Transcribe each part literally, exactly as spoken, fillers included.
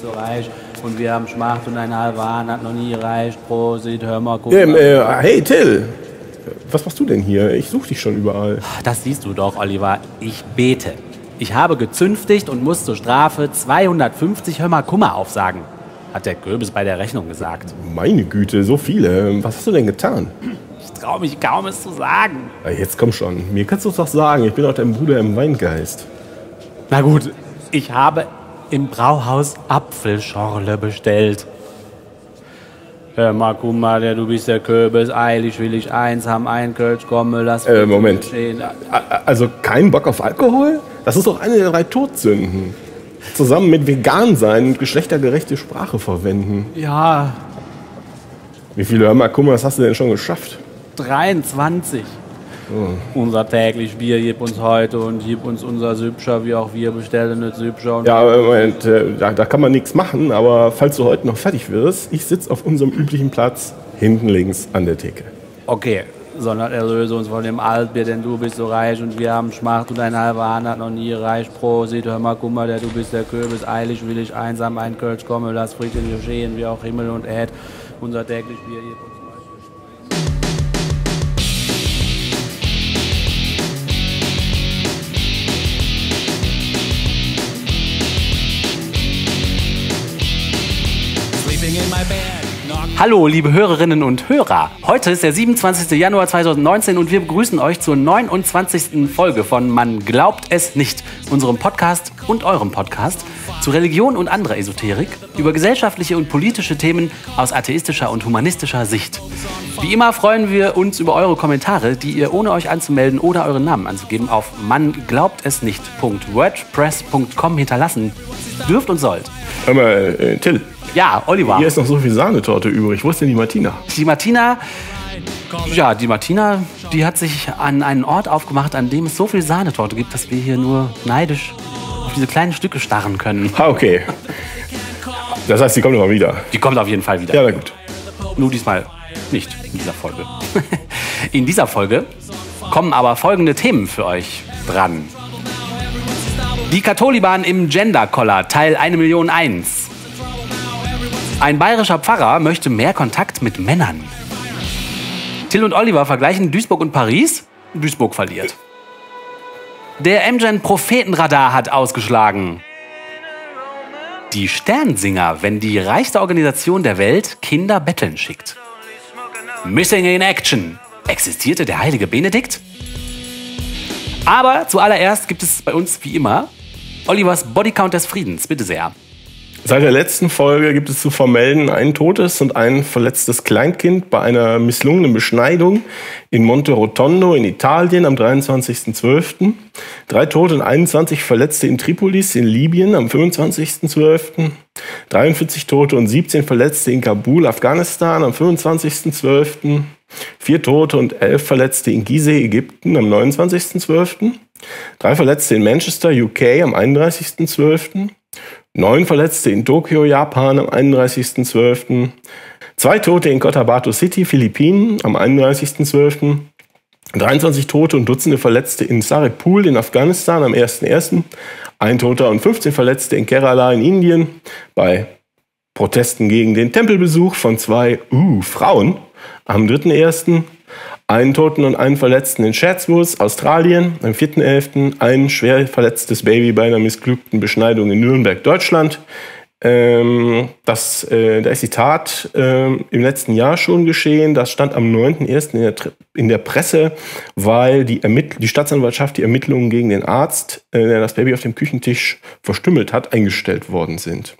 so reich und wir haben Schmacht und ein halber Hahn hat noch nie gereicht. Prosit, hör mal, guck Ähm, mal. äh, hey Till, was machst du denn hier? Ich suche dich schon überall. Das siehst du doch, Oliver. Ich bete. Ich habe gezünftigt und muss zur Strafe zweihundertfünfzig Hör mal Kummer aufsagen, hat der Kürbis bei der Rechnung gesagt. Meine Güte, so viele. Was hast du denn getan? Ich traue mich kaum, es zu sagen. Ja, jetzt komm schon. Mir kannst du es doch sagen. Ich bin auch dein Bruder im Weingeist. Na gut, ich habe im Brauhaus Apfelschorle bestellt. Hör mal, guck mal, der, du bist der Kürbis, eilig will ich eins haben, ein Kölsch, komme, lass Äh, Moment. stehen. Also kein Bock auf Alkohol? Das ist doch eine der drei Todsünden. Zusammen mit vegan sein und geschlechtergerechte Sprache verwenden. Ja, Wie viele Hör mal, guck mal, was hast du denn schon geschafft? dreiundzwanzig. Oh. Unser täglich Bier gib uns heute und gib uns unser Sübscher, wie auch wir bestellen nicht Sübscher. Und Ja, Moment, äh, da, da kann man nichts machen, aber falls du heute noch fertig wirst, ich sitze auf unserem üblichen Platz hinten links an der Theke. Okay, sondern erlöse uns von dem Altbier, denn du bist so reich und wir haben Schmacht und ein halber Hahn hat noch nie gereicht. Prosit, hör mal, guck mal, der, du bist der Kürbis, eilig will ich einsam ein Kölsch, komme, lass friedlich geschehen, wie auch Himmel und Erd. Unser täglich Bier gib uns. Hallo, liebe Hörerinnen und Hörer. Heute ist der siebenundzwanzigster Januar zweitausendneunzehn und wir begrüßen euch zur neunundzwanzigsten Folge von Man glaubt es nicht, unserem Podcast und eurem Podcast zu Religion und anderer Esoterik über gesellschaftliche und politische Themen aus atheistischer und humanistischer Sicht. Wie immer freuen wir uns über eure Kommentare, die ihr ohne euch anzumelden oder euren Namen anzugeben auf man glaubt es nicht punkt wordpress punkt com hinterlassen dürft und sollt. Hör mal, äh, Till. Ja, Oliver. Hier ist noch so viel Sahnetorte übrig. Wo ist denn die Martina? Die Martina, ja, die Martina, die hat sich an einen Ort aufgemacht, an dem es so viel Sahnetorte gibt, dass wir hier nur neidisch auf diese kleinen Stücke starren können. Ah, okay. Das heißt, die kommt noch mal wieder. Die kommt auf jeden Fall wieder. Ja, na gut. Nur diesmal nicht in dieser Folge. In dieser Folge kommen aber folgende Themen für euch dran. Die Katholiban im Gender-Collar, Teil eine Million eins. Ein bayerischer Pfarrer möchte mehr Kontakt mit Männern. Till und Oliver vergleichen Duisburg und Paris. Duisburg verliert. Der M-Gen-Prophetenradar hat ausgeschlagen. Die Sternsinger, wenn die reichste Organisation der Welt Kinder betteln schickt. Missing in Action. Existierte der heilige Benedikt? Aber zuallererst gibt es bei uns wie immer Olivers Bodycount des Friedens. Bitte sehr. Seit der letzten Folge gibt es zu vermelden ein totes und ein verletztes Kleinkind bei einer misslungenen Beschneidung in Monte Rotondo in Italien am dreiundzwanzigsten zwölften Drei Tote und einundzwanzig Verletzte in Tripolis in Libyen am fünfundzwanzigsten zwölften dreiundvierzig Tote und siebzehn Verletzte in Kabul, Afghanistan am fünfundzwanzigsten zwölften Vier Tote und elf Verletzte in Gizeh, Ägypten am neunundzwanzigsten zwölften Drei Verletzte in Manchester, U K am einunddreißigsten zwölften Neun Verletzte in Tokio, Japan am einunddreißigsten zwölften Zwei Tote in Cotabato City, Philippinen am einunddreißigsten zwölften dreiundzwanzig Tote und Dutzende Verletzte in Saripul in Afghanistan am ersten ersten Ein Toter und fünfzehn Verletzte in Kerala in Indien bei Protesten gegen den Tempelbesuch von zwei uh, Frauen am dritten ersten Einen Toten und einen Verletzten in Chatsworth, Australien, am vierten elften Ein schwer verletztes Baby bei einer missglückten Beschneidung in Nürnberg, Deutschland. Ähm, das, äh, da ist die Tat äh, im letzten Jahr schon geschehen. Das stand am neunten ersten in der, in der Presse, weil die, Ermittl- die Staatsanwaltschaft die Ermittlungen gegen den Arzt, äh, der das Baby auf dem Küchentisch verstümmelt hat, eingestellt worden sind.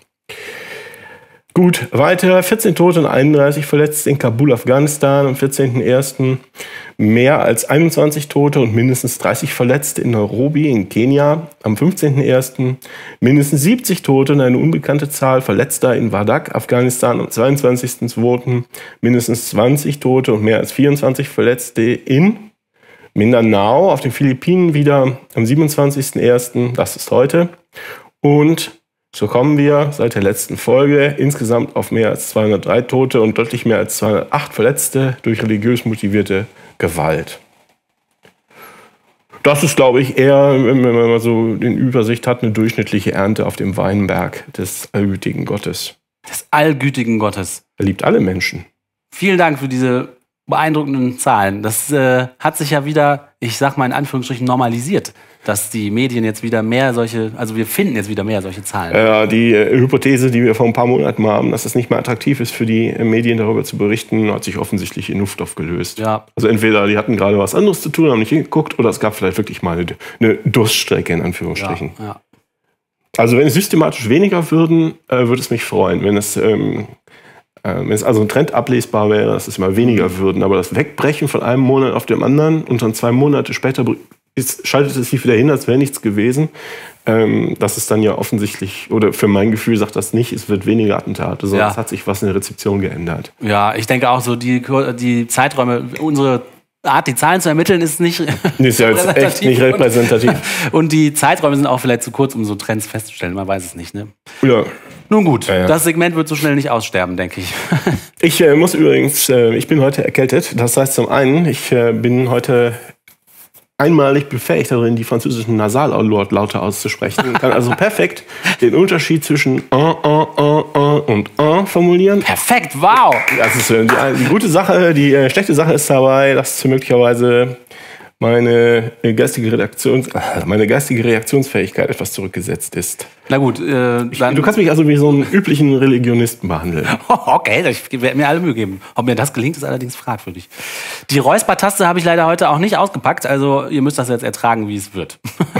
Gut, weiter. vierzehn Tote und einunddreißig Verletzte in Kabul, Afghanistan am vierzehnten ersten Mehr als einundzwanzig Tote und mindestens dreißig Verletzte in Nairobi in Kenia am fünfzehnten ersten Mindestens siebzig Tote und eine unbekannte Zahl Verletzter in Wardak, Afghanistan am zweiundzwanzigsten zweiten Mindestens zwanzig Tote und mehr als vierundzwanzig Verletzte in Mindanao auf den Philippinen wieder am siebenundzwanzigsten ersten Das ist heute. Und so kommen wir seit der letzten Folge insgesamt auf mehr als zweihundertdrei Tote und deutlich mehr als zweihundertacht Verletzte durch religiös motivierte Gewalt. Das ist, glaube ich, eher, wenn man mal so in Übersicht hat, eine durchschnittliche Ernte auf dem Weinberg des allgütigen Gottes. Des allgütigen Gottes. Er liebt alle Menschen. Vielen Dank für diese beeindruckenden Zahlen. Das äh, hat sich ja wieder, ich sag mal in Anführungsstrichen, normalisiert, dass die Medien jetzt wieder mehr solche, also wir finden jetzt wieder mehr solche Zahlen. Ja, die äh, Hypothese, die wir vor ein paar Monaten mal haben, dass es nicht mehr attraktiv ist für die äh, Medien darüber zu berichten, hat sich offensichtlich in Luft aufgelöst. Ja. Also entweder die hatten gerade was anderes zu tun, haben nicht hingeguckt, oder es gab vielleicht wirklich mal eine, eine Durststrecke in Anführungsstrichen. Ja, ja. Also wenn es systematisch weniger würden, äh, würde es mich freuen. Wenn es, ähm, äh, wenn es also ein Trend ablesbar wäre, dass es immer weniger würden. Aber das Wegbrechen von einem Monat auf dem anderen und dann zwei Monate später ist, schaltet es sich wieder hin, als wäre nichts gewesen. Ähm, das ist dann ja offensichtlich, oder für mein Gefühl sagt das nicht, es wird weniger Attentate, sondern Ja. es hat sich was in der Rezeption geändert. Ja, ich denke auch so, die, die Zeiträume, unsere Art, die Zahlen zu ermitteln, ist nicht Ist ja jetzt echt nicht repräsentativ. Und die Zeiträume sind auch vielleicht zu kurz, um so Trends festzustellen. Man weiß es nicht, ne? Ja. Nun gut, Ja, ja. das Segment wird so schnell nicht aussterben, denke ich. Ich äh, muss übrigens, äh, ich bin heute erkältet. Das heißt zum einen, ich äh, bin heute einmalig befähigt darin, die französischen Nasallaute auszusprechen. Kann also perfekt den Unterschied zwischen äh, äh, äh, äh und äh formulieren. Perfekt, wow! Das ist äh, die, die gute Sache. Die äh, schlechte Sache ist dabei, dass möglicherweise meine äh, geistige Redaktions, äh, meine geistige Reaktionsfähigkeit etwas zurückgesetzt ist. Na gut, äh, dann... Du kannst mich also wie so einen üblichen Religionisten behandeln. Okay, ich werde mir alle Mühe geben. Ob mir das gelingt, ist allerdings fragwürdig. Die Räuspertaste habe ich leider heute auch nicht ausgepackt, also ihr müsst das jetzt ertragen, wie es wird.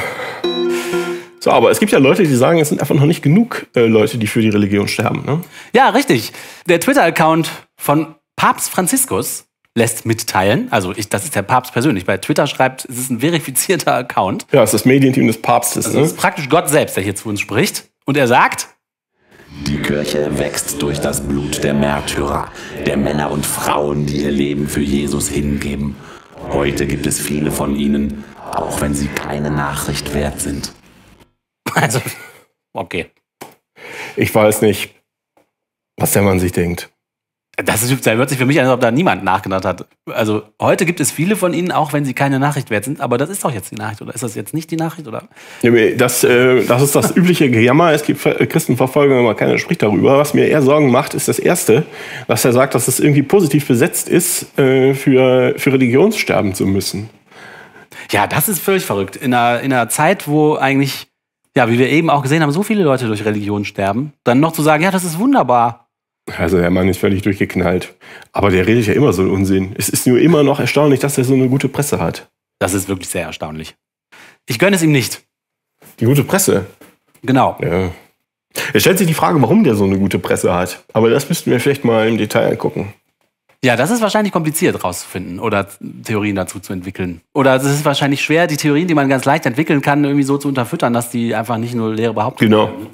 So, aber es gibt ja Leute, die sagen, es sind einfach noch nicht genug äh, Leute, die für die Religion sterben. Ne? Ja, richtig. Der Twitter-Account von Papst Franziskus lässt mitteilen, also ich, das ist der Papst persönlich, bei Twitter schreibt, es ist ein verifizierter Account. Ja, es ist das Medienteam des Papstes. Also Ne? es ist praktisch Gott selbst, der hier zu uns spricht. Und er sagt: Die Kirche wächst durch das Blut der Märtyrer, der Männer und Frauen, die ihr Leben für Jesus hingeben. Heute gibt es viele von ihnen, auch wenn sie keine Nachricht wert sind. Also, okay. Ich weiß nicht, was der Mann sich denkt. Das ist, da hört sich für mich an, als ob da niemand nachgedacht hat. Also heute gibt es viele von ihnen, auch wenn sie keine Nachricht wert sind. Aber das ist doch jetzt die Nachricht, oder ist das jetzt nicht die Nachricht? Oder? Das, äh, das ist das übliche Gejammer. Es gibt Christenverfolgung, aber keiner spricht darüber. Was mir eher Sorgen macht, ist das Erste, dass er sagt, dass es irgendwie positiv besetzt ist, äh, für, für Religion sterben zu müssen. Ja, das ist völlig verrückt. In einer, in einer Zeit, wo eigentlich, ja, wie wir eben auch gesehen haben, so viele Leute durch Religion sterben, dann noch zu sagen, ja, das ist wunderbar. Also der Mann ist völlig durchgeknallt. Aber der redet ja immer so einen Unsinn. Es ist nur immer noch erstaunlich, dass er so eine gute Presse hat. Das ist wirklich sehr erstaunlich. Ich gönne es ihm nicht. Die gute Presse? Genau. Ja. Es stellt sich die Frage, warum der so eine gute Presse hat. Aber das müssten wir vielleicht mal im Detail angucken. Ja, das ist wahrscheinlich kompliziert rauszufinden oder Theorien dazu zu entwickeln. Oder es ist wahrscheinlich schwer, die Theorien, die man ganz leicht entwickeln kann, irgendwie so zu unterfüttern, dass die einfach nicht nur leere Behauptungen Genau. sind.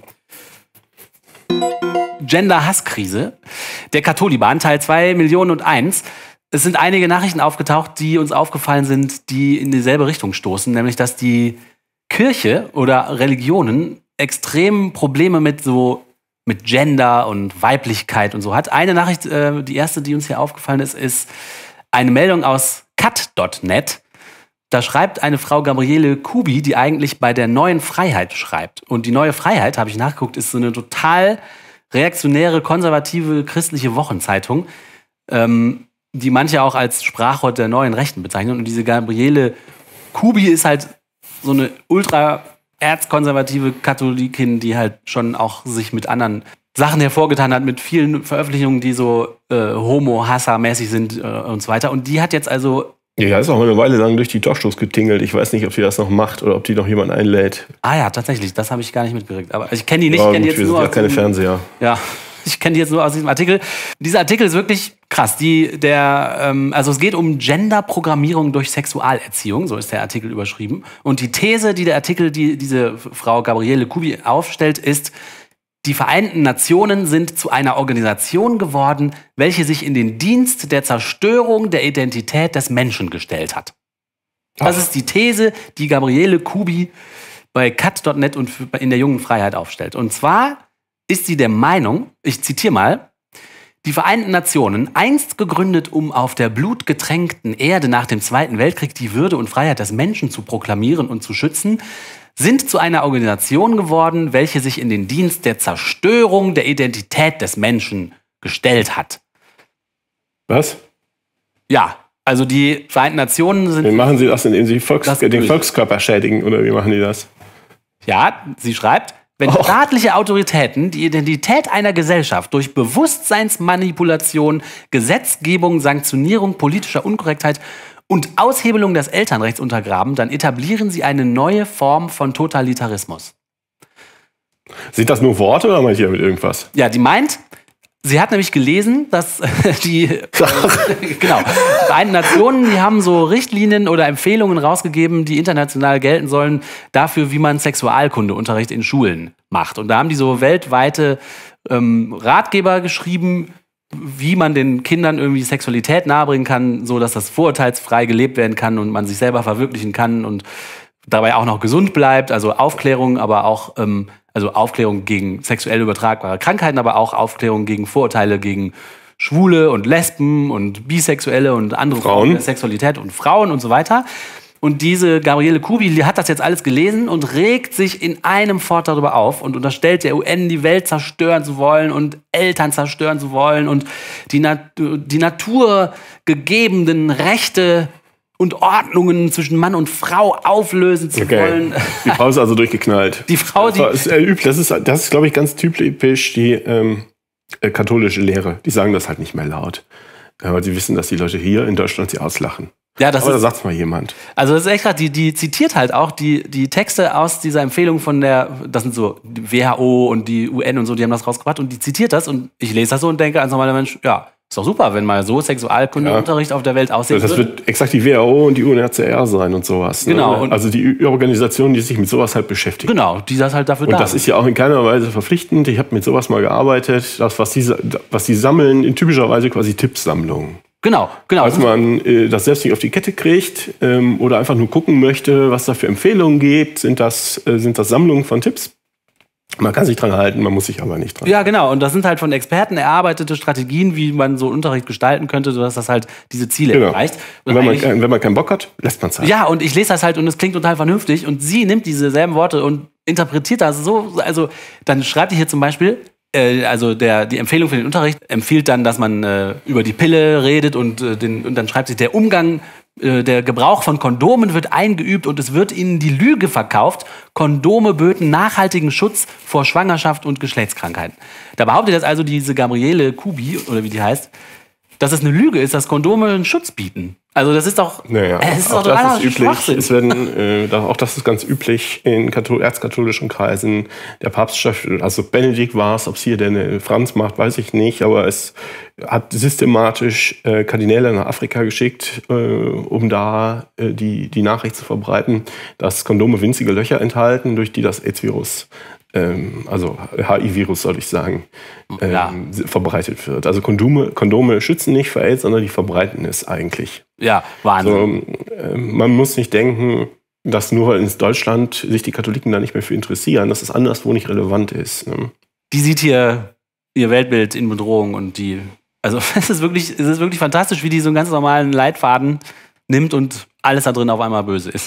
Gender-Hasskrise. Der Katholiban, Teil zwei Millionen und eins. Es sind einige Nachrichten aufgetaucht, die uns aufgefallen sind, die in dieselbe Richtung stoßen. Nämlich, dass die Kirche oder Religionen extrem Probleme mit so mit Gender und Weiblichkeit und so hat. Eine Nachricht, äh, die erste, die uns hier aufgefallen ist, ist eine Meldung aus cut punkt net. Da schreibt eine Frau Gabriele Kubi, die eigentlich bei der Neuen Freiheit schreibt. Und die Neue Freiheit, habe ich nachgeguckt, ist so eine total reaktionäre, konservative, christliche Wochenzeitung, ähm, die manche auch als Sprachrohr der neuen Rechten bezeichnen. Und diese Gabriele Kubi ist halt so eine ultra erzkonservative Katholikin, die halt schon auch sich mit anderen Sachen hervorgetan hat, mit vielen Veröffentlichungen, die so äh, Homo-Hasser-mäßig sind äh, und so weiter. Und die hat jetzt also... Ja, ist auch mal eine Weile lang durch die Talkshows getingelt. Ich weiß nicht, ob sie das noch macht oder ob die noch jemand einlädt. Ah ja, tatsächlich, das habe ich gar nicht mitgekriegt. Aber ich kenne die nicht, Ja, ich kenne die gut, jetzt wir nur sind ja aus keine diesem- Fernseher. Ja, ich kenne die jetzt nur aus diesem Artikel. Dieser Artikel ist wirklich krass. Die, der, ähm, also es geht um Gender-Programmierung durch Sexualerziehung, so ist der Artikel überschrieben. Und die These, die der Artikel, die diese Frau Gabriele Kubi aufstellt, ist: Die Vereinten Nationen sind zu einer Organisation geworden, welche sich in den Dienst der Zerstörung der Identität des Menschen gestellt hat. Das ist die These, die Gabriele Kubi bei cut punkt net und in der Jungen Freiheit aufstellt. Und zwar ist sie der Meinung, ich zitiere mal: Die Vereinten Nationen, einst gegründet, um auf der blutgetränkten Erde nach dem Zweiten Weltkrieg die Würde und Freiheit des Menschen zu proklamieren und zu schützen, sind zu einer Organisation geworden, welche sich in den Dienst der Zerstörung der Identität des Menschen gestellt hat. Was? Ja, also die Vereinten Nationen sind... Wie machen sie das, indem sie Volks- den Volkskörper schädigen, oder wie machen die das? Ja, sie schreibt... Wenn Oh. staatliche Autoritäten die Identität einer Gesellschaft durch Bewusstseinsmanipulation, Gesetzgebung, Sanktionierung politischer Unkorrektheit und Aushebelung des Elternrechts untergraben, dann etablieren sie eine neue Form von Totalitarismus. Sind das nur Worte oder meint ihr mit irgendwas? Ja, die meint, sie hat nämlich gelesen, dass die, äh, genau, die Vereinten Nationen, die haben so Richtlinien oder Empfehlungen rausgegeben, die international gelten sollen, dafür, wie man Sexualkundeunterricht in Schulen macht. Und da haben die so weltweite ähm, Ratgeber geschrieben, wie man den Kindern irgendwie Sexualität nahebringen kann, so dass das vorurteilsfrei gelebt werden kann und man sich selber verwirklichen kann und dabei auch noch gesund bleibt. Also Aufklärung, aber auch ähm, also Aufklärung gegen sexuell übertragbare Krankheiten, aber auch Aufklärung gegen Vorurteile gegen Schwule und Lesben und Bisexuelle und andere Frauen. Formen der Sexualität und Frauen und so weiter. Und diese Gabriele Kubi, die hat das jetzt alles gelesen und regt sich in einem Fort darüber auf und unterstellt der U N, die Welt zerstören zu wollen und Eltern zerstören zu wollen und die, Nat- die naturgegebenen Rechte und Ordnungen zwischen Mann und Frau auflösen zu Okay. wollen. Die Frau ist also durchgeknallt. Die Frau, die... Das ist, äh, üblich. Das ist, das ist glaube ich, ganz typisch die ähm, äh, katholische Lehre. Die sagen das halt nicht mehr laut. Ja, weil sie wissen, dass die Leute hier in Deutschland sie auslachen. Ja, das Aber da ist, sagt's mal jemand. also das ist echt krass, die, die zitiert halt auch die, die Texte aus dieser Empfehlung von der, das sind so die W H O und die U N und so, die haben das rausgebracht und die zitiert das und ich lese das so und denke als normaler Mensch, ja, ist doch super, wenn mal so Sexualkundeunterricht ja. auf der Welt aussehen Das würde. wird exakt die W H O und die U N H C R sein und sowas. Genau. Ne? Und also die Organisationen, die sich mit sowas halt beschäftigen. Genau, die das halt dafür Und da das ist ja auch in keiner Weise verpflichtend. Ich habe mit sowas mal gearbeitet. Das, was die, was die sammeln, in typischer Weise quasi Tippsammlungen. Genau, genau. Falls man äh, das selbst nicht auf die Kette kriegt ähm, oder einfach nur gucken möchte, was da für Empfehlungen gibt, sind das, äh, sind das Sammlungen von Tipps. Man kann sich dran halten, man muss sich aber nicht dran. Ja, genau. Und das sind halt von Experten erarbeitete Strategien, wie man so Unterricht gestalten könnte, sodass das halt diese Ziele Genau. erreicht. Und wenn man, wenn man keinen Bock hat, lässt man es halt. Ja, und ich lese das halt und es klingt total vernünftig und sie nimmt diese selben Worte und interpretiert das so, also dann schreibt die hier zum Beispiel, äh, also der, die Empfehlung für den Unterricht empfiehlt dann, dass man äh, über die Pille redet und, äh, den, und dann schreibt sie, der Umgang, äh, der Gebrauch von Kondomen wird eingeübt und es wird ihnen die Lüge verkauft, Kondome böten nachhaltigen Schutz vor Schwangerschaft und Geschlechtskrankheiten. Da behauptet jetzt also diese Gabriele Kubi, oder wie die heißt, dass es eine Lüge ist, dass Kondome einen Schutz bieten. Also das ist doch, Naja, äh, es ist auch doch totaler das ist üblich. Schwachsinn. Es werden, äh, da- auch das ist ganz üblich in kathol- erzkatholischen Kreisen. Der Papstschaft, also Benedikt war es, ob es hier der äh, Franz macht, weiß ich nicht, aber es hat systematisch äh, Kardinäle nach Afrika geschickt, äh, um da äh, die, die Nachricht zu verbreiten, dass Kondome winzige Löcher enthalten, durch die das AIDS-Virus, ähm, also H I V-Virus soll ich sagen, ähm, Ja. verbreitet wird. Also Kondome, Kondome schützen nicht vor AIDS, sondern die verbreiten es eigentlich. Ja, Wahnsinn. Also, äh, man muss nicht denken, dass nur weil in Deutschland sich die Katholiken da nicht mehr für interessieren, dass es anderswo nicht relevant ist. Ne? Die sieht hier ihr Weltbild in Bedrohung und die, also es ist wirklich, es ist wirklich fantastisch, wie die so einen ganz normalen Leitfaden nimmt und alles da drin auf einmal böse ist.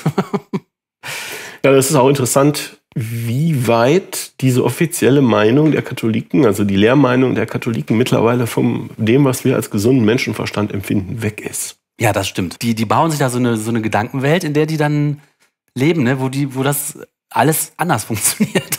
Ja, das ist auch interessant, wie weit diese offizielle Meinung der Katholiken, also die Lehrmeinung der Katholiken mittlerweile von dem, was wir als gesunden Menschenverstand empfinden, weg ist. Ja, das stimmt. Die, die bauen sich da so eine, so eine Gedankenwelt, in der die dann leben, ne? wo, die, wo das alles anders funktioniert.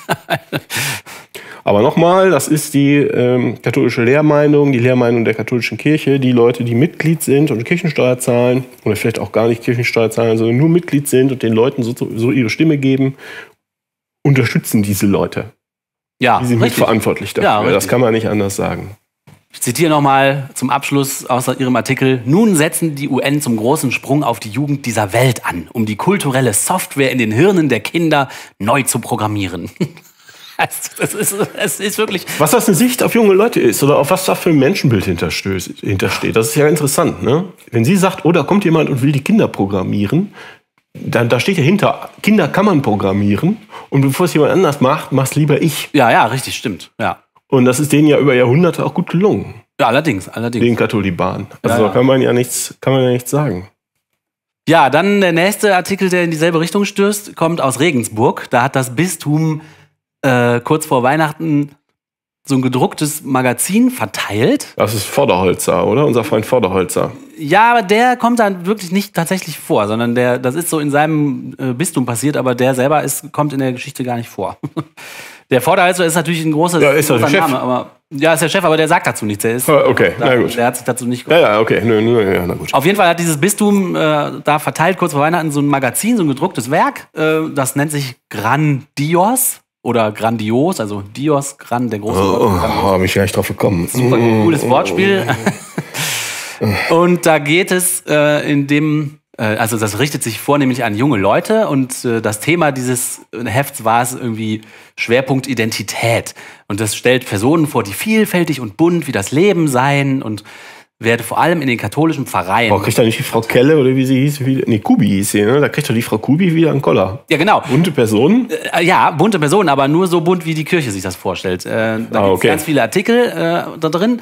Aber nochmal, das ist die ähm, katholische Lehrmeinung, die Lehrmeinung der katholischen Kirche. Die Leute, die Mitglied sind und Kirchensteuer zahlen, oder vielleicht auch gar nicht Kirchensteuer zahlen, sondern nur Mitglied sind und den Leuten so, so ihre Stimme geben, unterstützen diese Leute. Ja, Die sind richtig. mitverantwortlich dafür. Ja, richtig. Das kann man nicht anders sagen. Ich zitiere nochmal zum Abschluss aus Ihrem Artikel. Nun setzen die U N zum großen Sprung auf die Jugend dieser Welt an, um die kulturelle Software in den Hirnen der Kinder neu zu programmieren. Es ist, es ist wirklich... Was das eine Sicht auf junge Leute ist oder auf was da für ein Menschenbild hintersteht, hintersteht, das ist ja interessant. Ne? Wenn sie sagt, oh, da kommt jemand und will die Kinder programmieren, dann da steht ja hinter, Kinder kann man programmieren und bevor es jemand anders macht, mach's lieber ich. Ja, ja, richtig, stimmt. Ja. Und das ist denen ja über Jahrhunderte auch gut gelungen. Ja, allerdings, allerdings. Den Katholiban. Also Ja, ja. da kann man ja nichts, kann man ja nichts sagen. Ja, dann der nächste Artikel, der in dieselbe Richtung stößt, kommt aus Regensburg. Da hat das Bistum äh, kurz vor Weihnachten so ein gedrucktes Magazin verteilt. Das ist Vorderholzer, oder? Unser Freund Vorderholzer. Ja, aber der kommt dann wirklich nicht tatsächlich vor, sondern der, das ist so in seinem äh, Bistum passiert, aber der selber ist, kommt in der Geschichte gar nicht vor. Der Vorderholzer ist natürlich ein großer, Ja, ist großer der Chef. Name, aber ja, ist der Chef, aber der sagt dazu nichts. Der ist, Ah, okay, da, na gut. Der hat sich dazu nicht Ja, ja, okay. Nö, nö, ja, na gut. Auf jeden Fall hat dieses Bistum äh, da verteilt, kurz vor Weihnachten, so ein Magazin, so ein gedrucktes Werk. Äh, das nennt sich Grandios oder Grandios, also Dios, Gran, der große Oh, Gott. oh, hab ich gar nicht drauf gekommen. Super cooles Wortspiel. Und da geht es äh, in dem, äh, also das richtet sich vornehmlich an junge Leute und äh, das Thema dieses Hefts war es irgendwie Schwerpunkt Identität. Und das stellt Personen vor, die vielfältig und bunt wie das Leben seien und werde vor allem in den katholischen Pfarreien. Boah, kriegt da nicht die Frau Kelle oder wie sie hieß? Wie, nee, Kubi hieß sie, ne? Da kriegt doch die Frau Kubi wieder einen Koller. Ja, genau. Bunte Personen? Äh, ja, bunte Personen, aber nur so bunt, wie die Kirche sich das vorstellt. Äh, da Ah, gibt es okay. ganz viele Artikel äh, da drin.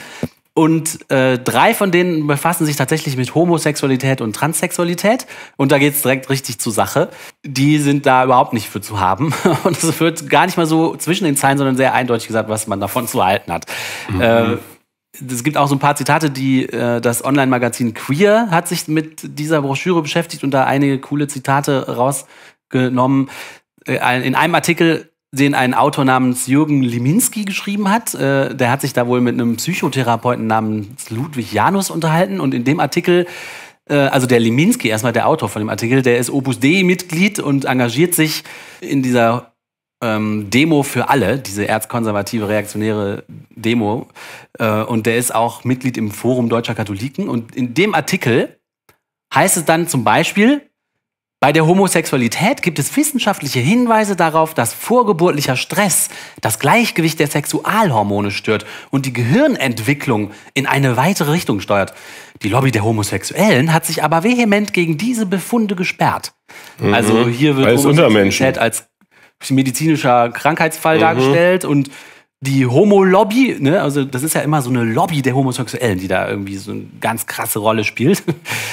Und äh, drei von denen befassen sich tatsächlich mit Homosexualität und Transsexualität. Und da geht es direkt richtig zur Sache. Die sind da überhaupt nicht für zu haben. Und es wird gar nicht mal so zwischen den Zeilen, sondern sehr eindeutig gesagt, was man davon zu halten hat. Mhm. Äh, es gibt auch so ein paar Zitate, die äh, das Online-Magazin Queer hat sich mit dieser Broschüre beschäftigt und da einige coole Zitate rausgenommen. Äh, in einem Artikel, den ein Autor namens Jürgen Liminski geschrieben hat. Äh, der hat sich da wohl mit einem Psychotherapeuten namens Ludwig Janus unterhalten. Und in dem Artikel, äh, also der Liminski, erstmal der Autor von dem Artikel, der ist Opus Dei-Mitglied und engagiert sich in dieser ähm, Demo für alle, diese erzkonservative, reaktionäre Demo. Äh, und der ist auch Mitglied im Forum Deutscher Katholiken. Und in dem Artikel heißt es dann zum Beispiel: Bei der Homosexualität gibt es wissenschaftliche Hinweise darauf, dass vorgeburtlicher Stress das Gleichgewicht der Sexualhormone stört und die Gehirnentwicklung in eine weitere Richtung steuert. Die Lobby der Homosexuellen hat sich aber vehement gegen diese Befunde gesperrt. Mhm. Also hier wird Als Homosexualität als medizinischer Krankheitsfall mhm. dargestellt und die Homo-Lobby, ne, also das ist ja immer so eine Lobby der Homosexuellen, die da irgendwie so eine ganz krasse Rolle spielt.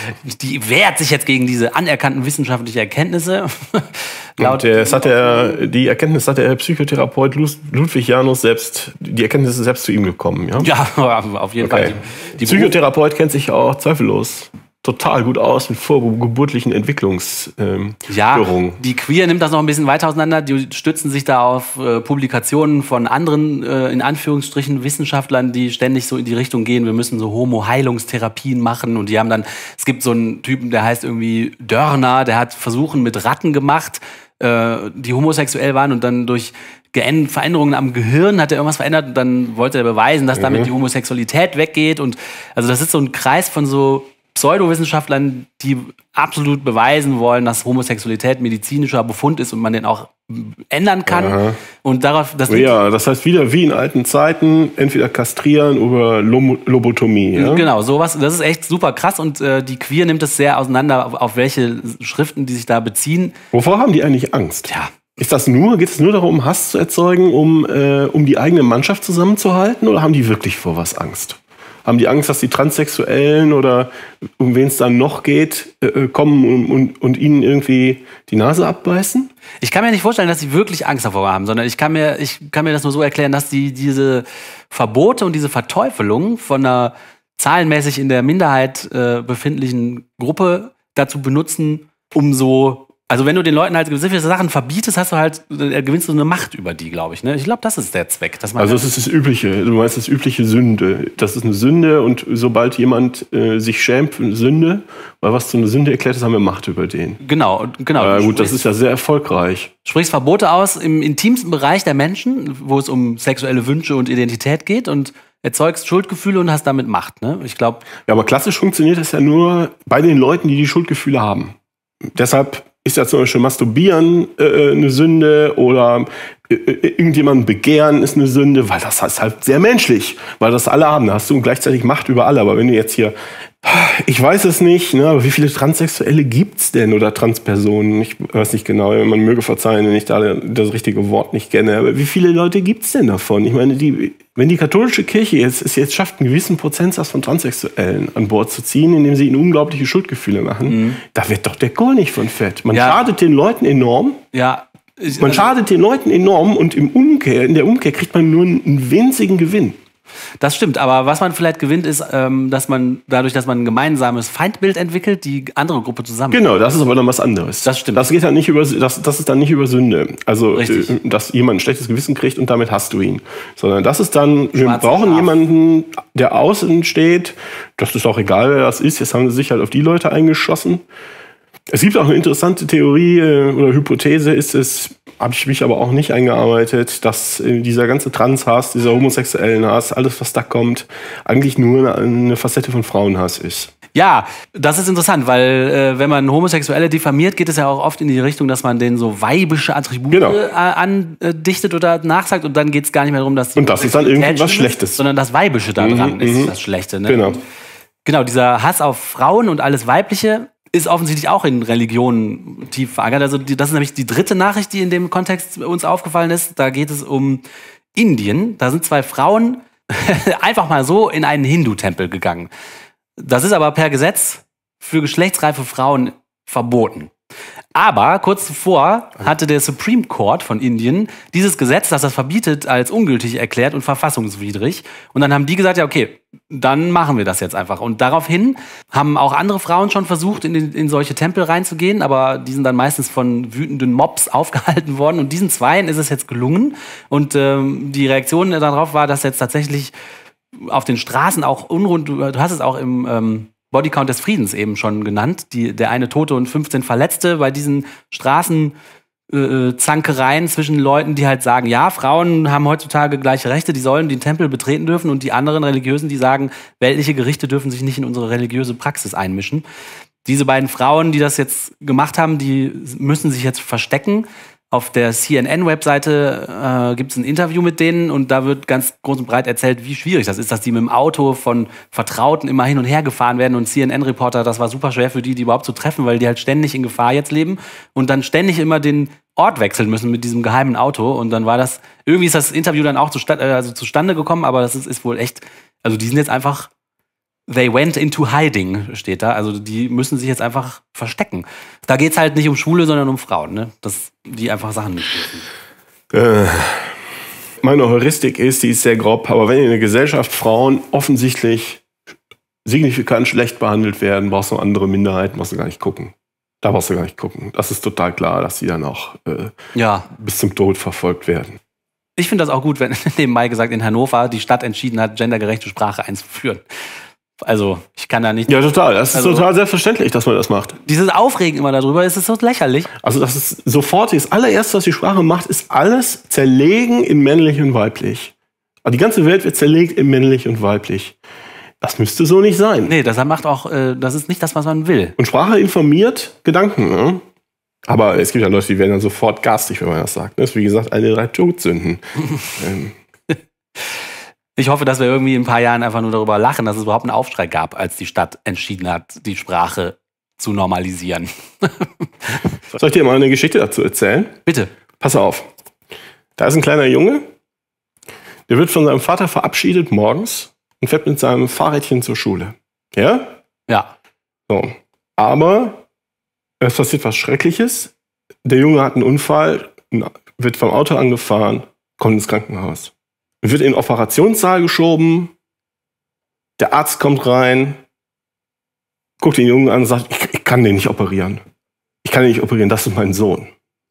Die wehrt sich jetzt gegen diese anerkannten wissenschaftlichen Erkenntnisse. Laut das hat er, die Erkenntnis hat der Psychotherapeut Ludwig Janus selbst, die Erkenntnis ist selbst zu ihm gekommen. Ja, ja auf jeden okay. Fall. Die, die Psychotherapeut kennt sich auch zweifellos total gut aus mit vorgeburtlichen Entwicklungsstörungen. Ähm, ja, die Queer nimmt das noch ein bisschen weiter auseinander. Die stützen sich da auf äh, Publikationen von anderen, äh, in Anführungsstrichen, Wissenschaftlern, die ständig so in die Richtung gehen, wir müssen so Homo-Heilungstherapien machen. Und die haben dann, es gibt so einen Typen, der heißt irgendwie Dörner, der hat Versuchen mit Ratten gemacht, äh, die homosexuell waren und dann durch Veränderungen am Gehirn hat er irgendwas verändert und dann wollte er beweisen, dass damit mhm. die Homosexualität weggeht. Und also das ist so ein Kreis von so Pseudowissenschaftlern, die absolut beweisen wollen, dass Homosexualität medizinischer Befund ist und man den auch ändern kann. Aha. Und darauf, das ja, das heißt wieder wie in alten Zeiten, entweder kastrieren oder Lobotomie. Ja? Genau, sowas. Das ist echt super krass und äh, die Queer nimmt es sehr auseinander, auf, auf welche Schriften die sich da beziehen. Wovor haben die eigentlich Angst? Ja. Ist das nur, geht es nur darum, Hass zu erzeugen, um, äh, um die eigene Mannschaft zusammenzuhalten, oder haben die wirklich vor was Angst? Haben die Angst, dass die Transsexuellen oder um wen es dann noch geht, äh, kommen und, und, und ihnen irgendwie die Nase abbeißen? Ich kann mir nicht vorstellen, dass sie wirklich Angst davor haben, sondern ich kann mir, ich kann mir das nur so erklären, dass die diese Verbote und diese Verteufelung von einer zahlenmäßig in der Minderheit äh, befindlichen Gruppe dazu benutzen, um so. Also wenn du den Leuten halt gewisse Sachen verbietest, hast du halt, äh, gewinnst du eine Macht über die, glaube ich. Ne? Ich glaube, das ist der Zweck. Dass man also das ist das Übliche. Du meinst das übliche Sünde. Das ist eine Sünde und sobald jemand äh, sich schämt für eine Sünde, weil was zu einer Sünde erklärt ist, haben wir Macht über den. Genau, genau. Ja, gut, das ist ja sehr erfolgreich. Sprichst Verbote aus im intimsten Bereich der Menschen, wo es um sexuelle Wünsche und Identität geht und erzeugst Schuldgefühle und hast damit Macht. Ne? Ich glaube. Ja, aber klassisch funktioniert das ja nur bei den Leuten, die die Schuldgefühle haben. Deshalb ist ja zum Beispiel Masturbieren äh, eine Sünde oder irgendjemanden begehren ist eine Sünde, weil das ist halt sehr menschlich, weil das alle haben. Da hast du gleichzeitig Macht über alle. Aber wenn du jetzt hier, ich weiß es nicht, ne, aber wie viele Transsexuelle gibt's denn oder Transpersonen? Ich weiß nicht genau, man möge verzeihen, wenn ich da das richtige Wort nicht kenne. Aber wie viele Leute gibt's denn davon? Ich meine, die, wenn die katholische Kirche jetzt, es jetzt schafft, einen gewissen Prozentsatz von Transsexuellen an Bord zu ziehen, indem sie ihnen unglaubliche Schuldgefühle machen, mhm. da wird doch der Kohl nicht von fett. Man ja. schadet den Leuten enorm. Ja. Man schadet den Leuten enorm und im Umkehr, in der Umkehr kriegt man nur einen winzigen Gewinn. Das stimmt, aber was man vielleicht gewinnt, ist, ähm, dass man dadurch, dass man ein gemeinsames Feindbild entwickelt, die andere Gruppe zusammen. Genau, das ist aber dann was anderes. Das stimmt. Das geht halt nicht über, das, das ist dann nicht über Sünde. Also, Richtig. äh, dass jemand ein schlechtes Gewissen kriegt und damit hasst du ihn. Sondern das ist dann, wir Schwarze brauchen Schaf. jemanden, der außen steht. Das ist auch egal, wer das ist. Jetzt haben sie sich halt auf die Leute eingeschossen. Es gibt auch eine interessante Theorie oder Hypothese, ist es, habe ich mich aber auch nicht eingearbeitet, dass dieser ganze Transhass, dieser homosexuellen Hass, alles was da kommt, eigentlich nur eine Facette von Frauenhass ist. Ja, das ist interessant, weil äh, wenn man Homosexuelle diffamiert, geht es ja auch oft in die Richtung, dass man denen so weibische Attribute genau. äh, andichtet oder nachsagt und dann geht es gar nicht mehr darum, dass die und das ist dann irgendwas Schlechtes, sondern das Weibische daran mhm, ist mhm. das Schlechte. Ne? Genau. Genau, dieser Hass auf Frauen und alles Weibliche ist offensichtlich auch in Religionen tief verankert. Also die, das ist nämlich die dritte Nachricht, die in dem Kontext uns aufgefallen ist. Da geht es um Indien. Da sind zwei Frauen einfach mal so in einen Hindu-Tempel gegangen. Das ist aber per Gesetz für geschlechtsreife Frauen verboten. Aber kurz zuvor hatte der Supreme Court von Indien dieses Gesetz, das das verbietet, als ungültig erklärt und verfassungswidrig. Und dann haben die gesagt, ja okay, dann machen wir das jetzt einfach. Und daraufhin haben auch andere Frauen schon versucht, in, in solche Tempel reinzugehen, aber die sind dann meistens von wütenden Mobs aufgehalten worden. Und diesen Zweien ist es jetzt gelungen. Und ähm, die Reaktion darauf war, dass jetzt tatsächlich auf den Straßen auch Unruhen, du, du hast es auch im ähm, Bodycount des Friedens eben schon genannt, die, der eine Tote und fünfzehn Verletzte bei diesen Straßenzankereien äh, zwischen Leuten, die halt sagen, ja, Frauen haben heutzutage gleiche Rechte, die sollen den Tempel betreten dürfen, und die anderen Religiösen, die sagen, weltliche Gerichte dürfen sich nicht in unsere religiöse Praxis einmischen. Diese beiden Frauen, die das jetzt gemacht haben, die müssen sich jetzt verstecken. Auf der C N N-Webseite äh, gibt es ein Interview mit denen und da wird ganz groß und breit erzählt, wie schwierig das ist, dass die mit dem Auto von Vertrauten immer hin und her gefahren werden, und C N N-Reporter, das war super schwer für die, die überhaupt zu treffen, weil die halt ständig in Gefahr jetzt leben und dann ständig immer den Ort wechseln müssen mit diesem geheimen Auto. Und dann war das, irgendwie ist das Interview dann auch zustande, also zustande gekommen, aber das ist, ist wohl echt, also die sind jetzt einfach, they went into hiding, steht da. Also die müssen sich jetzt einfach verstecken. Da geht es halt nicht um Schwule, sondern um Frauen, ne? Dass die einfach Sachen nicht dürfen. Äh, meine Heuristik ist, die ist sehr grob, aber wenn in der Gesellschaft Frauen offensichtlich signifikant schlecht behandelt werden, brauchst du andere Minderheiten, brauchst du gar nicht gucken. Da brauchst du gar nicht gucken. Das ist total klar, dass die dann auch äh, ja. bis zum Tod verfolgt werden. Ich finde das auch gut, wenn nebenbei gesagt in Hannover die Stadt entschieden hat, gendergerechte Sprache einzuführen. Also, ich kann da nicht... Ja, total. Das ist also, total selbstverständlich, dass man das macht. Dieses Aufregen immer darüber, ist es so lächerlich. Also, das ist sofort, das allererste, was die Sprache macht, ist alles zerlegen in männlich und weiblich. Also die ganze Welt wird zerlegt in männlich und weiblich. Das müsste so nicht sein. Nee, das macht auch, äh, das ist nicht das, was man will. Und Sprache informiert Gedanken, ne? Aber es gibt ja Leute, die werden dann sofort garstig, wenn man das sagt. Das ist, wie gesagt, eine der drei Todsünden. ähm. Ich hoffe, dass wir irgendwie in ein paar Jahren einfach nur darüber lachen, dass es überhaupt einen Aufschrei gab, als die Stadt entschieden hat, die Sprache zu normalisieren. Soll ich dir mal eine Geschichte dazu erzählen? Bitte. Pass auf. Da ist ein kleiner Junge, der wird von seinem Vater verabschiedet morgens und fährt mit seinem Fahrrädchen zur Schule. Ja? Ja. So. Aber es passiert was Schreckliches. Der Junge hat einen Unfall, wird vom Auto angefahren, kommt ins Krankenhaus. Wird in den Operationssaal geschoben, der Arzt kommt rein, guckt den Jungen an und sagt, ich, ich kann den nicht operieren. Ich kann den nicht operieren, das ist mein Sohn.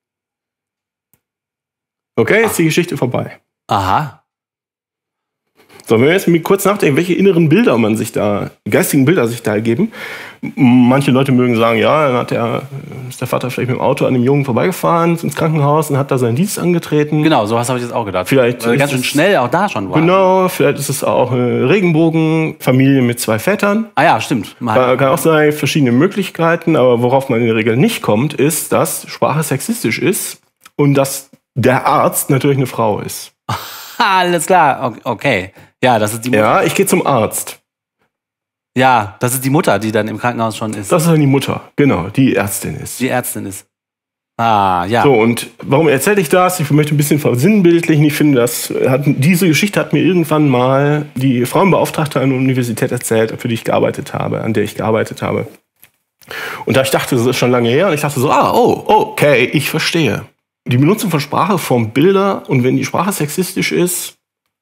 Okay, jetzt ist die Geschichte vorbei. Aha. So, wenn wir jetzt mal kurz nachdenken, welche inneren Bilder man sich da, geistigen Bilder sich da ergeben. Manche Leute mögen sagen, ja, dann hat der, ist der Vater vielleicht mit dem Auto an dem Jungen vorbeigefahren ins Krankenhaus und hat da seinen Dienst angetreten. Genau, so was habe ich jetzt auch gedacht. Vielleicht Weil ganz schön schnell auch da schon war. Genau, vielleicht ist es auch eine Regenbogenfamilie mit zwei Vätern. Ah ja, stimmt. Kann, kann auch sein, verschiedene Möglichkeiten, aber worauf man in der Regel nicht kommt, ist, dass Sprache sexistisch ist und dass der Arzt natürlich eine Frau ist. Alles klar, okay. Ja, das ist die Mutter. Ja, ich gehe zum Arzt. Ja, das ist die Mutter, die dann im Krankenhaus schon ist. Das ist dann die Mutter, genau, die Ärztin ist. Die Ärztin ist. Ah, ja. So, und warum erzähle ich das? Ich möchte ein bisschen versinnbildlichen. Ich finde, das hat, diese Geschichte hat mir irgendwann mal die Frauenbeauftragte an der Universität erzählt, für die ich gearbeitet habe, an der ich gearbeitet habe. Und da ich dachte, das ist schon lange her, und ich dachte so, ah, oh, okay, ich verstehe. Die Benutzung von Sprache formt Bilder, und wenn die Sprache sexistisch ist,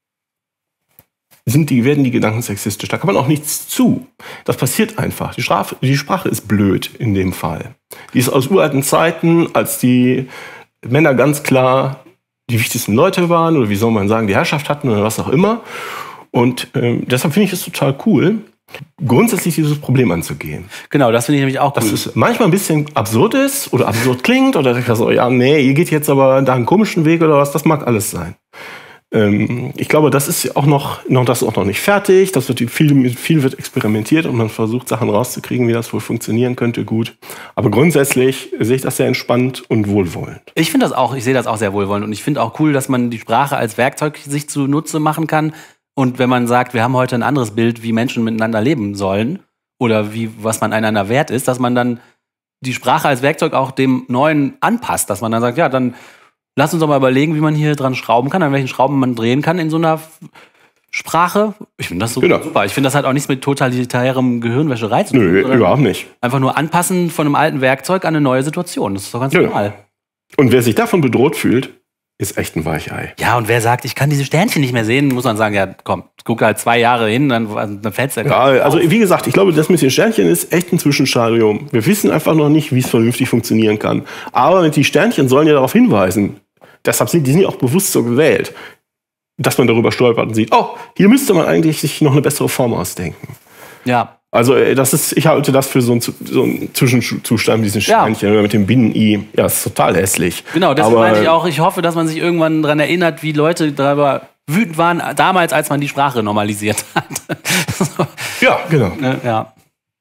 sind die, werden die Gedanken sexistisch. Da kann man auch nichts zu. Das passiert einfach. Die, Strafe, die Sprache ist blöd in dem Fall. Die ist aus uralten Zeiten, als die Männer ganz klar die wichtigsten Leute waren, oder wie soll man sagen, die Herrschaft hatten oder was auch immer. Und ähm, deshalb finde ich es total cool, grundsätzlich dieses Problem anzugehen. Genau, das finde ich nämlich auch cool. Dass es manchmal ein bisschen absurd ist oder absurd klingt oder so, ja, nee, ihr geht jetzt aber da einen komischen Weg oder was, das mag alles sein. Ähm, ich glaube, das ist auch noch, noch, das ist auch noch nicht fertig. Das wird viel, viel wird experimentiert und man versucht, Sachen rauszukriegen, wie das wohl funktionieren könnte, gut. Aber grundsätzlich sehe ich das sehr entspannt und wohlwollend. Ich finde das auch, ich sehe das auch sehr wohlwollend und ich finde auch cool, dass man die Sprache als Werkzeug sich zunutze machen kann. Und wenn man sagt, wir haben heute ein anderes Bild, wie Menschen miteinander leben sollen oder wie, was man einander wert ist, dass man dann die Sprache als Werkzeug auch dem Neuen anpasst. Dass man dann sagt, ja, dann lass uns doch mal überlegen, wie man hier dran schrauben kann, an welchen Schrauben man drehen kann in so einer Sprache. Ich finde das so genau. super. Ich finde, das hat auch nichts mit totalitärem Gehirnwäscherei zu tun. Nö, überhaupt nicht. Einfach nur anpassen von einem alten Werkzeug an eine neue Situation. Das ist doch ganz ja. normal. Und wer sich davon bedroht fühlt, ist echt ein Weichei. Ja, und wer sagt, ich kann diese Sternchen nicht mehr sehen, muss man sagen, ja, komm, guck halt zwei Jahre hin, dann, dann fällt's ja. Ja, also wie gesagt, ich glaube, das mit den Sternchen ist echt ein Zwischenstadium. Wir wissen einfach noch nicht, wie es vernünftig funktionieren kann. Aber die Sternchen sollen ja darauf hinweisen. Deshalb sind die sind ja auch bewusst so gewählt, dass man darüber stolpert und sieht, oh, hier müsste man eigentlich sich noch eine bessere Form ausdenken. Ja. Also das ist, ich halte das für so einen, so einen Zwischenzustand, diesen Sternchen ja. mit dem Binnen-I. Ja, ist total hässlich. Genau, deswegen Aber meinte ich auch, ich hoffe, dass man sich irgendwann daran erinnert, wie Leute darüber wütend waren, damals, als man die Sprache normalisiert hat. Ja, genau. Ja.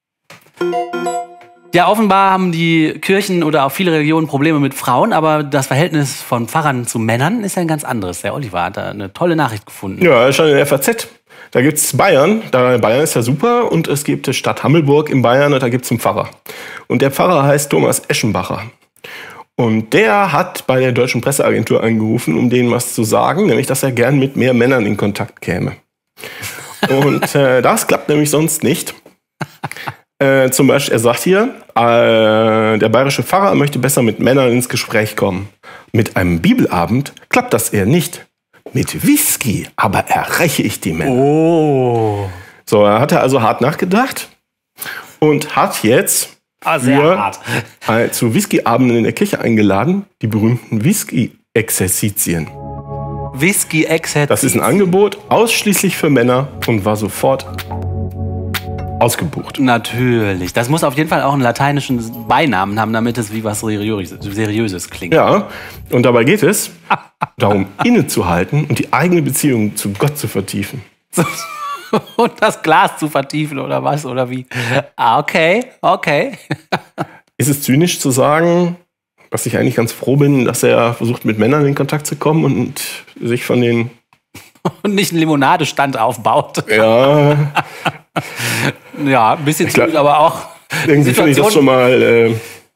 Ja, offenbar haben die Kirchen oder auch viele Religionen Probleme mit Frauen, aber das Verhältnis von Pfarrern zu Männern ist ja ein ganz anderes. Der Oliver hat da eine tolle Nachricht gefunden. Ja, schon in der F A Z. Da gibt es Bayern, da, Bayern ist ja super, und es gibt die Stadt Hammelburg in Bayern, und da gibt es einen Pfarrer. Und der Pfarrer heißt Thomas Eschenbacher. Und der hat bei der Deutschen Presseagentur angerufen, um denen was zu sagen, nämlich, dass er gern mit mehr Männern in Kontakt käme. Und äh, das klappt nämlich sonst nicht. Äh, zum Beispiel, er sagt hier, äh, der bayerische Pfarrer möchte besser mit Männern ins Gespräch kommen. Mit einem Bibelabend klappt das eher nicht. Mit Whisky aber erreiche ich die Männer. Oh. So, er hat also hart nachgedacht und hat jetzt ah, sehr für, hart. äh, zu Whisky-Abenden in der Kirche eingeladen, die berühmten Whisky-Exerzitien. Whisky-Exerzitien. Das ist ein Angebot ausschließlich für Männer und war sofort ausgebucht. Natürlich. Das muss auf jeden Fall auch einen lateinischen Beinamen haben, damit es wie was Seriöses, Seriöses klingt. Ja, und dabei geht es darum, innezuhalten und die eigene Beziehung zu Gott zu vertiefen. Und das Glas zu vertiefen oder was oder wie? Ah, okay, okay. Ist es zynisch zu sagen, dass ich eigentlich ganz froh bin, dass er versucht, mit Männern in Kontakt zu kommen und sich von den... Und nicht einen Limonadestand aufbaut. Ja... Ja, ein bisschen zu, aber auch. Irgendwie finde ich das schon mal. Äh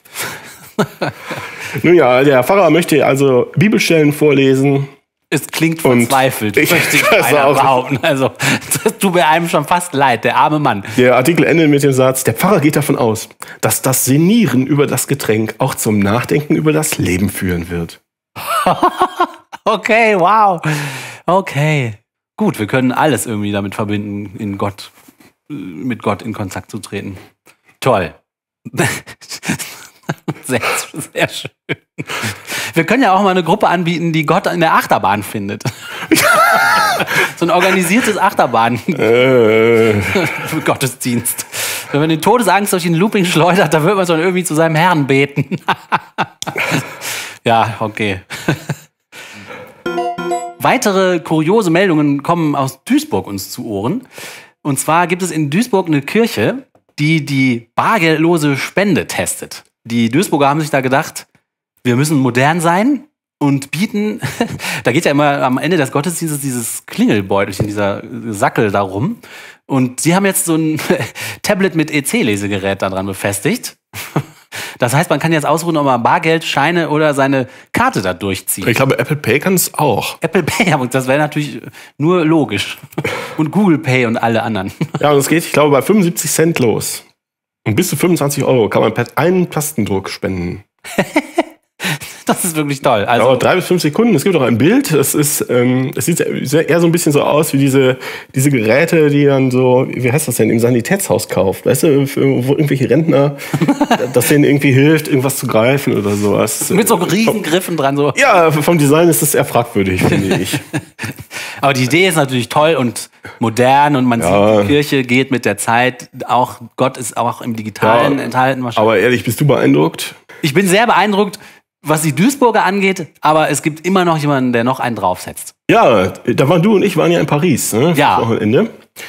Nun ja, der Pfarrer möchte also Bibelstellen vorlesen. Es klingt verzweifelt, ich möchte ich einer behaupten. Also, das tut mir einem schon fast leid, der arme Mann. Der Artikel endet mit dem Satz: Der Pfarrer geht davon aus, dass das Senieren über das Getränk auch zum Nachdenken über das Leben führen wird. Okay, wow. Okay. Gut, wir können alles irgendwie damit verbinden, in Gott, mit Gott in Kontakt zu treten. Toll. Sehr, sehr schön. Wir können ja auch mal eine Gruppe anbieten, die Gott in der Achterbahn findet. So ein organisiertes Achterbahn. Äh. Gottesdienst. Wenn man den Todesangst durch den Looping schleudert, dann wird man so irgendwie zu seinem Herrn beten. Ja, okay. Weitere kuriose Meldungen kommen aus Duisburg uns zu Ohren. Und zwar gibt es in Duisburg eine Kirche, die die bargeldlose Spende testet. Die Duisburger haben sich da gedacht, wir müssen modern sein und bieten, da geht ja immer am Ende des Gottesdienstes dieses Klingelbeutelchen, dieser Sackel da rum. Und sie haben jetzt so ein Tablet mit E C-Lesegerät da dran befestigt. Das heißt, man kann jetzt ausruhen, ob man Bargeld, Scheine oder seine Karte da durchzieht. Ich glaube, Apple Pay kann es auch. Apple Pay, aber das wäre natürlich nur logisch. Und Google Pay und alle anderen. Ja, und es geht, ich glaube, bei fünfundsiebzig Cent los. Und bis zu fünfundzwanzig Euro kann man per einen Tastendruck spenden. Das ist wirklich toll. Also aber drei bis fünf Sekunden. Es gibt auch ein Bild. Es ist, ähm, es sieht eher so ein bisschen so aus wie diese, diese Geräte, die dann so, wie heißt das denn, im Sanitätshaus kauft. Weißt du, wo irgendwelche Rentner, dass denen irgendwie hilft, irgendwas zu greifen oder sowas. Mit so riesen Griffen dran. So. Ja, vom Design ist das eher fragwürdig, finde ich. Aber die Idee ist natürlich toll und modern und man ja. sieht, die Kirche geht mit der Zeit. Auch Gott ist auch im Digitalen ja, enthalten. Aber ehrlich, bist du beeindruckt? Ich bin sehr beeindruckt, was die Duisburger angeht, aber es gibt immer noch jemanden, der noch einen draufsetzt. Ja, da waren du und ich waren ja in Paris, ne? Ja. Das Wochenende.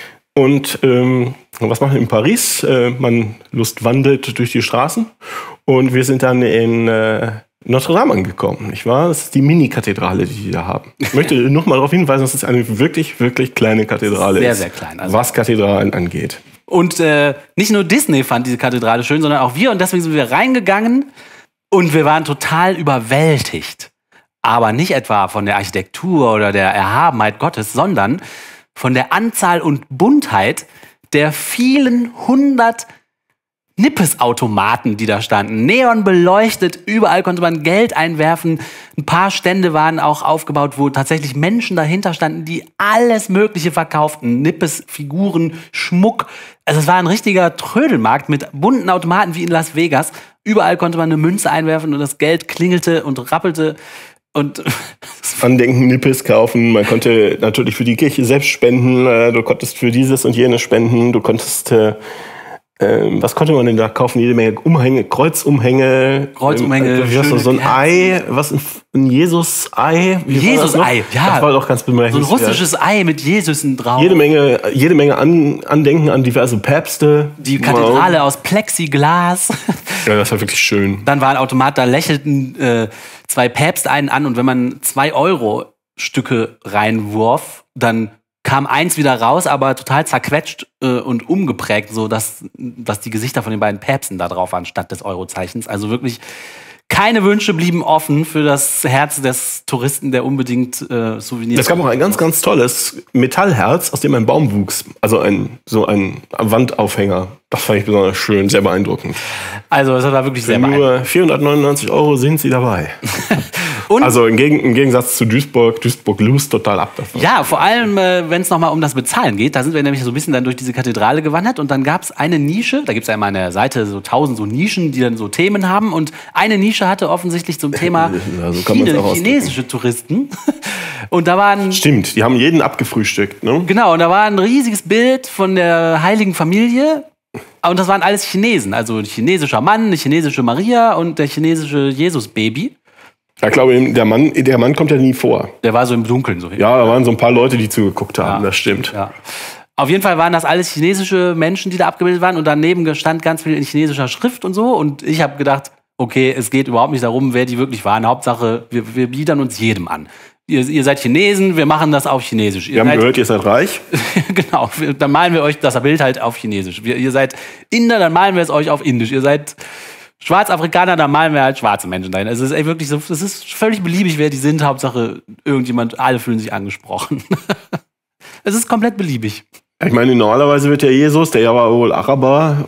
Und ähm, was machen wir in Paris? Äh, man lustwandelt durch die Straßen und wir sind dann in äh, Notre Dame angekommen, nicht wahr? Das ist die Mini-Kathedrale, die die da haben. Ich möchte noch mal darauf hinweisen, dass es eine wirklich, wirklich kleine Kathedrale sehr, ist. Sehr, sehr klein. Also. Was Kathedralen angeht. Und äh, nicht nur Disney fand diese Kathedrale schön, sondern auch wir. Und deswegen sind wir reingegangen und wir waren total überwältigt. Aber nicht etwa von der Architektur oder der Erhabenheit Gottes, sondern von der Anzahl und Buntheit der vielen hundert Nippes-Automaten, die da standen. Neon beleuchtet, überall konnte man Geld einwerfen. Ein paar Stände waren auch aufgebaut, wo tatsächlich Menschen dahinter standen, die alles Mögliche verkauften. Nippes-Figuren, Schmuck. Also es war ein richtiger Trödelmarkt mit bunten Automaten wie in Las Vegas. Überall konnte man eine Münze einwerfen und das Geld klingelte und rappelte. Und Andenken, Nippes kaufen. Man konnte natürlich für die Kirche selbst spenden. Du konntest für dieses und jenes spenden. Du konntest... Äh Ähm, was konnte man denn da kaufen? Jede Menge Umhänge, Kreuzumhänge. Kreuzumhänge, ähm, so, so ein Ei, was ein, ein Jesus-Ei. Jesus-Ei, ja. Das war doch ganz bemerkenswert. So ein russisches Ei mit Jesusen drauf. Jede Menge, jede Menge an, Andenken an diverse Päpste. Die Kathedrale wow. aus Plexiglas. Ja, das war wirklich schön. Dann war ein Automat, da lächelten äh, zwei Päpste einen an und wenn man zwei Euro Stücke reinwurf, dann kam eins wieder raus, aber total zerquetscht äh, und umgeprägt, so dass, dass die Gesichter von den beiden Päpsten da drauf waren, statt des Eurozeichens. Also wirklich keine Wünsche blieben offen für das Herz des Touristen, der unbedingt äh, Souvenirs... Es gab auch ein ganz, ganz tolles Metallherz, aus dem ein Baum wuchs. Also ein, so ein Wandaufhänger. Das fand ich besonders schön, sehr beeindruckend. Also das war wirklich sehr Für beeindruckend. Nur vierhundertneunundneunzig Euro sind sie dabei. Und? Also im, Geg- im Gegensatz zu Duisburg, Duisburg lost total ab davon. Ja, vor allem, äh, wenn es nochmal um das Bezahlen geht, da sind wir nämlich so ein bisschen dann durch diese Kathedrale gewandert und dann gab es eine Nische, da gibt es ja immer an der Seite so tausend so Nischen, die dann so Themen haben und eine Nische hatte offensichtlich zum Thema ja, so kann man's Chine, auch chinesische Touristen und da waren... Stimmt, die haben jeden abgefrühstückt, ne? Genau, und da war ein riesiges Bild von der heiligen Familie und das waren alles Chinesen, also ein chinesischer Mann, eine chinesische Maria und der chinesische Jesus-Baby. Ja, ich glaube, der Mann, der Mann kommt ja nie vor. Der war so im Dunkeln. So ja, da waren so ein paar Leute, die zugeguckt haben, ja, das stimmt. Ja. Auf jeden Fall waren das alles chinesische Menschen, die da abgebildet waren und daneben stand ganz viel in chinesischer Schrift und so und ich habe gedacht, okay, es geht überhaupt nicht darum, wer die wirklich waren. Hauptsache, wir, wir biedern uns jedem an. Ihr, ihr seid Chinesen, wir machen das auf Chinesisch. Ihr wir haben seid, gehört, ihr seid reich. Genau, dann malen wir euch das Bild halt auf Chinesisch. Wir, ihr seid Inder, dann malen wir es euch auf Indisch. Ihr seid Schwarzafrikaner, da malen wir halt schwarze Menschen dahin. Also es ist echt wirklich so, es ist völlig beliebig, wer die sind. Hauptsache irgendjemand, alle fühlen sich angesprochen. Es ist komplett beliebig. Ich meine, normalerweise wird ja Jesus, der ja wohl Araber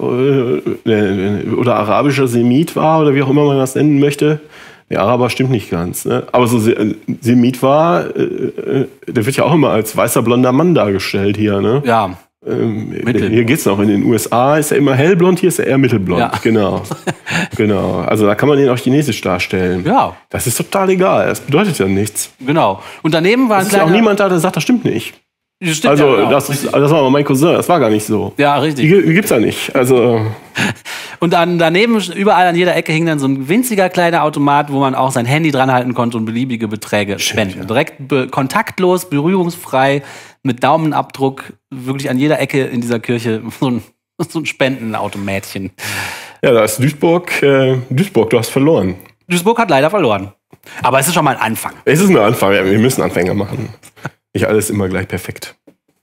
äh, oder arabischer Semit war oder wie auch immer man das nennen möchte. Der Araber stimmt nicht ganz, ne? Aber so Semit war, äh, der wird ja auch immer als weißer blonder Mann dargestellt hier, ne? Ja. Ähm, hier geht's noch. In den U S A ist er immer hellblond, hier ist er eher mittelblond. Ja. Genau. Genau. Also da kann man ihn auch chinesisch darstellen. Ja. Das ist total egal. Das bedeutet ja nichts. Genau. Und daneben war es. Es ist ja auch niemand da, der sagt, das stimmt nicht. Das stimmt, also, ja, genau, das, ist, das war mal mein Cousin, das war gar nicht so. Ja, richtig. Die, die gibt's ja nicht. Also. Und dann daneben, überall an jeder Ecke hing dann so ein winziger kleiner Automat, wo man auch sein Handy dran halten konnte und beliebige Beträge spenden. Ja. Direkt be- kontaktlos, berührungsfrei, mit Daumenabdruck, wirklich an jeder Ecke in dieser Kirche so ein, so ein Spendenautomätchen. Ja, da ist Duisburg. Äh, Duisburg, du hast verloren. Duisburg hat leider verloren. Aber es ist schon mal ein Anfang. Es ist ein Anfang, ja, wir müssen Anfänger machen. Nicht alles immer gleich perfekt.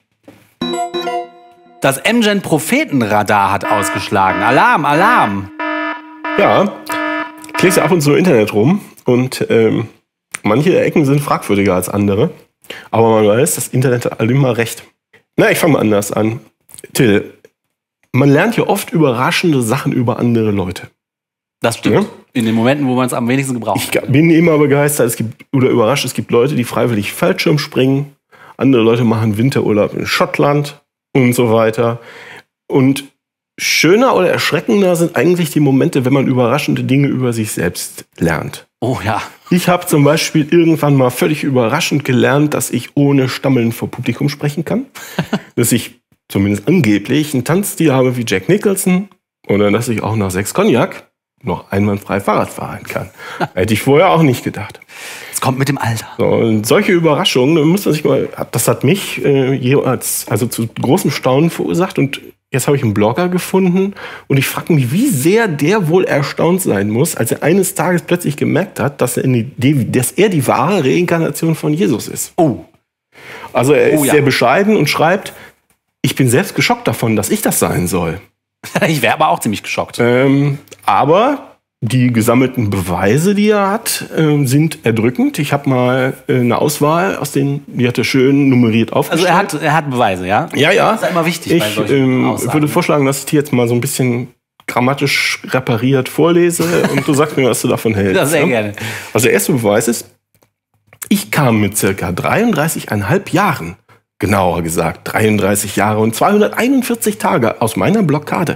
Das M-Gen-Prophetenradar hat ausgeschlagen. Alarm, Alarm. Ja, klickst ja ab und zu im Internet rum und ähm, manche Ecken sind fragwürdiger als andere. Aber man weiß, das Internet hat immer recht. Na, ich fange mal anders an. Till, man lernt ja oft überraschende Sachen über andere Leute. Das stimmt. Ja? In den Momenten, wo man es am wenigsten gebraucht. Ich bin immer begeistert, es gibt, oder überrascht, es gibt Leute, die freiwillig Fallschirm springen. Andere Leute machen Winterurlaub in Schottland und so weiter. Und schöner oder erschreckender sind eigentlich die Momente, wenn man überraschende Dinge über sich selbst lernt. Oh ja. Ich habe zum Beispiel irgendwann mal völlig überraschend gelernt, dass ich ohne Stammeln vor Publikum sprechen kann. Dass ich zumindest angeblich einen Tanzstil habe wie Jack Nicholson. Oder dass ich auch nach sechs Cognac noch einwandfrei Fahrrad fahren kann. Hätte ich vorher auch nicht gedacht. Es kommt mit dem Alter. So, und solche Überraschungen, muss man sich mal, das hat mich äh, jeweils, also zu großem Staunen verursacht. Und jetzt habe ich einen Blogger gefunden und ich frage mich, wie sehr der wohl erstaunt sein muss, als er eines Tages plötzlich gemerkt hat, dass er, die, dass er die wahre Reinkarnation von Jesus ist. Oh. Also er Oh, ist ja. sehr bescheiden und schreibt, ich bin selbst geschockt davon, dass ich das sein soll. Ich wäre aber auch ziemlich geschockt. Ähm, aber die gesammelten Beweise, die er hat, äh, sind erdrückend. Ich habe mal äh, eine Auswahl aus den, die hat er schön nummeriert Also aufgestellt. er hat, er hat Beweise, ja? ja, ja. Das ist ja immer wichtig bei Ich solchen ähm, Aussagen. würde vorschlagen, dass ich die jetzt mal so ein bisschen grammatisch repariert vorlese und du sagst mir, was du davon hältst. Ja, sehr ja? gerne. Also der erste Beweis ist, ich kam mit circa dreiunddreißig Komma fünf Jahren, genauer gesagt dreiunddreißig Jahre und zweihunderteinundvierzig Tage aus meiner Blockade.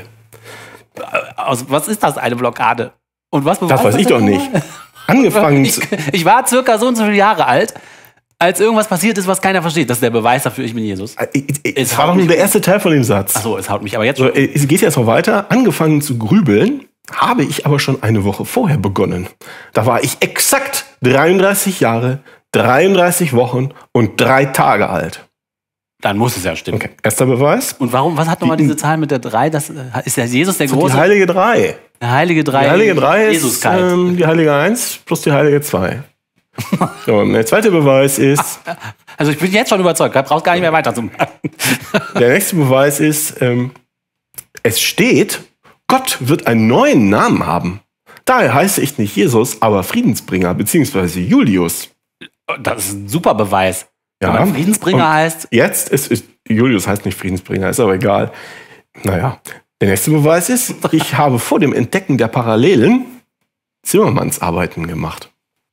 Aus, was ist das, eine Blockade? Und was Das weiß ich doch nicht. Angefangen Ich, zu, ich war circa so und so viele Jahre alt, als irgendwas passiert ist, was keiner versteht. Das ist der Beweis dafür, ich bin Jesus. Es war doch nur der erste Teil von dem Satz. Achso, es haut mich aber jetzt So, schon. es geht jetzt noch weiter. Angefangen zu grübeln habe ich aber schon eine Woche vorher begonnen. Da war ich exakt dreiunddreißig Jahre, dreiunddreißig Wochen und drei Tage alt. Dann muss es ja stimmen. Okay, erster Beweis. Und warum, was hat nochmal diese Zahl mit der drei? Das, äh, ist der Jesus der Die große? heilige drei. Der heilige drei. Die heilige drei ist Jesuskeit. ähm, die heilige eins plus die heilige zwei. So, und der zweite Beweis ist, Also ich bin jetzt schon überzeugt, da brauchst gar nicht mehr weiterzumachen. der nächste Beweis ist, ähm, es steht, Gott wird einen neuen Namen haben. Daher heiße ich nicht Jesus, aber Friedensbringer, beziehungsweise Julius. Das ist ein super Beweis. Ja. Wenn man Friedensbringer Und heißt. Jetzt ist, ist, Julius heißt nicht Friedensbringer, ist aber egal. Naja, der nächste Beweis ist, ich habe vor dem Entdecken der Parallelen Zimmermannsarbeiten gemacht.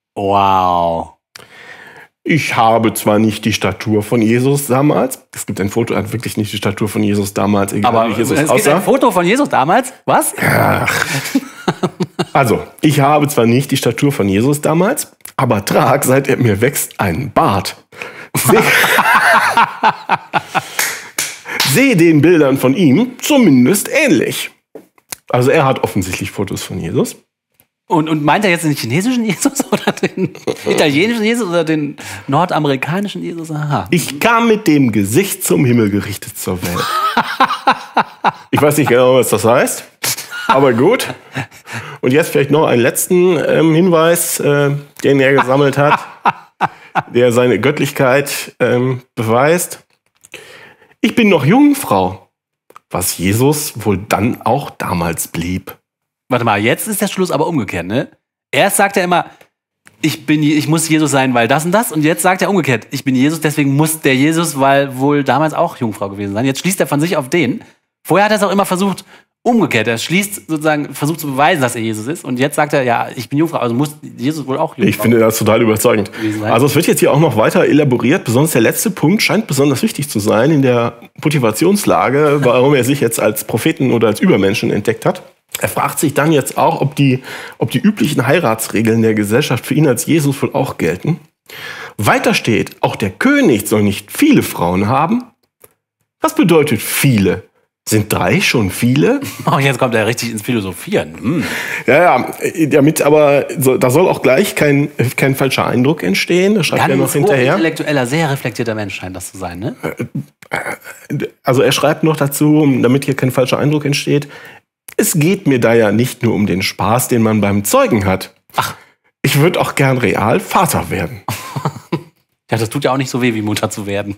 Wow. Ich habe zwar nicht die Statur von Jesus damals, es gibt ein Foto, er hat wirklich nicht die Statur von Jesus damals, egal Aber wie Jesus es gibt aussah. ein Foto von Jesus damals. Was? Ach. Also, ich habe zwar nicht die Statur von Jesus damals, aber trag, seit er mir wächst, einen Bart. Seh, Sehe den Bildern von ihm zumindest ähnlich. Also er hat offensichtlich Fotos von Jesus. Und, und meint er jetzt den chinesischen Jesus oder den italienischen Jesus oder den nordamerikanischen Jesus? Aha. Ich kam mit dem Gesicht zum Himmel gerichtet zur Welt. Ich weiß nicht genau, was das heißt, aber gut. Und jetzt vielleicht noch einen letzten ähm, Hinweis, äh, den er gesammelt hat, der seine Göttlichkeit ähm, beweist. Ich bin noch Jungfrau, was Jesus wohl dann auch damals blieb. Warte mal, jetzt ist der Schluss aber umgekehrt, ne? Erst sagt er immer, ich, bin, ich muss Jesus sein, weil das und das. Und jetzt sagt er umgekehrt, ich bin Jesus, deswegen muss der Jesus, weil wohl damals auch Jungfrau gewesen sein. Jetzt schließt er von sich auf den. Vorher hat er es auch immer versucht, umgekehrt. Er schließt sozusagen, versucht zu beweisen, dass er Jesus ist. Und jetzt sagt er, ja, ich bin Jungfrau, also muss Jesus wohl auch Jungfrau Ich finde das total überzeugend. sein. Also es wird jetzt hier auch noch weiter elaboriert. Besonders der letzte Punkt scheint besonders wichtig zu sein in der Motivationslage, warum er sich jetzt als Propheten oder als Übermenschen entdeckt hat. Er fragt sich dann jetzt auch, ob die, ob die üblichen Heiratsregeln der Gesellschaft für ihn als Jesus wohl auch gelten. Weiter steht, auch der König soll nicht viele Frauen haben. Was bedeutet viele? Sind drei schon viele? Oh, jetzt kommt er richtig ins Philosophieren. Hm. Ja, ja, damit aber, so, da soll auch gleich kein, kein falscher Eindruck entstehen. Das schreibt er noch Ganz hinterher. intellektueller, sehr reflektierter Mensch scheint das zu sein, ne? Also er schreibt noch dazu, damit hier kein falscher Eindruck entsteht, es geht mir da ja nicht nur um den Spaß, den man beim Zeugen hat. Ach. Ich würde auch gern real Vater werden. Ja, das tut ja auch nicht so weh, wie Mutter zu werden.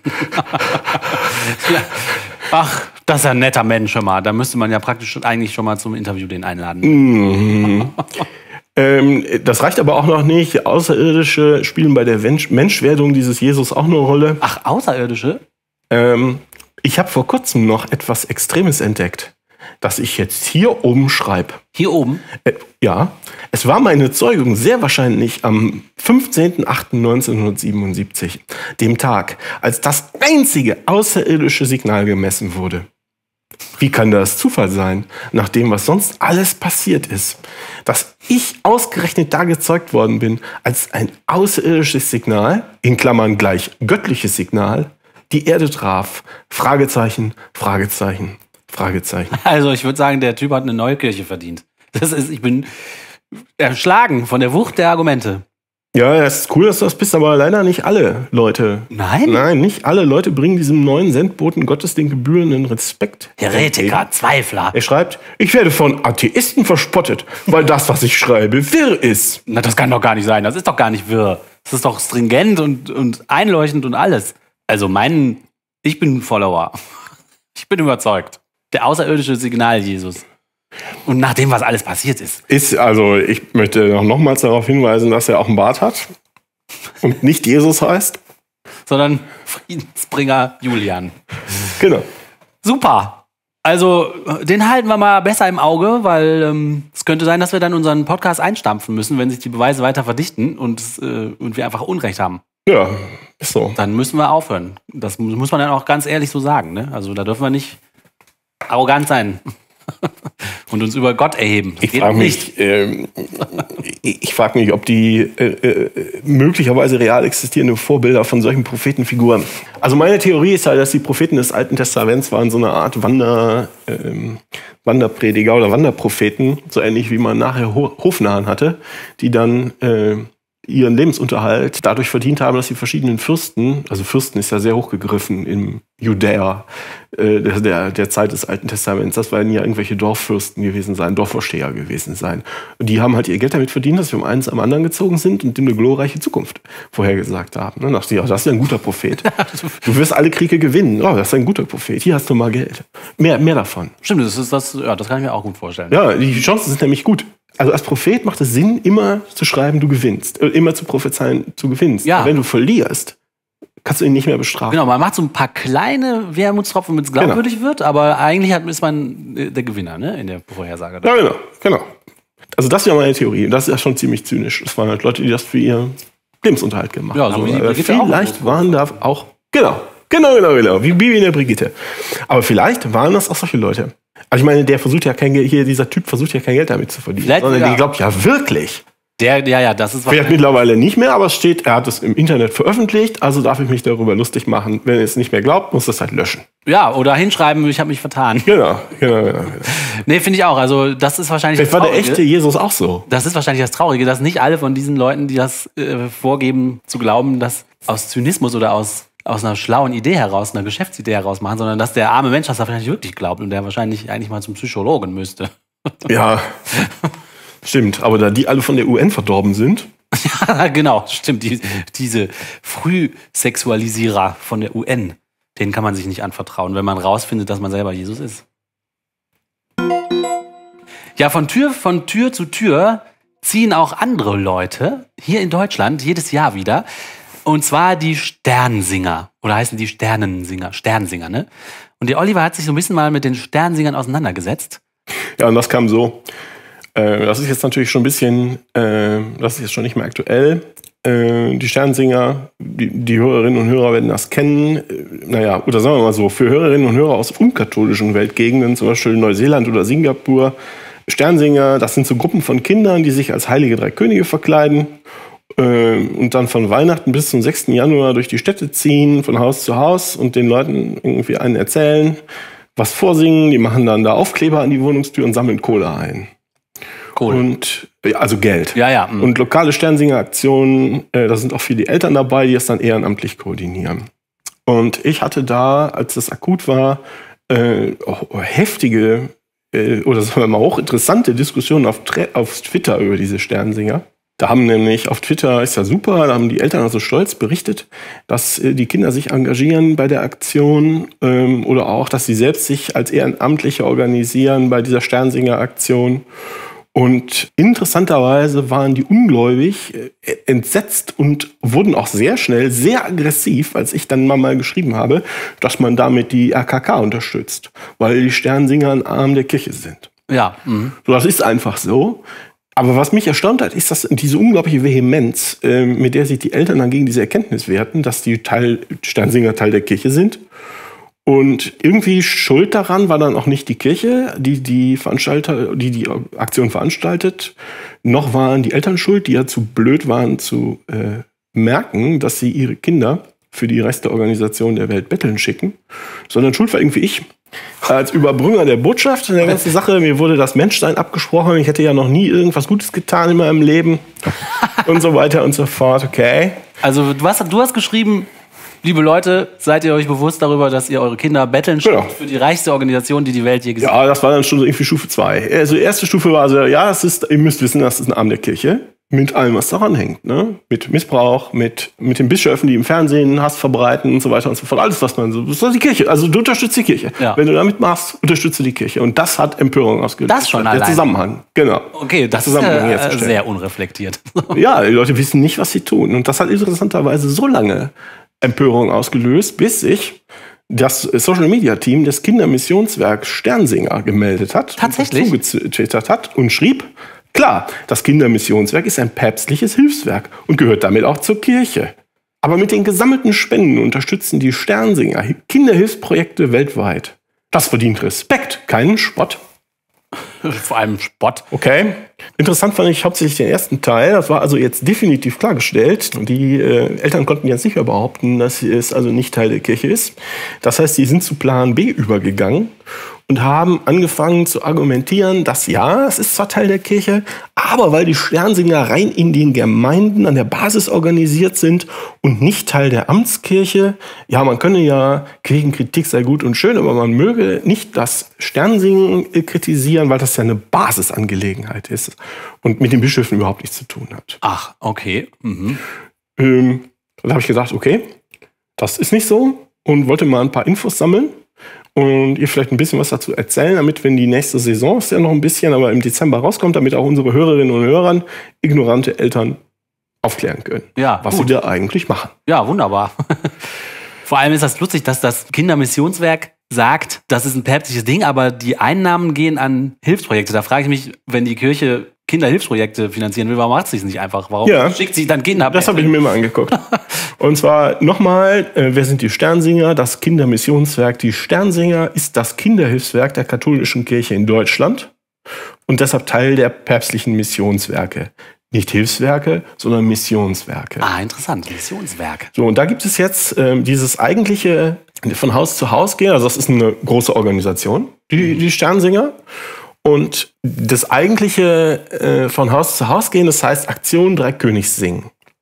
Ja. Ach, das ist ein netter Mensch schon mal. Da müsste man ja praktisch eigentlich schon mal zum Interview den einladen. Mhm. ähm, das reicht aber auch noch nicht. Außerirdische spielen bei der Mensch- Menschwerdung dieses Jesus auch eine Rolle. Ach, Außerirdische? Ähm, ich habe vor kurzem noch etwas Extremes entdeckt, das ich jetzt hier oben schreibe. Hier oben? Äh, ja, es war meine Zeugung sehr wahrscheinlich am fünfzehnten achten neunzehnhundertsiebenundsiebzig, dem Tag, als das einzige außerirdische Signal gemessen wurde. Wie kann das Zufall sein, nach dem, was sonst alles passiert ist, dass ich ausgerechnet da gezeugt worden bin, als ein außerirdisches Signal, in Klammern gleich göttliches Signal, die Erde traf? Fragezeichen, Fragezeichen, Fragezeichen. Also ich würde sagen, der Typ hat eine neue Kirche verdient. Das ist, ich bin erschlagen von der Wucht der Argumente. Ja, es ist cool, dass du das bist, aber leider nicht alle Leute. Nein? Nein, nicht alle Leute bringen diesem neuen Sendboten Gottes den gebührenden Respekt. Heretiker, Zweifler. Er schreibt, ich werde von Atheisten verspottet, weil das, was ich schreibe, wirr ist. Na, das kann doch gar nicht sein. Das ist doch gar nicht wirr. Das ist doch stringent und, und einleuchtend und alles. Also mein, ich bin ein Follower. Ich bin überzeugt. Der außerirdische Signal Jesus. Und nach dem, was alles passiert ist. Ist, also ich möchte noch nochmals darauf hinweisen, dass er auch einen Bart hat und nicht Jesus heißt. Sondern Friedensbringer Julian. Genau. Super. Also den halten wir mal besser im Auge, weil ähm, es könnte sein, dass wir dann unseren Podcast einstampfen müssen, wenn sich die Beweise weiter verdichten und, äh, und wir einfach Unrecht haben. Ja, ist so. Dann müssen wir aufhören. Das muss man dann auch ganz ehrlich so sagen. Ne? Also da dürfen wir nicht arrogant sein und uns über Gott erheben. Das Ich geht frage nicht. mich, ähm, ich frag mich, ob die äh, äh, möglicherweise real existierende Vorbilder von solchen Prophetenfiguren. Also meine Theorie ist halt, dass die Propheten des Alten Testaments waren so eine Art Wander, ähm, Wanderprediger oder Wanderpropheten, so ähnlich wie man nachher Ho- Hofnarren hatte, die dann äh, ihren Lebensunterhalt dadurch verdient haben, dass sie verschiedenen Fürsten, also Fürsten ist ja sehr hochgegriffen im Judäa äh, der, der, der Zeit des Alten Testaments, das werden ja irgendwelche Dorffürsten gewesen sein, Dorfvorsteher gewesen sein. Und die haben halt ihr Geld damit verdient, dass wir um eins am anderen gezogen sind und dem eine glorreiche Zukunft vorhergesagt haben. Dann dachte ich, ja, das ist ja ein guter Prophet. Du wirst alle Kriege gewinnen. Oh, das ist ein guter Prophet. Hier hast du mal Geld. Mehr, mehr davon. Stimmt, das ist das, ja, das kann ich mir auch gut vorstellen. Ja, die Chancen sind nämlich gut. Also als Prophet macht es Sinn, immer zu schreiben, du gewinnst. Äh, immer zu prophezeien, du gewinnst. Ja. Aber wenn du verlierst, kannst du ihn nicht mehr bestrafen. Genau, man macht so ein paar kleine Wermutstropfen, damit es glaubwürdig genau. wird, aber eigentlich hat, ist man der Gewinner, ne, in der Vorhersage. Ja, genau, genau. Also das wäre meine Theorie. Das ist ja schon ziemlich zynisch. Das waren halt Leute, die das für ihren Lebensunterhalt gemacht ja, so haben. Wie die aber Brigitte vielleicht auch. waren da auch, genau, genau, genau, genau, wie Bibi in der Brigitte. Aber vielleicht waren das auch solche Leute. Also ich meine, der versucht ja kein Geld, hier dieser Typ versucht ja kein Geld damit zu verdienen. Vielleicht, sondern ja. der glaubt ja wirklich. Der, ja, ja, das ist Vielleicht mittlerweile nicht mehr, aber es steht, er hat es im Internet veröffentlicht, also darf ich mich darüber lustig machen. Wenn er es nicht mehr glaubt, muss das halt löschen. Ja, oder hinschreiben, ich habe mich vertan. Genau, genau, genau. genau. Nee, finde ich auch. Also das ist wahrscheinlich Vielleicht das war der Traurige. echte Jesus auch so. Das ist wahrscheinlich das Traurige, dass nicht alle von diesen Leuten, die das äh, vorgeben, zu glauben, dass aus Zynismus oder aus aus einer schlauen Idee heraus, einer Geschäftsidee heraus machen, sondern dass der arme Mensch das da vielleicht wirklich glaubt und der wahrscheinlich eigentlich mal zum Psychologen müsste. Ja, stimmt. Aber da die alle von der U N verdorben sind. Ja, genau, stimmt. Die, diese Frühsexualisierer von der U N, denen kann man sich nicht anvertrauen, wenn man rausfindet, dass man selber Jesus ist. Ja, von Tür, von Tür zu Tür ziehen auch andere Leute hier in Deutschland jedes Jahr wieder. Und zwar die Sternsinger. Oder heißen die Sternensinger? Sternsinger, ne? Und der Oliver hat sich so ein bisschen mal mit den Sternsingern auseinandergesetzt. Ja, und das kam so. Äh, das ist jetzt natürlich schon ein bisschen, äh, das ist jetzt schon nicht mehr aktuell. Äh, die Sternsinger, die, die Hörerinnen und Hörer werden das kennen. Äh, naja, oder sagen wir mal so, für Hörerinnen und Hörer aus unkatholischen Weltgegenden, zum Beispiel Neuseeland oder Singapur, Sternsinger, das sind so Gruppen von Kindern, die sich als heilige drei Könige verkleiden und dann von Weihnachten bis zum sechsten Januar durch die Städte ziehen, von Haus zu Haus und den Leuten irgendwie einen erzählen, was vorsingen. Die machen dann da Aufkleber an die Wohnungstür und sammeln Kohle ein. Cool. Und, also Geld. Ja, ja. mh. Und lokale Sternsinger-Aktionen, äh, da sind auch viele Eltern dabei, die das dann ehrenamtlich koordinieren. Und ich hatte da, als das akut war, äh, auch heftige äh, oder sagen wir mal hochinteressante Diskussionen auf, Tre- auf Twitter über diese Sternsinger. Da haben nämlich auf Twitter, ist ja super, da haben die Eltern also stolz berichtet, dass äh, die Kinder sich engagieren bei der Aktion ähm, oder auch, dass sie selbst sich als Ehrenamtliche organisieren bei dieser Sternsinger-Aktion. Und interessanterweise waren die ungläubig äh, entsetzt und wurden auch sehr schnell sehr aggressiv, als ich dann mal geschrieben habe, dass man damit die R K K unterstützt, weil die Sternsinger ein Arm der Kirche sind. Ja. Mhm. So, das ist einfach so. Aber was mich erstaunt hat, ist, dass diese unglaubliche Vehemenz, äh, mit der sich die Eltern dann gegen diese Erkenntnis wehrten, dass die Teil, Sternsinger Teil der Kirche sind. Und irgendwie schuld daran war dann auch nicht die Kirche, die die Veranstalter, die die Aktion veranstaltet. Noch waren die Eltern schuld, die ja zu blöd waren zu äh, merken, dass sie ihre Kinder für die rechte Organisation der Welt betteln schicken. Sondern schuld war irgendwie ich. Als Überbringer der Botschaft in der ganzen Sache. Mir wurde das Menschsein abgesprochen. Ich hätte ja noch nie irgendwas Gutes getan in meinem Leben. Und so weiter und so fort. Okay. Also du hast, du hast geschrieben, liebe Leute, seid ihr euch bewusst darüber, dass ihr eure Kinder betteln schickt Genau. für die reichste Organisation, die die Welt je gesehen hat? Ja, das war dann schon so irgendwie Stufe zwei. Also die erste Stufe war so, ja, das ist, ihr müsst wissen, das ist ein Arm der Kirche. Mit allem, was daran hängt. Ne? Mit Missbrauch, mit, mit den Bischöfen, die im Fernsehen Hass verbreiten und so weiter und so fort. Alles, was man so. Das ist die Kirche. Also du unterstützt die Kirche. Ja. Wenn du damit machst, unterstützt du die Kirche. Und das hat Empörung ausgelöst. Das schon Der allein. Zusammenhang. Genau. Okay, das Zusammenhang ist äh, herzustellen. sehr unreflektiert. Ja, die Leute wissen nicht, was sie tun. Und das hat interessanterweise so lange Empörung ausgelöst, bis sich das Social-Media-Team des Kindermissionswerks Sternsinger gemeldet hat. Tatsächlich? Und zugetwittert hat und schrieb, klar, das Kindermissionswerk ist ein päpstliches Hilfswerk und gehört damit auch zur Kirche. Aber mit den gesammelten Spenden unterstützen die Sternsinger Kinderhilfsprojekte weltweit. Das verdient Respekt, keinen Spott. Vor allem Spott. Okay. Interessant fand ich hauptsächlich den ersten Teil. Das war also jetzt definitiv klargestellt. Die äh, Eltern konnten jetzt nicht mehr behaupten, dass es also nicht Teil der Kirche ist. Das heißt, sie sind zu Plan B übergegangen und haben angefangen zu argumentieren, dass ja, es ist zwar Teil der Kirche, aber weil die Sternsinger rein in den Gemeinden an der Basis organisiert sind und nicht Teil der Amtskirche, ja, man könne ja, Kirchenkritik sei gut und schön, aber man möge nicht das Sternsingen kritisieren, weil das ja eine Basisangelegenheit ist und mit den Bischöfen überhaupt nichts zu tun hat. Ach, okay. Mhm. Ähm, da habe ich gedacht, okay, das ist nicht so und wollte mal ein paar Infos sammeln. Und ihr vielleicht ein bisschen was dazu erzählen, damit, wenn die nächste Saison, ist ja noch ein bisschen, aber im Dezember rauskommt, damit auch unsere Hörerinnen und Hörer ignorante Eltern aufklären können, Ja, was gut. sie da eigentlich machen. Ja, wunderbar. Vor allem ist das lustig, dass das Kindermissionswerk sagt, das ist ein päpstliches Ding, aber die Einnahmen gehen an Hilfsprojekte. Da frage ich mich, wenn die Kirche Kinderhilfsprojekte finanzieren will, warum macht sie es nicht einfach? Warum Ja. schickt sie dann Kinder? Das habe ich mir mal angeguckt. Und zwar nochmal, äh, wer sind die Sternsinger? Das Kindermissionswerk. Die Sternsinger ist das Kinderhilfswerk der katholischen Kirche in Deutschland und deshalb Teil der päpstlichen Missionswerke. Nicht Hilfswerke, sondern Missionswerke. Ah, interessant. Missionswerk. So, und da gibt es jetzt ähm, dieses eigentliche von Haus zu Haus gehen. Also das ist eine große Organisation, die, die Sternsinger. Und das eigentliche äh, von Haus zu Haus gehen, das heißt Aktion Drei Königs singen.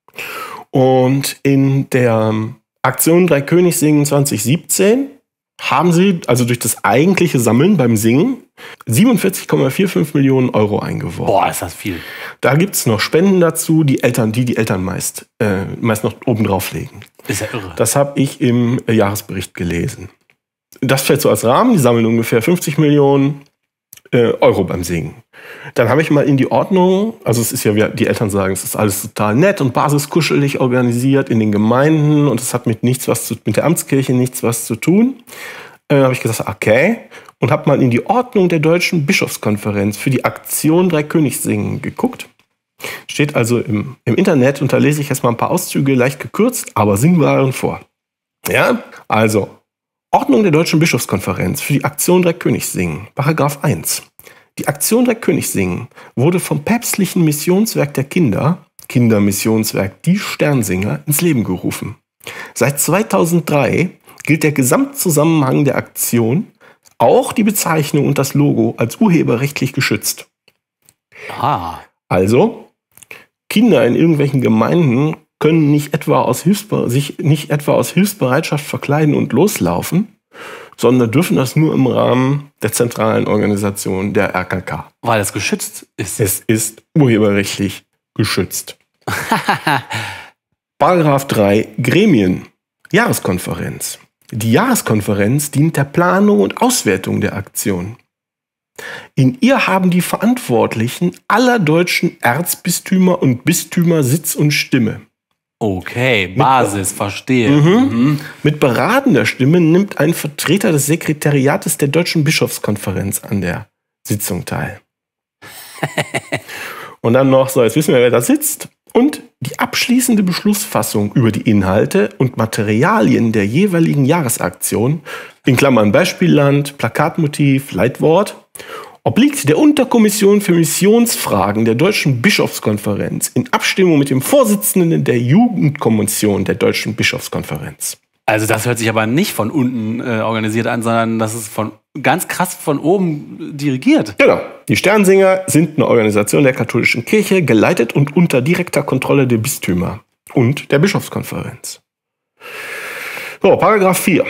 Und in der Aktion Drei Königs singen zwanzig siebzehn haben sie, also durch das eigentliche Sammeln beim Singen, siebenundvierzig Komma fünfundvierzig Millionen Euro eingeworben. Boah, ist das viel. Da gibt es noch Spenden dazu, die Eltern, die die Eltern meist, äh, meist noch oben drauf legen. Ist ja irre. Das habe ich im äh, Jahresbericht gelesen. Das fällt so als Rahmen, die sammeln ungefähr fünfzig Millionen äh, Euro beim Singen. Dann habe ich mal in die Ordnung, also es ist ja, wie die Eltern sagen, es ist alles total nett und basiskuschelig organisiert in den Gemeinden und es hat mit nichts was zu, mit der Amtskirche nichts was zu tun. Äh, habe ich gesagt, okay, und habe mal in die Ordnung der Deutschen Bischofskonferenz für die Aktion Drei Königs singen geguckt. Steht also im, im Internet und da lese ich erstmal ein paar Auszüge, leicht gekürzt, aber singbaren vor. Ja, also Ordnung der Deutschen Bischofskonferenz für die Aktion Drei Königs singen, Paragraph eins. Die Aktion Drei Königs singen wurde vom päpstlichen Missionswerk der Kinder, Kindermissionswerk Die Sternsinger, ins Leben gerufen. Seit zweitausenddrei gilt der Gesamtzusammenhang der Aktion, auch die Bezeichnung und das Logo, als urheberrechtlich geschützt. Ah. Also, Kinder in irgendwelchen Gemeinden können nicht etwa aus Hilfsbe- sich nicht etwa aus Hilfsbereitschaft verkleiden und loslaufen, sondern dürfen das nur im Rahmen der zentralen Organisation der R K K. Weil es geschützt ist. Es ist urheberrechtlich geschützt. Paragraph drei, Gremien. Jahreskonferenz. Die Jahreskonferenz dient der Planung und Auswertung der Aktion. In ihr haben die Verantwortlichen aller deutschen Erzbistümer und Bistümer Sitz und Stimme. Okay, Basis, Mit, verstehe. Mhm. Mhm. Mit beratender Stimme nimmt ein Vertreter des Sekretariates der Deutschen Bischofskonferenz an der Sitzung teil. Und dann noch so, jetzt wissen wir, wer da sitzt. Und die abschließende Beschlussfassung über die Inhalte und Materialien der jeweiligen Jahresaktion, in Klammern Beispielland, Plakatmotiv, Leitwort, obliegt der Unterkommission für Missionsfragen der Deutschen Bischofskonferenz in Abstimmung mit dem Vorsitzenden der Jugendkommission der Deutschen Bischofskonferenz. Also das hört sich aber nicht von unten äh, organisiert an, sondern das ist von ganz krass von oben dirigiert. Genau. Die Sternsinger sind eine Organisation der katholischen Kirche, geleitet und unter direkter Kontrolle der Bistümer und der Bischofskonferenz. So, Paragraph vier.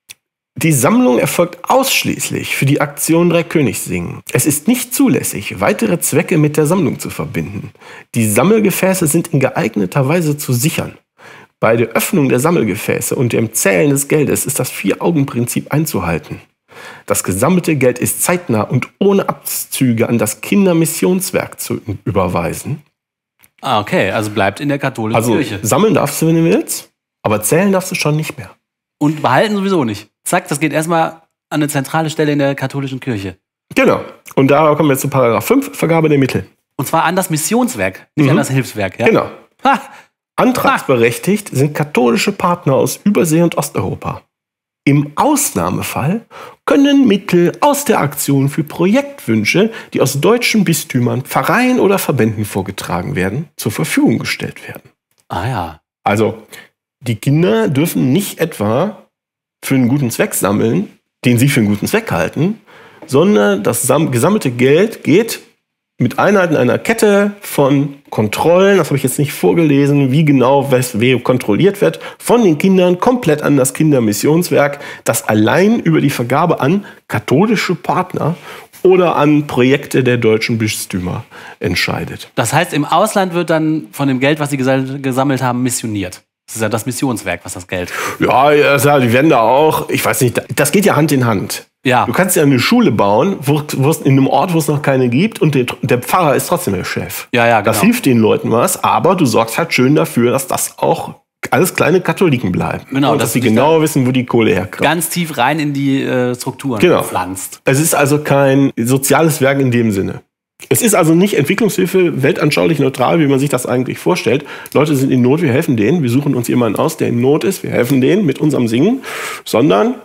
Die Sammlung erfolgt ausschließlich für die Aktion Dreikönigssingen. Es ist nicht zulässig, weitere Zwecke mit der Sammlung zu verbinden. Die Sammelgefäße sind in geeigneter Weise zu sichern. Bei der Öffnung der Sammelgefäße und dem Zählen des Geldes ist das Vier-Augen-Prinzip einzuhalten. Das gesammelte Geld ist zeitnah und ohne Abzüge an das Kindermissionswerk zu überweisen. Ah, okay, also bleibt in der katholischen also, Kirche. Also sammeln darfst du, wenn du willst, aber zählen darfst du schon nicht mehr. Und behalten sowieso nicht. Zack, das geht erstmal an eine zentrale Stelle in der katholischen Kirche. Genau. Und da kommen wir jetzt zu Paragraph fünf, Vergabe der Mittel. Und zwar an das Missionswerk, nicht mhm. an das Hilfswerk. Ja? Genau. Ha. Antragsberechtigt sind katholische Partner aus Übersee und Osteuropa. Im Ausnahmefall können Mittel aus der Aktion für Projektwünsche, die aus deutschen Bistümern, Pfarreien oder Verbänden vorgetragen werden, zur Verfügung gestellt werden. Ah ja. Also, die Kinder dürfen nicht etwa für einen guten Zweck sammeln, den sie für einen guten Zweck halten, sondern das gesammelte Geld geht mit Einheiten einer Kette von Kontrollen, das habe ich jetzt nicht vorgelesen, wie genau was wie kontrolliert wird, von den Kindern komplett an das Kindermissionswerk, das allein über die Vergabe an katholische Partner oder an Projekte der deutschen Bistümer entscheidet. Das heißt, im Ausland wird dann von dem Geld, was sie gesammelt haben, missioniert. Das ist ja das Missionswerk, was das Geld. Ja, ja, die werden da auch, ich weiß nicht, das geht ja Hand in Hand. Ja. Du kannst ja eine Schule bauen, wo, wo es in einem Ort, wo es noch keine gibt, und der, der Pfarrer ist trotzdem der Chef. Ja, ja, genau. Das hilft den Leuten was, aber du sorgst halt schön dafür, dass das auch alles kleine Katholiken bleiben. Genau, und dass sie genau wissen, wo die Kohle herkommt. Ganz tief rein in die äh, Strukturen genau. pflanzt. Es ist also kein soziales Werk in dem Sinne. Es ist also nicht Entwicklungshilfe weltanschaulich neutral, wie man sich das eigentlich vorstellt. Leute sind in Not, wir helfen denen. Wir suchen uns jemanden aus, der in Not ist. Wir helfen denen mit unserem Singen. Sondern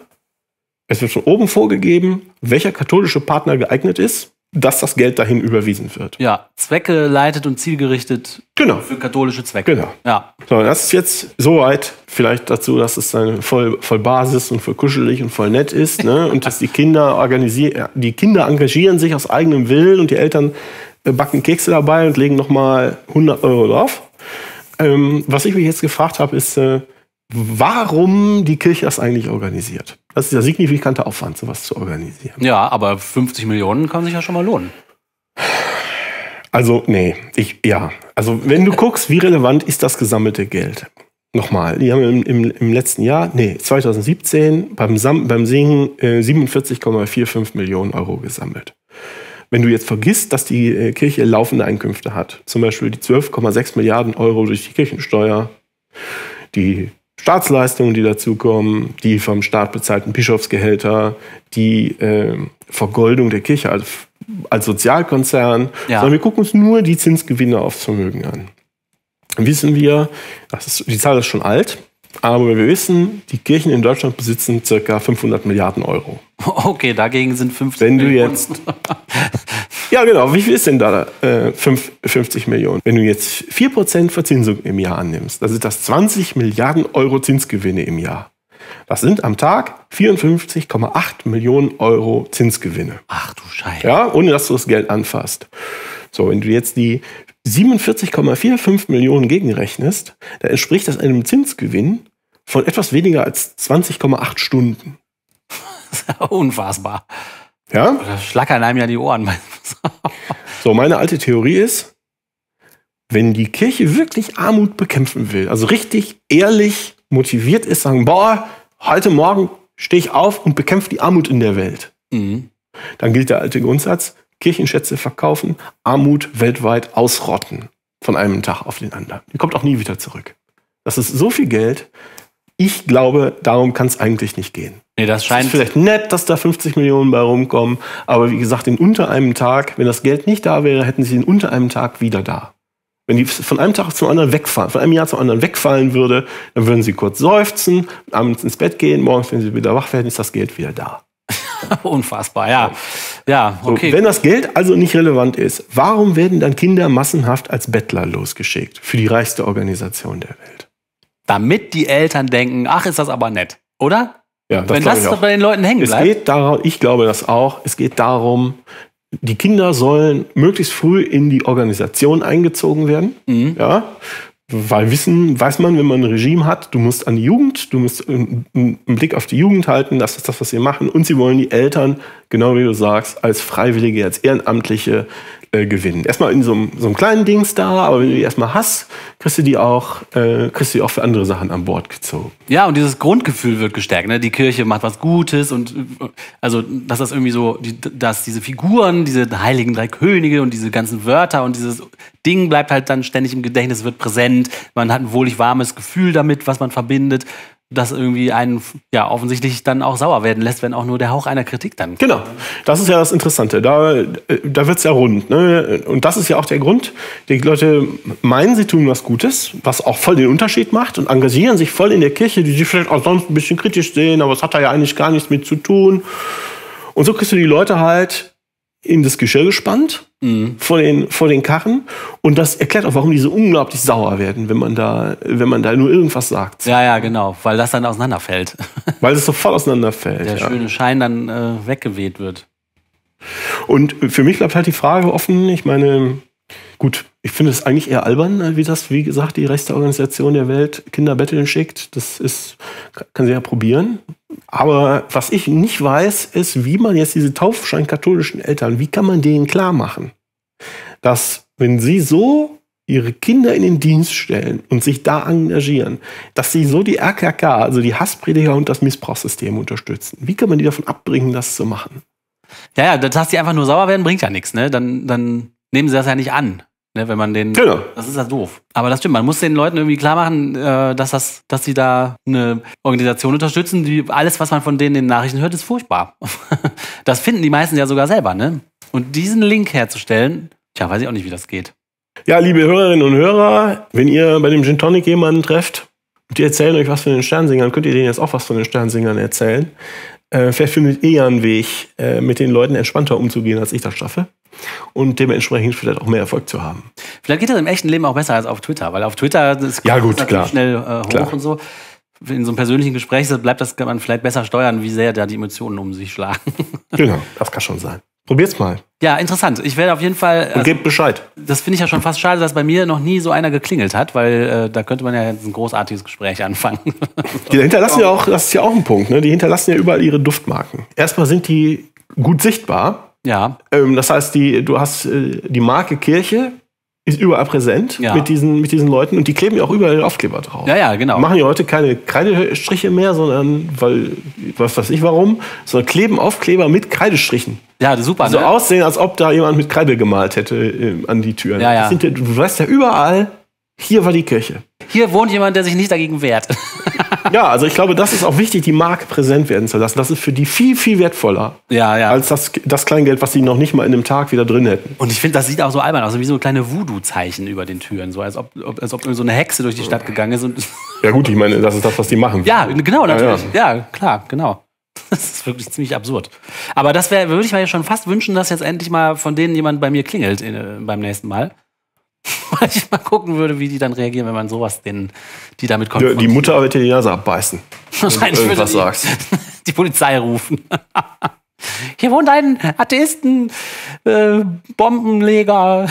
es wird von oben vorgegeben, welcher katholische Partner geeignet ist, dass das Geld dahin überwiesen wird. Ja, zweckgeleitet und zielgerichtet genau. für katholische Zwecke. Genau. Ja. So, das ist jetzt soweit vielleicht dazu, dass es eine voll, voll Basis und voll kuschelig und voll nett ist, ne? Und dass die Kinder organisieren, die Kinder engagieren sich aus eigenem Willen und die Eltern backen Kekse dabei und legen nochmal hundert Euro drauf. Ähm, was ich mich jetzt gefragt habe, ist, äh, warum die Kirche das eigentlich organisiert. Das ist der signifikante Aufwand, sowas zu organisieren. Ja, aber fünfzig Millionen kann sich ja schon mal lohnen. Also, nee, ich, ja. Also, wenn du guckst, wie relevant ist das gesammelte Geld? Nochmal, die haben im, im, im letzten Jahr, nee, zwanzig siebzehn beim, Sam, beim Singen äh, siebenundvierzig Komma fünfundvierzig Millionen Euro gesammelt. Wenn du jetzt vergisst, dass die äh, Kirche laufende Einkünfte hat, zum Beispiel die zwölf Komma sechs Milliarden Euro durch die Kirchensteuer, die Staatsleistungen, die dazukommen, die vom Staat bezahlten Bischofsgehälter, die äh, Vergoldung der Kirche als, als Sozialkonzern. Ja. Sondern wir gucken uns nur die Zinsgewinne aufs Vermögen an. Dann wissen wir, das ist, die Zahl ist schon alt, aber wir wissen, die Kirchen in Deutschland besitzen ca. fünfhundert Milliarden Euro. Okay, dagegen sind fünfzig Wenn du Millionen. jetzt Ja, genau. Wie viel ist denn da äh, fünfzig Millionen? Wenn du jetzt vier Prozent Verzinsung im Jahr annimmst, dann sind das zwanzig Milliarden Euro Zinsgewinne im Jahr. Das sind am Tag vierundfünfzig Komma acht Millionen Euro Zinsgewinne. Ach du Scheiße. Ja, ohne dass du das Geld anfasst. So, wenn du jetzt die siebenundvierzig Komma fünfundvierzig Millionen gegenrechnest, dann entspricht das einem Zinsgewinn von etwas weniger als zwanzig Komma acht Stunden. Das ist ja unfassbar. Ja? Da schlackern einem ja die Ohren. So, meine alte Theorie ist, wenn die Kirche wirklich Armut bekämpfen will, also richtig ehrlich motiviert ist, sagen, boah, heute Morgen stehe ich auf und bekämpfe die Armut in der Welt. Mhm. Dann gilt der alte Grundsatz, Kirchenschätze verkaufen, Armut weltweit ausrotten. Von einem Tag auf den anderen. Die kommt auch nie wieder zurück. Das ist so viel Geld. Ich glaube, darum kann es eigentlich nicht gehen. Nee, das scheint. Es ist vielleicht nett, dass da fünfzig Millionen bei rumkommen. Aber wie gesagt, in unter einem Tag, wenn das Geld nicht da wäre, hätten sie in unter einem Tag wieder da. Wenn die von einem Tag zum anderen wegfallen, von einem Jahr zum anderen wegfallen würde, dann würden sie kurz seufzen, abends ins Bett gehen, morgens, wenn sie wieder wach werden, ist das Geld wieder da. Unfassbar, ja. Ja, okay. So, wenn das Geld also nicht relevant ist, warum werden dann Kinder massenhaft als Bettler losgeschickt für die reichste Organisation der Welt? Damit die Eltern denken, ach, ist das aber nett, oder? Ja, das wenn das ich auch. bei den Leuten hängen bleibt. Es geht darum, ich glaube das auch, es geht darum, die Kinder sollen möglichst früh in die Organisation eingezogen werden. Mhm. Ja. Weil wissen, weiß man, wenn man ein Regime hat, du musst an die Jugend, du musst einen, einen Blick auf die Jugend halten, das ist das, was sie machen. Und sie wollen die Eltern, genau wie du sagst, als Freiwillige, als Ehrenamtliche äh, gewinnen. Erstmal in so einem, so einem kleinen Dings da, aber wenn du die erstmal hast, kriegst du die auch, äh, kriegst du die auch für andere Sachen an Bord gezogen. Ja, und dieses Grundgefühl wird gestärkt. Ne? Die Kirche macht was Gutes und also, dass das irgendwie so, die, dass diese Figuren, diese heiligen drei Könige und diese ganzen Wörter und dieses Ding bleibt halt dann ständig im Gedächtnis, wird präsent. Man hat ein wohlig warmes Gefühl damit, was man verbindet, das irgendwie einen ja offensichtlich dann auch sauer werden lässt, wenn auch nur der Hauch einer Kritik dann. Genau, das ist ja das Interessante. Da, da wird es ja rund. Ne? Und das ist ja auch der Grund. Die Leute meinen, sie tun was Gutes, was auch voll den Unterschied macht und engagieren sich voll in der Kirche, die sie vielleicht auch sonst ein bisschen kritisch sehen, aber es hat da ja eigentlich gar nichts mit zu tun. Und so kriegst du die Leute halt in das Geschirr gespannt, mhm. vor den, vor den Karren. Und das erklärt auch, warum die so unglaublich sauer werden, wenn man da, wenn man da nur irgendwas sagt. Ja, ja, genau, weil das dann auseinanderfällt. Weil es so voll auseinanderfällt. Der ja. schöne Schein dann äh, weggeweht wird. Und für mich bleibt halt die Frage offen, ich meine, gut, ich finde es eigentlich eher albern, wie das, wie gesagt, die rechte Organisation der Welt Kinder betteln schickt. Das ist, kann sie ja probieren. Aber was ich nicht weiß, ist, wie man jetzt diese taufscheinkatholischen Eltern, wie kann man denen klar machen, dass, wenn sie so ihre Kinder in den Dienst stellen und sich da engagieren, dass sie so die R K K, also die Hassprediger und das Missbrauchssystem unterstützen. Wie kann man die davon abbringen, das zu machen? Ja, ja, dass die einfach nur sauer werden, bringt ja nichts, ne? Dann, dann nehmen sie das ja nicht an. Ne, wenn man den, genau. Das ist ja doof. Aber das stimmt, man muss den Leuten irgendwie klar machen, äh, dass, das, dass sie da eine Organisation unterstützen, die alles, was man von denen in den Nachrichten hört, ist furchtbar. Das finden die meisten ja sogar selber, ne? Und diesen Link herzustellen, tja, weiß ich auch nicht, wie das geht. Ja, liebe Hörerinnen und Hörer, wenn ihr bei dem Gin Tonic jemanden trefft und die erzählen euch was von den Sternsingern, könnt ihr denen jetzt auch was von den Sternsingern erzählen. Äh, vielleicht findet ihr einen Weg, äh, mit den Leuten entspannter umzugehen, als ich das schaffe. Und dementsprechend vielleicht auch mehr Erfolg zu haben. Vielleicht geht das im echten Leben auch besser als auf Twitter, weil auf Twitter das ja, gut, klar. schnell äh, hoch klar. und so. In so einem persönlichen Gespräch bleibt das, kann man vielleicht besser steuern, wie sehr da die Emotionen um sich schlagen. Genau, das kann schon sein. Probier's mal. Ja, interessant. Ich werde auf jeden Fall. Also, und gebt Bescheid. Das finde ich ja schon fast schade, dass bei mir noch nie so einer geklingelt hat, weil äh, da könnte man ja jetzt ein großartiges Gespräch anfangen. Die hinterlassen ja auch, das ist ja auch ein Punkt, ne? Die hinterlassen ja überall ihre Duftmarken. Erstmal sind die gut sichtbar. Ja. Ähm, das heißt, die, du hast äh, die Marke Kirche ist überall präsent ja. mit, diesen, mit diesen Leuten und die kleben ja auch überall Aufkleber drauf. Ja, ja, genau. Machen ja heute keine Kreidestriche mehr, sondern, weil, was weiß ich warum, sondern kleben Aufkleber mit Kreidestrichen. Ja, das ist super. Die so ne? aussehen, als ob da jemand mit Kreide gemalt hätte äh, an die Türen. Ja, ja. Das sind, du weißt ja überall, hier war die Kirche. Hier wohnt jemand, der sich nicht dagegen wehrt. Ja, also ich glaube, das ist auch wichtig, die Marke präsent werden zu lassen. Das ist für die viel, viel wertvoller ja, ja. als das, das Kleingeld, was sie noch nicht mal in einem Tag wieder drin hätten. Und ich finde, das sieht auch so albern aus, wie so kleine Voodoo-Zeichen über den Türen. So, als ob, als ob so eine Hexe durch die Stadt gegangen ist. Und ja gut, ich meine, das ist das, was die machen. Ja, genau, natürlich. Ja, ja. ja klar, genau. Das ist wirklich ziemlich absurd. Aber das wär, würde ich mir schon fast wünschen, dass jetzt endlich mal von denen jemand bei mir klingelt in, äh, beim nächsten Mal. Weil ich mal gucken würde, wie die dann reagieren, wenn man sowas denen, die damit kommt. Ja, die Mutter wird dir die Nase abbeißen. Wahrscheinlich würde irgendwas die, sagst. die Polizei rufen. Hier wohnt ein Atheisten, äh, Bombenleger.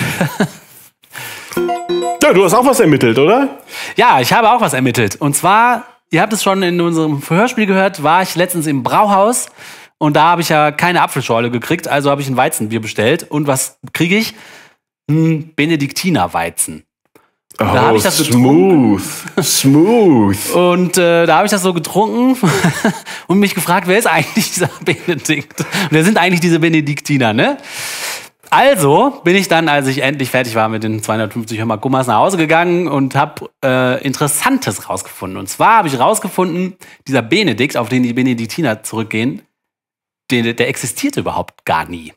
Ja, du hast auch was ermittelt, oder? Ja, ich habe auch was ermittelt. Und zwar, ihr habt es schon in unserem Hörspiel gehört, war ich letztens im Brauhaus und da habe ich ja keine Apfelschorle gekriegt, also habe ich ein Weizenbier bestellt. Und was kriege ich? Ein Benediktinerweizen. Oh, da habe ich das smooth, smooth. Und äh, da habe ich das so getrunken und mich gefragt, wer ist eigentlich dieser Benedikt? Und wer sind eigentlich diese Benediktiner, ne? Also bin ich dann, als ich endlich fertig war mit den zweihundertfünfzig Hörmer-Gummers, nach Hause gegangen und habe äh, Interessantes rausgefunden. Und zwar habe ich rausgefunden, dieser Benedikt, auf den die Benediktiner zurückgehen, der, der existierte überhaupt gar nie.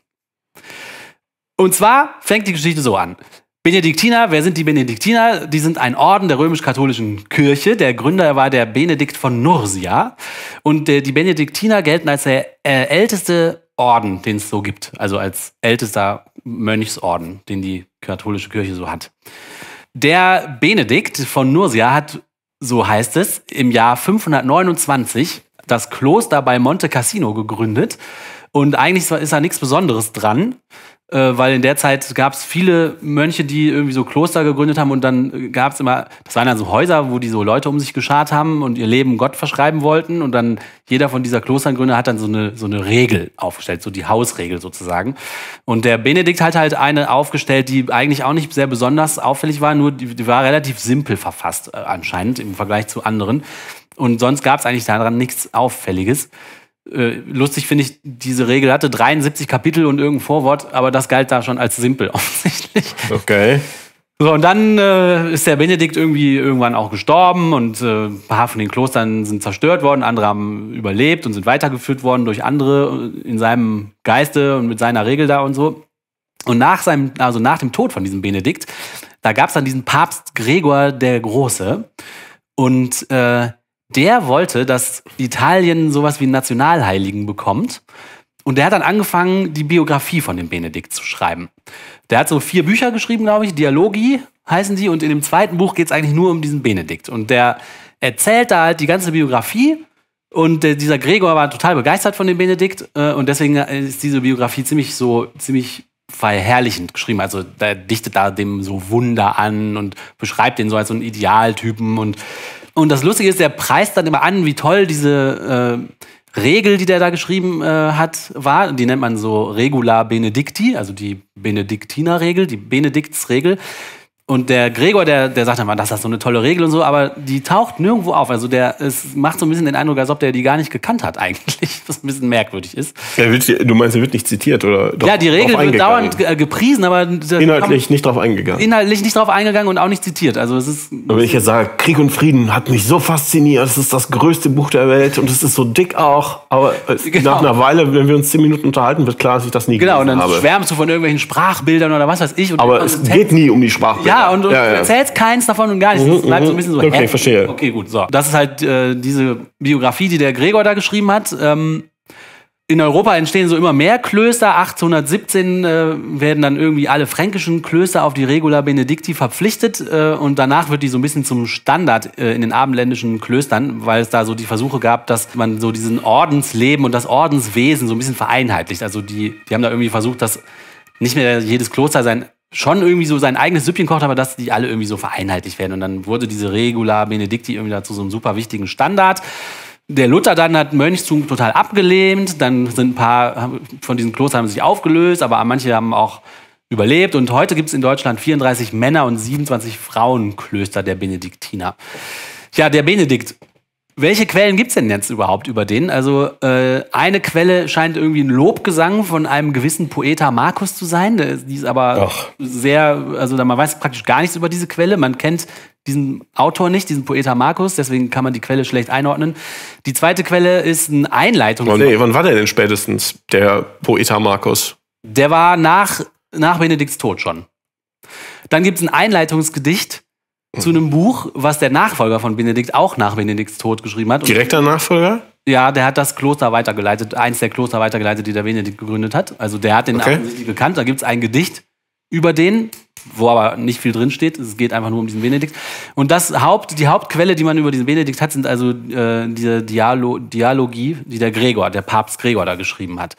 Und zwar fängt die Geschichte so an. Benediktiner, wer sind die Benediktiner? Die sind ein Orden der römisch-katholischen Kirche. Der Gründer war der Benedikt von Nursia. Und äh, die Benediktiner gelten als der äh, älteste Orden, den es so gibt. Also als ältester Mönchsorden, den die katholische Kirche so hat. Der Benedikt von Nursia hat, so heißt es, im Jahr fünfhundertneunundzwanzig das Kloster bei Monte Cassino gegründet. Und eigentlich ist da nichts Besonderes dran. Weil in der Zeit gab es viele Mönche, die irgendwie so Kloster gegründet haben und dann gab es immer, das waren dann so Häuser, wo die so Leute um sich geschart haben und ihr Leben Gott verschreiben wollten und dann jeder von dieser Klostergründer hat dann so eine, so eine Regel aufgestellt, so die Hausregel sozusagen. Und der Benedikt hat halt eine aufgestellt, die eigentlich auch nicht sehr besonders auffällig war, nur die, die war relativ simpel verfasst anscheinend im Vergleich zu anderen. Und sonst gab es eigentlich daran nichts Auffälliges. Äh, lustig finde ich, diese Regel hatte dreiundsiebzig Kapitel und irgendein Vorwort, aber das galt da schon als simpel offensichtlich. Okay. So, und dann äh, ist der Benedikt irgendwie irgendwann auch gestorben und äh, ein paar von den Klostern sind zerstört worden, andere haben überlebt und sind weitergeführt worden durch andere in seinem Geiste und mit seiner Regel da und so. Und nach seinem, also nach dem Tod von diesem Benedikt, da gab es dann diesen Papst Gregor der Große und äh, der wollte, dass Italien sowas wie einen Nationalheiligen bekommt. Und der hat dann angefangen, die Biografie von dem Benedikt zu schreiben. Der hat so vier Bücher geschrieben, glaube ich, Dialogi heißen die. Und in dem zweiten Buch geht es eigentlich nur um diesen Benedikt. Und der erzählt da halt die ganze Biografie. Und äh, dieser Gregor war total begeistert von dem Benedikt. Äh, und deswegen ist diese Biografie ziemlich so, ziemlich verherrlichend geschrieben. Also der dichtet da dem so Wunder an und beschreibt den so als so einen Idealtypen und Und das Lustige ist, der preist dann immer an, wie toll diese äh, Regel, die der da geschrieben äh, hat, war. Die nennt man so Regula Benedicti, also die Benediktinerregel, die Benediktsregel. Und der Gregor, der, der sagt dann mal, das ist so eine tolle Regel und so, aber die taucht nirgendwo auf. Also der, es macht so ein bisschen den Eindruck, als ob der die gar nicht gekannt hat eigentlich, was ein bisschen merkwürdig ist. Er wird, du meinst, er wird nicht zitiert, oder? Ja, die Regel wird dauernd gepriesen, aber inhaltlich nicht drauf eingegangen. Inhaltlich nicht drauf eingegangen und auch nicht zitiert. Also es ist. Aber wenn ich jetzt sage, Krieg und Frieden hat mich so fasziniert, es ist das größte Buch der Welt und es ist so dick auch, aber genau. Nach einer Weile, wenn wir uns zehn Minuten unterhalten, wird klar, dass ich das nie genau, gelesen habe. Genau, und dann schwärmst du von irgendwelchen Sprachbildern oder was weiß ich. Und aber es geht nie um die Sprachbilder. Ja, und du ja, ja. erzählst keins davon und gar nichts. Es bleibt so ein bisschen so. Okay, verstehe. Okay, gut, so. Das ist halt äh, diese Biografie, die der Gregor da geschrieben hat. Ähm, in Europa entstehen so immer mehr Klöster. achtzehnhundertsiebzehn äh, werden dann irgendwie alle fränkischen Klöster auf die Regula Benedicti verpflichtet. Äh, und danach wird die so ein bisschen zum Standard äh, in den abendländischen Klöstern, weil es da so die Versuche gab, dass man so diesen Ordensleben und das Ordenswesen so ein bisschen vereinheitlicht. Also die, die haben da irgendwie versucht, dass nicht mehr jedes Kloster sein schon irgendwie so sein eigenes Süppchen kocht, aber dass die alle irgendwie so vereinheitlicht werden. Und dann wurde diese Regula Benedicti irgendwie dazu so einem super wichtigen Standard. Der Luther dann hat Mönchstum total abgelehnt. Dann sind ein paar von diesen Klostern haben sich aufgelöst, aber manche haben auch überlebt. Und heute gibt es in Deutschland vierunddreißig Männer- und siebenundzwanzig Frauenklöster der Benediktiner. Ja, der Benedikt. Welche Quellen gibt es denn jetzt überhaupt über den? Also äh, eine Quelle scheint irgendwie ein Lobgesang von einem gewissen Poeta Marcus zu sein. Die ist aber Ach. sehr, also man weiß praktisch gar nichts über diese Quelle. Man kennt diesen Autor nicht, diesen Poeta Marcus, deswegen kann man die Quelle schlecht einordnen. Die zweite Quelle ist eine Einleitung. Oh nee, wann war der denn spätestens, der Poeta Marcus? Der war nach, nach Benedikts Tod schon. Dann gibt es ein Einleitungsgedicht zu einem Buch, was der Nachfolger von Benedikt auch nach Benedikts Tod geschrieben hat. Direkter Nachfolger? Ja, der hat das Kloster weitergeleitet, eins der Kloster weitergeleitet, die der Benedikt gegründet hat. Also der hat den okay. offensichtlich gekannt. Da gibt es ein Gedicht über den, wo aber nicht viel drin steht. Es geht einfach nur um diesen Benedikt. Und das Haupt, die Hauptquelle, die man über diesen Benedikt hat, sind also äh, diese Dialo- Dialogie, die der Gregor, der Papst Gregor da geschrieben hat.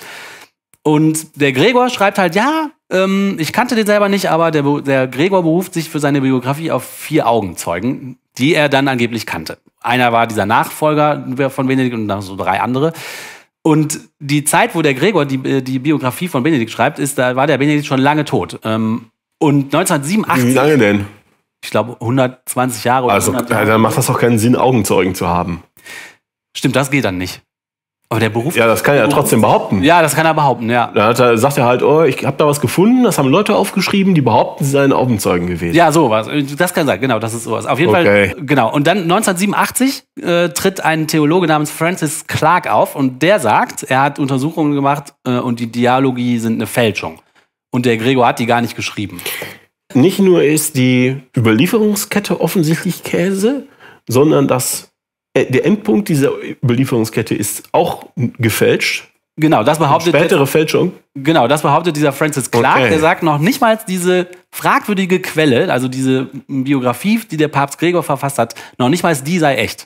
Und der Gregor schreibt halt, ja, ähm, ich kannte den selber nicht, aber der, der Gregor beruft sich für seine Biografie auf vier Augenzeugen, die er dann angeblich kannte. Einer war dieser Nachfolger von Benedikt und dann so drei andere. Und die Zeit, wo der Gregor die, die Biografie von Benedikt schreibt, ist, da war der Benedikt schon lange tot. Ähm, und neunzehnhundertsiebenundachtzig... Wie lange denn? ich glaube, hundertzwanzig Jahre oder Also hundert Jahre. dann macht das auch keinen Sinn, Augenzeugen zu haben. Stimmt, das geht dann nicht. Aber der Beruf... Ja, das kann er ja trotzdem behaupten. Ja, das kann er behaupten, ja. Dann hat er, sagt er halt, oh, ich habe da was gefunden, das haben Leute aufgeschrieben, die behaupten, sie seien Augenzeugen gewesen. Ja, sowas. Das kann sein, genau, das ist sowas. Auf jeden Okay. Fall, genau. Und dann neunzehnhundertsiebenundachtzig äh, tritt ein Theologe namens Francis Clark auf und der sagt, er hat Untersuchungen gemacht äh, und die Dialogie sind eine Fälschung. Und der Gregor hat die gar nicht geschrieben. Nicht nur ist die Überlieferungskette offensichtlich Käse, sondern das, äh, der Endpunkt dieser Überlieferungskette ist auch gefälscht. Genau, das behauptet... Spätere Fälschung. Genau, das behauptet dieser Francis Clark. Okay. Der sagt noch nicht mal diese fragwürdige Quelle, also diese Biografie, die der Papst Gregor verfasst hat, noch nicht mal die sei echt.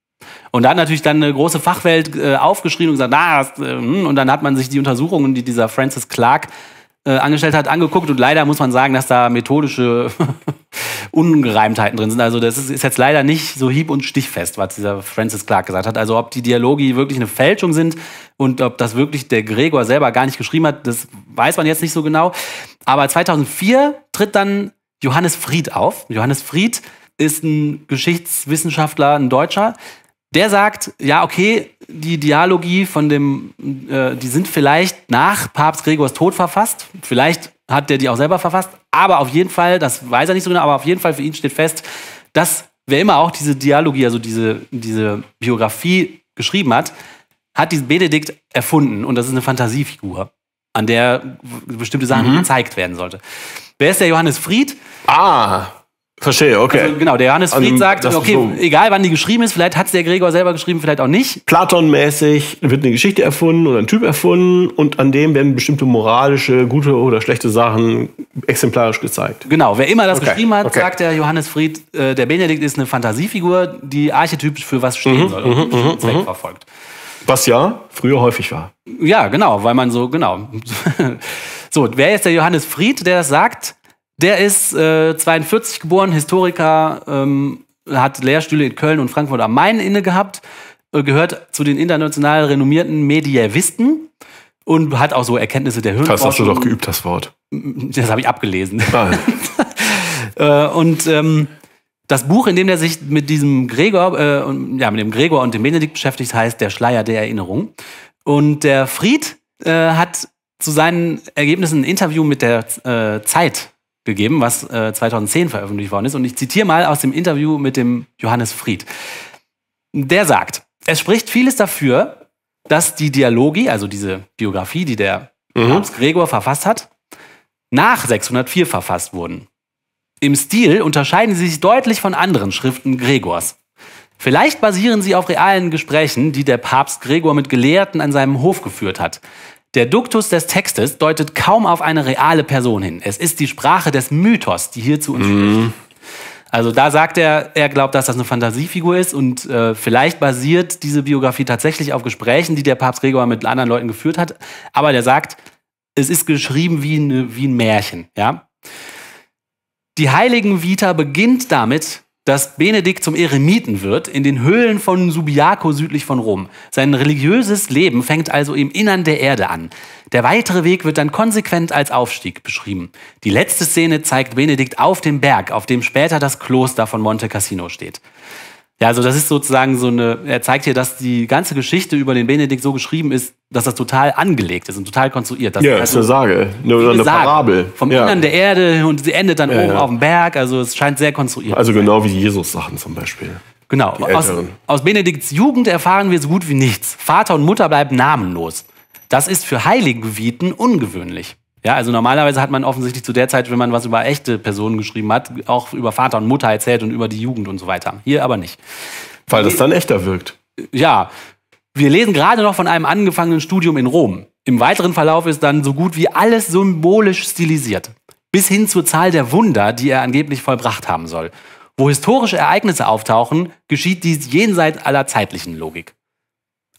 Und da hat natürlich dann eine große Fachwelt äh, aufgeschrien und gesagt, na, das, äh, und dann hat man sich die Untersuchungen, die dieser Francis Clark äh, angestellt hat, angeguckt und leider muss man sagen, dass da methodische Ungereimtheiten drin sind. Also das ist, ist jetzt leider nicht so hieb- und stichfest, was dieser Francis Clark gesagt hat. Also ob die Dialogi wirklich eine Fälschung sind und ob das wirklich der Gregor selber gar nicht geschrieben hat, das weiß man jetzt nicht so genau. Aber zweitausendvier tritt dann Johannes Fried auf. Johannes Fried ist ein Geschichtswissenschaftler, ein Deutscher. Der sagt, ja, okay, die Dialogi von dem, äh, die sind vielleicht nach Papst Gregors Tod verfasst. Vielleicht hat der die auch selber verfasst. Aber auf jeden Fall, das weiß er nicht so genau, aber auf jeden Fall für ihn steht fest, dass wer immer auch diese Dialogie, also diese, diese Biografie geschrieben hat, hat diesen Benedikt erfunden. Und das ist eine Fantasiefigur, an der bestimmte Sachen mhm. gezeigt werden sollte. Wer ist der Johannes Fried? Ah, verstehe, okay. Also, genau, der Johannes Fried Also, sagt, das okay, so egal wann die geschrieben ist, vielleicht hat es der Gregor selber geschrieben, vielleicht auch nicht. Platon-mäßig wird eine Geschichte erfunden oder ein Typ erfunden und an dem werden bestimmte moralische, gute oder schlechte Sachen exemplarisch gezeigt. Genau, wer immer das Okay, geschrieben hat, okay. sagt der Johannes Fried, äh, der Benedikt ist eine Fantasiefigur, die archetypisch für was stehen Mhm, soll und einen bestimmten Zweck verfolgt. Was ja früher häufig war. Ja, genau, weil man so, genau. So, wer ist der Johannes Fried, der das sagt? Der ist äh, zweiundvierzig geboren, Historiker, ähm, hat Lehrstühle in Köln und Frankfurt am Main inne gehabt, äh, gehört zu den international renommierten Mediävisten und hat auch so Erkenntnisse der Hirnforschung. Das hast du doch geübt, das Wort. Das habe ich abgelesen. Ah. äh, und ähm, das Buch, in dem er sich mit diesem Gregor, äh, und, ja, mit dem Gregor und dem Benedikt beschäftigt, heißt Der Schleier der Erinnerung. Und der Fried äh, hat zu seinen Ergebnissen ein Interview mit der äh, Zeit gegeben, was äh, zweitausendzehn veröffentlicht worden ist. Und ich zitiere mal aus dem Interview mit dem Johannes Fried. Der sagt, es spricht vieles dafür, dass die Dialogi, also diese Biografie, die der Mhm. Papst Gregor verfasst hat, nach sechshundertvier verfasst wurden. Im Stil unterscheiden sie sich deutlich von anderen Schriften Gregors. Vielleicht basieren sie auf realen Gesprächen, die der Papst Gregor mit Gelehrten an seinem Hof geführt hat. Der Duktus des Textes deutet kaum auf eine reale Person hin. Es ist die Sprache des Mythos, die hier zu uns spricht. Also da sagt er, er glaubt, dass das eine Fantasiefigur ist und äh, vielleicht basiert diese Biografie tatsächlich auf Gesprächen, die der Papst Gregor mit anderen Leuten geführt hat. Aber der sagt, es ist geschrieben wie, eine, wie ein Märchen. Ja? Die Heiligen Vita beginnt damit, dass Benedikt zum Eremiten wird in den Höhlen von Subiaco südlich von Rom. Sein religiöses Leben fängt also im Innern der Erde an. Der weitere Weg wird dann konsequent als Aufstieg beschrieben. Die letzte Szene zeigt Benedikt auf dem Berg, auf dem später das Kloster von Monte Cassino steht. Ja, also das ist sozusagen so eine, er zeigt hier, dass die ganze Geschichte über den Benedikt so geschrieben ist, dass das total angelegt ist und total konstruiert. Das Ja, ist ist eine Sage, eine, oder eine Sage Parabel. vom Ja. Innern der Erde und sie endet dann Ja, oben ja. auf dem Berg. Also es scheint sehr konstruiert. Also genau wie Jesus-Sachen zum Beispiel. Genau. Die Aus, Älteren. aus Benedikts Jugend erfahren wir so gut wie nichts. Vater und Mutter bleiben namenlos. Das ist für Heiligenviten ungewöhnlich. Ja, also normalerweise hat man offensichtlich zu der Zeit, wenn man was über echte Personen geschrieben hat, auch über Vater und Mutter erzählt und über die Jugend und so weiter. Hier aber nicht. Weil das dann echter wirkt. Ja, wir lesen gerade noch von einem angefangenen Studium in Rom. Im weiteren Verlauf ist dann so gut wie alles symbolisch stilisiert. Bis hin zur Zahl der Wunder, die er angeblich vollbracht haben soll. Wo historische Ereignisse auftauchen, geschieht dies jenseits aller zeitlichen Logik.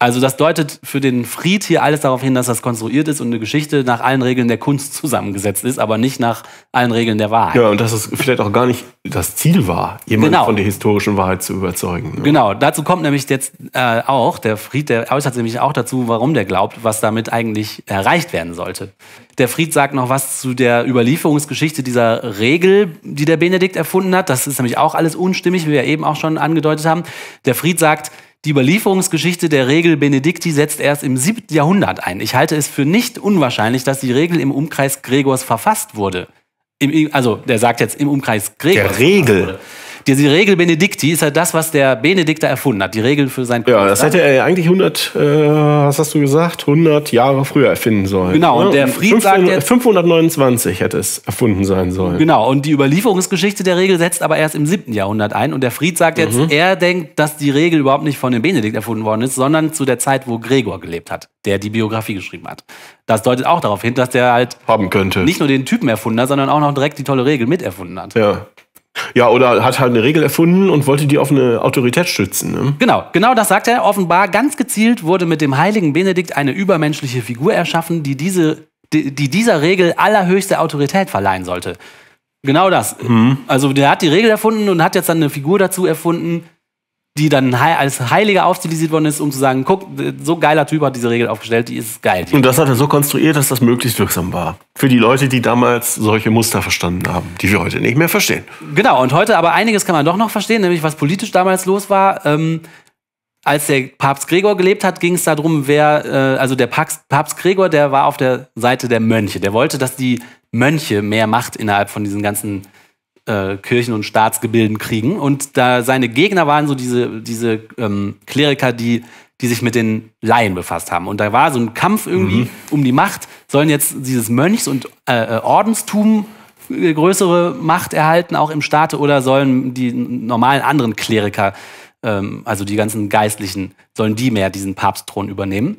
Also das deutet für den Fried hier alles darauf hin, dass das konstruiert ist und eine Geschichte nach allen Regeln der Kunst zusammengesetzt ist, aber nicht nach allen Regeln der Wahrheit. Ja, und dass es vielleicht auch gar nicht das Ziel war, jemanden genau. von der historischen Wahrheit zu überzeugen. Ne? Genau, dazu kommt nämlich jetzt äh, auch, der Fried, der äußert nämlich auch dazu, warum der glaubt, was damit eigentlich erreicht werden sollte. Der Fried sagt noch was zu der Überlieferungsgeschichte dieser Regel, die der Benedikt erfunden hat. Das ist nämlich auch alles unstimmig, wie wir eben auch schon angedeutet haben. Der Fried sagt, die Überlieferungsgeschichte der Regel Benedicti setzt erst im siebten Jahrhundert ein. Ich halte es für nicht unwahrscheinlich, dass die Regel im Umkreis Gregors verfasst wurde. Im, also, der sagt jetzt im Umkreis Gregors. Der Regel. Die Regel Benedicti ist ja das, was der Benedikt da erfunden hat. Die Regel für sein Kloster. Ja, das hätte er ja eigentlich hundert, äh, was hast du gesagt, hundert Jahre früher erfinden sollen. Genau, und der Fried sagt jetzt... fünfhundertneunundzwanzig hätte es erfunden sein sollen. Genau, und die Überlieferungsgeschichte der Regel setzt aber erst im siebten Jahrhundert ein. Und der Fried sagt jetzt, mhm. er denkt, dass die Regel überhaupt nicht von dem Benedikt erfunden worden ist, sondern zu der Zeit, wo Gregor gelebt hat, der die Biografie geschrieben hat. Das deutet auch darauf hin, dass der halt haben könnte. Nicht nur den Typen erfunden hat, sondern auch noch direkt die tolle Regel miterfunden hat. Ja. Ja, oder hat halt eine Regel erfunden und wollte die auf eine Autorität stützen. Ne? Genau, genau das sagt er. Offenbar ganz gezielt wurde mit dem heiligen Benedikt eine übermenschliche Figur erschaffen, die, diese, die, die dieser Regel allerhöchste Autorität verleihen sollte. Genau das. Mhm. Also der hat die Regel erfunden und hat jetzt dann eine Figur dazu erfunden, die dann als Heiliger aufstilisiert worden ist, um zu sagen, guck, so geiler Typ hat diese Regel aufgestellt, die ist geil. Die und das hat er so konstruiert, dass das möglichst wirksam war. Für die Leute, die damals solche Muster verstanden haben, die wir heute nicht mehr verstehen. Genau, und heute aber einiges kann man doch noch verstehen, nämlich was politisch damals los war. Ähm, als der Papst Gregor gelebt hat, ging es darum, wer, äh, also der Papst, Papst Gregor, der war auf der Seite der Mönche. Der wollte, dass die Mönche mehr Macht innerhalb von diesen ganzen Äh, Kirchen- und Staatsgebilden kriegen. Und da seine Gegner waren so diese, diese ähm, Kleriker, die, die sich mit den Laien befasst haben. Und da war so ein Kampf irgendwie mhm. um die Macht. Sollen jetzt dieses Mönchs- und äh, Ordenstum größere Macht erhalten, auch im Staate, oder sollen die normalen anderen Kleriker, ähm, also die ganzen Geistlichen, sollen die mehr diesen Papstthron übernehmen?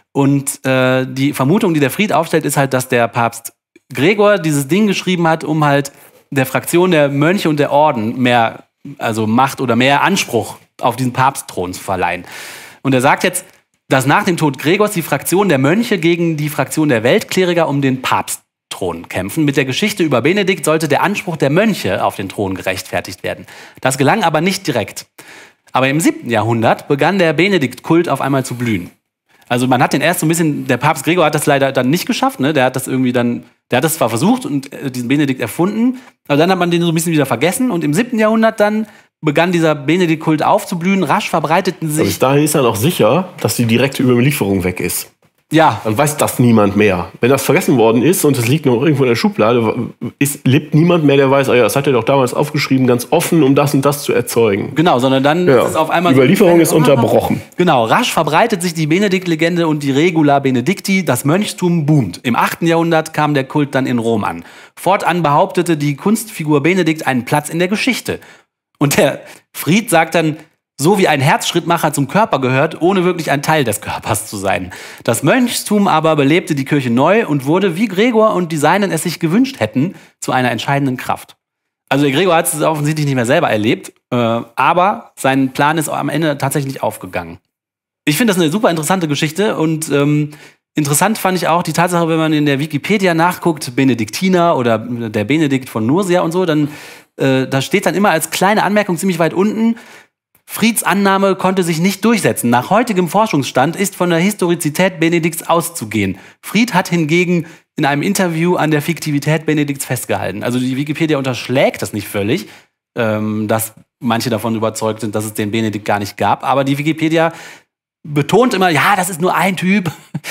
Und äh, die Vermutung, die der Fried aufstellt, ist halt, dass der Papst Gregor dieses Ding geschrieben hat, um halt der Fraktion der Mönche und der Orden mehr, also Macht oder mehr Anspruch auf diesen Papstthron zu verleihen. Und er sagt jetzt, dass nach dem Tod Gregors die Fraktion der Mönche gegen die Fraktion der Weltkleriker um den Papstthron kämpfen. Mit der Geschichte über Benedikt sollte der Anspruch der Mönche auf den Thron gerechtfertigt werden. Das gelang aber nicht direkt. Aber im siebten Jahrhundert begann der Benedikt-Kult auf einmal zu blühen. Also man hat den erst so ein bisschen, der Papst Gregor hat das leider dann nicht geschafft, ne? Der hat das irgendwie dann, der hat das zwar versucht und äh, diesen Benedikt erfunden, aber dann hat man den so ein bisschen wieder vergessen und im siebten Jahrhundert dann begann dieser Benedikt-Kult aufzublühen, rasch verbreiteten sich... Aber bis dahin ist dann auch sicher, dass die direkte Überlieferung weg ist. Ja. Dann weiß das niemand mehr. Wenn das vergessen worden ist und es liegt noch irgendwo in der Schublade, ist, lebt niemand mehr, der weiß, oh ja, das hat er doch damals aufgeschrieben, ganz offen, um das und das zu erzeugen. Genau, sondern dann ja. ist es auf einmal... Die Überlieferung so, ist unterbrochen. Genau, rasch verbreitet sich die Benedikt-Legende und die Regula Benedicti, das Mönchstum boomt. Im achten Jahrhundert kam der Kult dann in Rom an. Fortan behauptete die Kunstfigur Benedikt einen Platz in der Geschichte. Und der Fried sagt dann, so wie ein Herzschrittmacher zum Körper gehört, ohne wirklich ein Teil des Körpers zu sein. Das Mönchstum aber belebte die Kirche neu und wurde, wie Gregor und die Seinen es sich gewünscht hätten, zu einer entscheidenden Kraft. Also der Gregor hat es offensichtlich nicht mehr selber erlebt, äh, aber sein Plan ist am Ende tatsächlich aufgegangen. Ich finde das eine super interessante Geschichte und ähm, interessant fand ich auch die Tatsache, wenn man in der Wikipedia nachguckt, Benediktiner oder der Benedikt von Nursia und so, dann äh, da steht dann immer als kleine Anmerkung ziemlich weit unten, Frieds Annahme konnte sich nicht durchsetzen. Nach heutigem Forschungsstand ist von der Historizität Benedikts auszugehen. Fried hat hingegen in einem Interview an der Fiktivität Benedikts festgehalten. Also die Wikipedia unterschlägt das nicht völlig, ähm, dass manche davon überzeugt sind, dass es den Benedikt gar nicht gab. Aber die Wikipedia betont immer, ja, das ist nur ein Typ.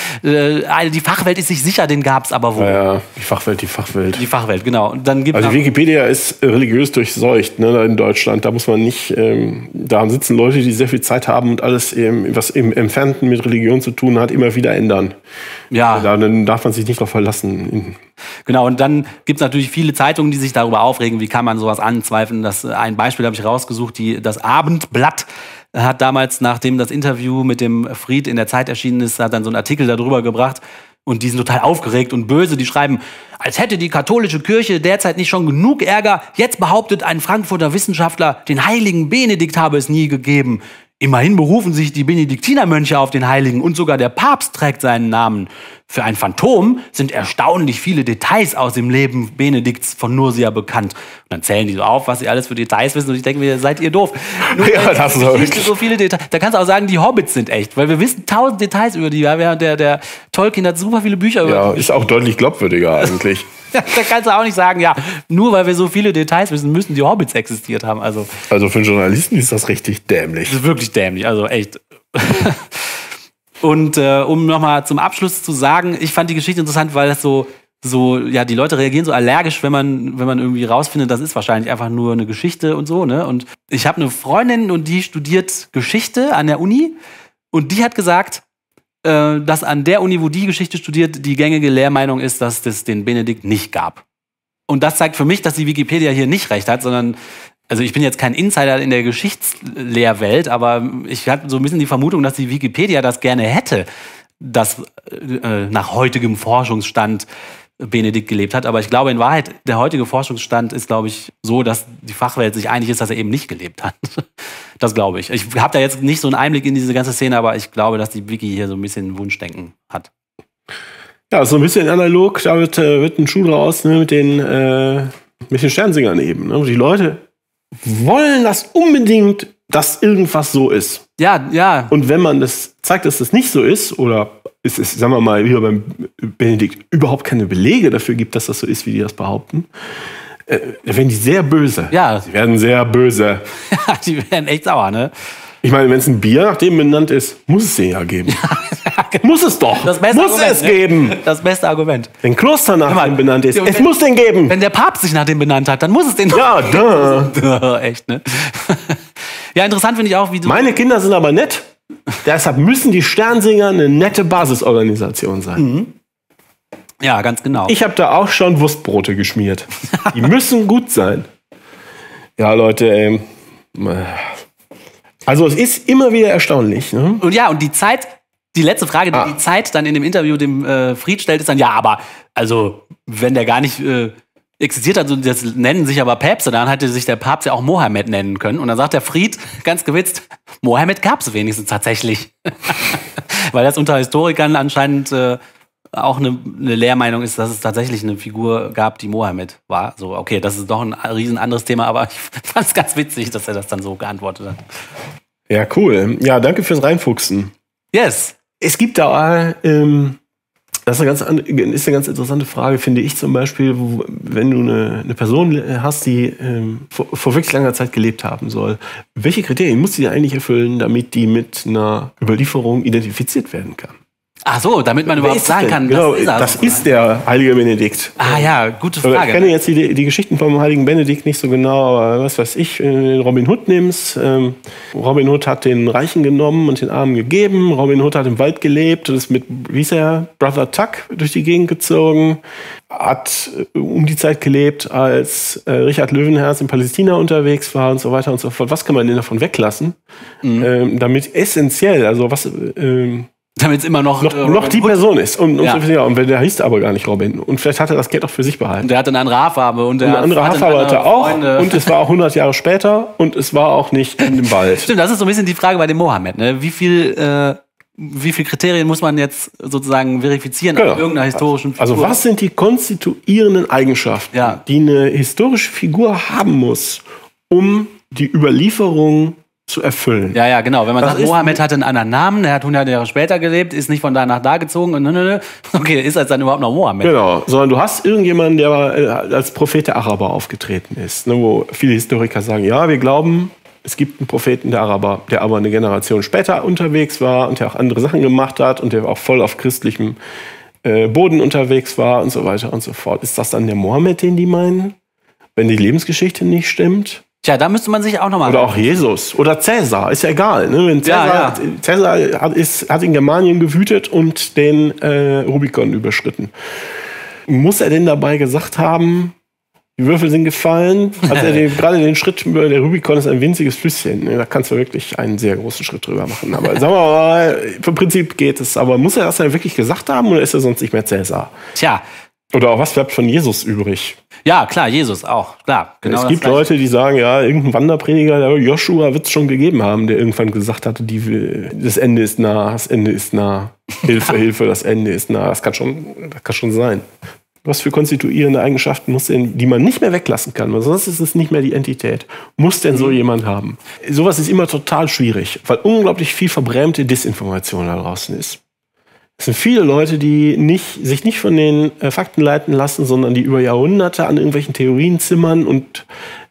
Äh, die Fachwelt ist sich sicher, den gab es aber wohl. Ja, ja, die Fachwelt, die Fachwelt. Die Fachwelt, genau. Und dann gibt also die Wikipedia ist religiös durchseucht, ne, in Deutschland. Da muss man nicht, ähm, da sitzen Leute, die sehr viel Zeit haben und alles, ähm, was im Entfernten mit Religion zu tun hat, immer wieder ändern. Ja. Da, dann darf man sich nicht darauf verlassen. Genau, und dann gibt es natürlich viele Zeitungen, die sich darüber aufregen, wie kann man sowas anzweifeln. Das, ein Beispiel habe ich rausgesucht, die, das Abendblatt hat damals, nachdem das Interview mit dem Fried in der Zeit erschienen ist, hat dann so einen Artikel darüber gebracht und die sind total aufgeregt und böse. Die schreiben, als hätte die katholische Kirche derzeit nicht schon genug Ärger. Jetzt behauptet ein Frankfurter Wissenschaftler, den heiligen Benedikt habe es nie gegeben. Immerhin berufen sich die Benediktinermönche auf den Heiligen und sogar der Papst trägt seinen Namen. Für ein Phantom sind erstaunlich viele Details aus dem Leben Benedikts von Nursia bekannt. Und dann zählen die so auf, was sie alles für Details wissen. Und ich denke mir, seid ihr doof. Nur, ja, das ist wirklich so viele Details. Da kannst du auch sagen, die Hobbits sind echt, weil wir wissen tausend Details über die. Ja, der, der Tolkien hat super viele Bücher über Ja, die. ist auch deutlich glaubwürdiger eigentlich. Da kannst du auch nicht sagen, ja, nur weil wir so viele Details wissen, müssen die Hobbits existiert haben. Also, Also für einen Journalisten ist das richtig dämlich. das ist wirklich dämlich, also echt. Und äh, um nochmal zum Abschluss zu sagen, ich fand die Geschichte interessant, weil das so, so, ja, die Leute reagieren so allergisch, wenn man, wenn man irgendwie rausfindet, das ist wahrscheinlich einfach nur eine Geschichte und so, ne? Und ich habe eine Freundin und die studiert Geschichte an der Uni und die hat gesagt, äh, dass an der Uni, wo die Geschichte studiert, die gängige Lehrmeinung ist, dass es den Benedikt nicht gab. Und das zeigt für mich, dass die Wikipedia hier nicht recht hat, sondern also ich bin jetzt kein Insider in der Geschichtslehrwelt, aber ich hatte so ein bisschen die Vermutung, dass die Wikipedia das gerne hätte, dass äh, nach heutigem Forschungsstand Benedikt gelebt hat. Aber ich glaube in Wahrheit, der heutige Forschungsstand ist, glaube ich, so, dass die Fachwelt sich einig ist, dass er eben nicht gelebt hat. Das glaube ich. Ich habe da jetzt nicht so einen Einblick in diese ganze Szene, aber ich glaube, dass die Wiki hier so ein bisschen Wunschdenken hat. Ja, so ein bisschen analog, da wird, äh, wird ein Schuh draus, ne, mit den, äh, mit den Sternsingern eben. Ne? Die Leute wollen das unbedingt, dass irgendwas so ist. Ja, ja. Und wenn man das zeigt, dass das nicht so ist, oder es ist, sagen wir mal, wie beim Benedikt überhaupt keine Belege dafür gibt, dass das so ist, wie die das behaupten, äh, dann werden die sehr böse. Ja. Sie werden sehr böse. Ja, die werden echt sauer, ne? Ich meine, wenn es ein Bier nach dem benannt ist, muss es den ja geben. Ja, genau. Muss es doch. Das beste muss Argument, es ne? geben. Das beste Argument. Wenn Kloster nach mal, dem benannt ist, ja, es wenn- muss den geben. Wenn der Papst sich nach dem benannt hat, dann muss es den doch. Ja, da. Echt, ne? Ja, interessant finde ich auch, wie du. Meine Kinder sind aber nett. Deshalb müssen die Sternsinger eine nette Basisorganisation sein. Mhm. Ja, ganz genau. Ich habe da auch schon Wurstbrote geschmiert. Die müssen gut sein. Ja, Leute, ey. Also es ist immer wieder erstaunlich. Ne? Und ja, und die Zeit, die letzte Frage, die Ah. die Zeit dann in dem Interview dem äh, Fried stellt, ist dann, ja, aber, also, wenn der gar nicht äh, existiert hat, so, das nennen sich aber Päpste, dann hätte sich der Papst ja auch Mohammed nennen können. Und dann sagt der Fried, ganz gewitzt, Mohammed gab es wenigstens tatsächlich. Weil das unter Historikern anscheinend äh, auch eine, eine Lehrmeinung ist, dass es tatsächlich eine Figur gab, die Mohammed war. So, okay, das ist doch ein riesen anderes Thema, aber ich fand es ganz witzig, dass er das dann so geantwortet hat. Ja, cool. Ja, danke fürs Reinfuchsen. Yes. Es gibt da, ähm, das ist eine, ganz, an- ist eine ganz interessante Frage, finde ich zum Beispiel, wo, wenn du eine, eine Person hast, die ähm, vor, vor wirklich langer Zeit gelebt haben soll. Welche Kriterien muss sie eigentlich erfüllen, damit die mit einer Überlieferung identifiziert werden kann? Ach so, damit man Wer überhaupt ist sagen denn? kann, Genau, das ist er. das ist der heilige Benedikt. Ah ja, gute Ich Frage. kenne jetzt die, die Geschichten vom heiligen Benedikt nicht so genau, aber was weiß ich, wenn du den Robin Hood nimmst. Ähm, Robin Hood hat den Reichen genommen und den Armen gegeben. Robin Hood hat im Wald gelebt und ist mit, wie hieß er, Brother Tuck durch die Gegend gezogen. Hat äh, um die Zeit gelebt, als äh, Richard Löwenherz in Palästina unterwegs war und so weiter und so fort. Was kann man denn davon weglassen? Mhm. Ähm, damit essentiell, also was... Ähm, Damit es immer noch, noch, äh, noch die Hood- Person ist. Und, und, Ja. so, ja, und der hieß aber gar nicht Robin. Und vielleicht hat er das Geld auch für sich behalten. Und der hatte eine andere Haarfarbe. Und der Eine andere hatte Haarfarbe hatte er auch. Freunde. Und es war auch hundert Jahre später. Und es war auch nicht in dem Wald. Stimmt, das ist so ein bisschen die Frage bei dem Mohammed. Ne? Wie viel, äh, wie viel Kriterien muss man jetzt sozusagen verifizieren Genau. auf irgendeiner historischen Figur? Also was sind die konstituierenden Eigenschaften, Ja. die eine historische Figur haben muss, um die Überlieferung zu erfüllen? Ja, ja, genau. Wenn man Das sagt, ist- Mohammed hatte einen anderen Namen, der hat hundert Jahre später gelebt, ist nicht von da nach da gezogen und nö, nö, nö. Okay, ist das dann überhaupt noch Mohammed? Genau, sondern du hast irgendjemanden, der äh, als Prophet der Araber aufgetreten ist, ne, wo viele Historiker sagen, ja, wir glauben, es gibt einen Propheten der Araber, der aber eine Generation später unterwegs war und der auch andere Sachen gemacht hat und der auch voll auf christlichem äh, Boden unterwegs war und so weiter und so fort. Ist das dann der Mohammed, den die meinen, wenn die Lebensgeschichte nicht stimmt? Tja, da müsste man sich auch nochmal... Oder auch Jesus oder Cäsar, ist ja egal. Ne? Wenn Cäsar, Ja, Cäsar hat, ist, hat in Germanien gewütet und den äh, Rubikon überschritten. Muss er denn dabei gesagt haben, die Würfel sind gefallen? Hat er den, gerade den Schritt über der Rubikon ist ein winziges Flüsschen. Ne? Da kannst du wirklich einen sehr großen Schritt drüber machen. Aber sagen wir mal, im Prinzip geht es. Aber muss er das dann wirklich gesagt haben oder ist er sonst nicht mehr Cäsar? Tja, Oder auch was bleibt von Jesus übrig? Ja, klar, Jesus auch, klar. Genau es das gibt Gleiche. Leute, die sagen, ja, irgendein Wanderprediger, der Joshua wird es schon gegeben haben, der irgendwann gesagt hatte, die, das Ende ist nah, das Ende ist nah. Hilfe, Hilfe, das Ende ist nah. Das kann schon, das kann schon sein. Was für konstituierende Eigenschaften muss denn, die man nicht mehr weglassen kann, weil sonst ist es nicht mehr die Entität, muss denn so jemand haben? Sowas ist immer total schwierig, weil unglaublich viel verbrämte Desinformation da draußen ist. Es sind viele Leute, die nicht, sich nicht von den äh, Fakten leiten lassen, sondern die über Jahrhunderte an irgendwelchen Theorien zimmern und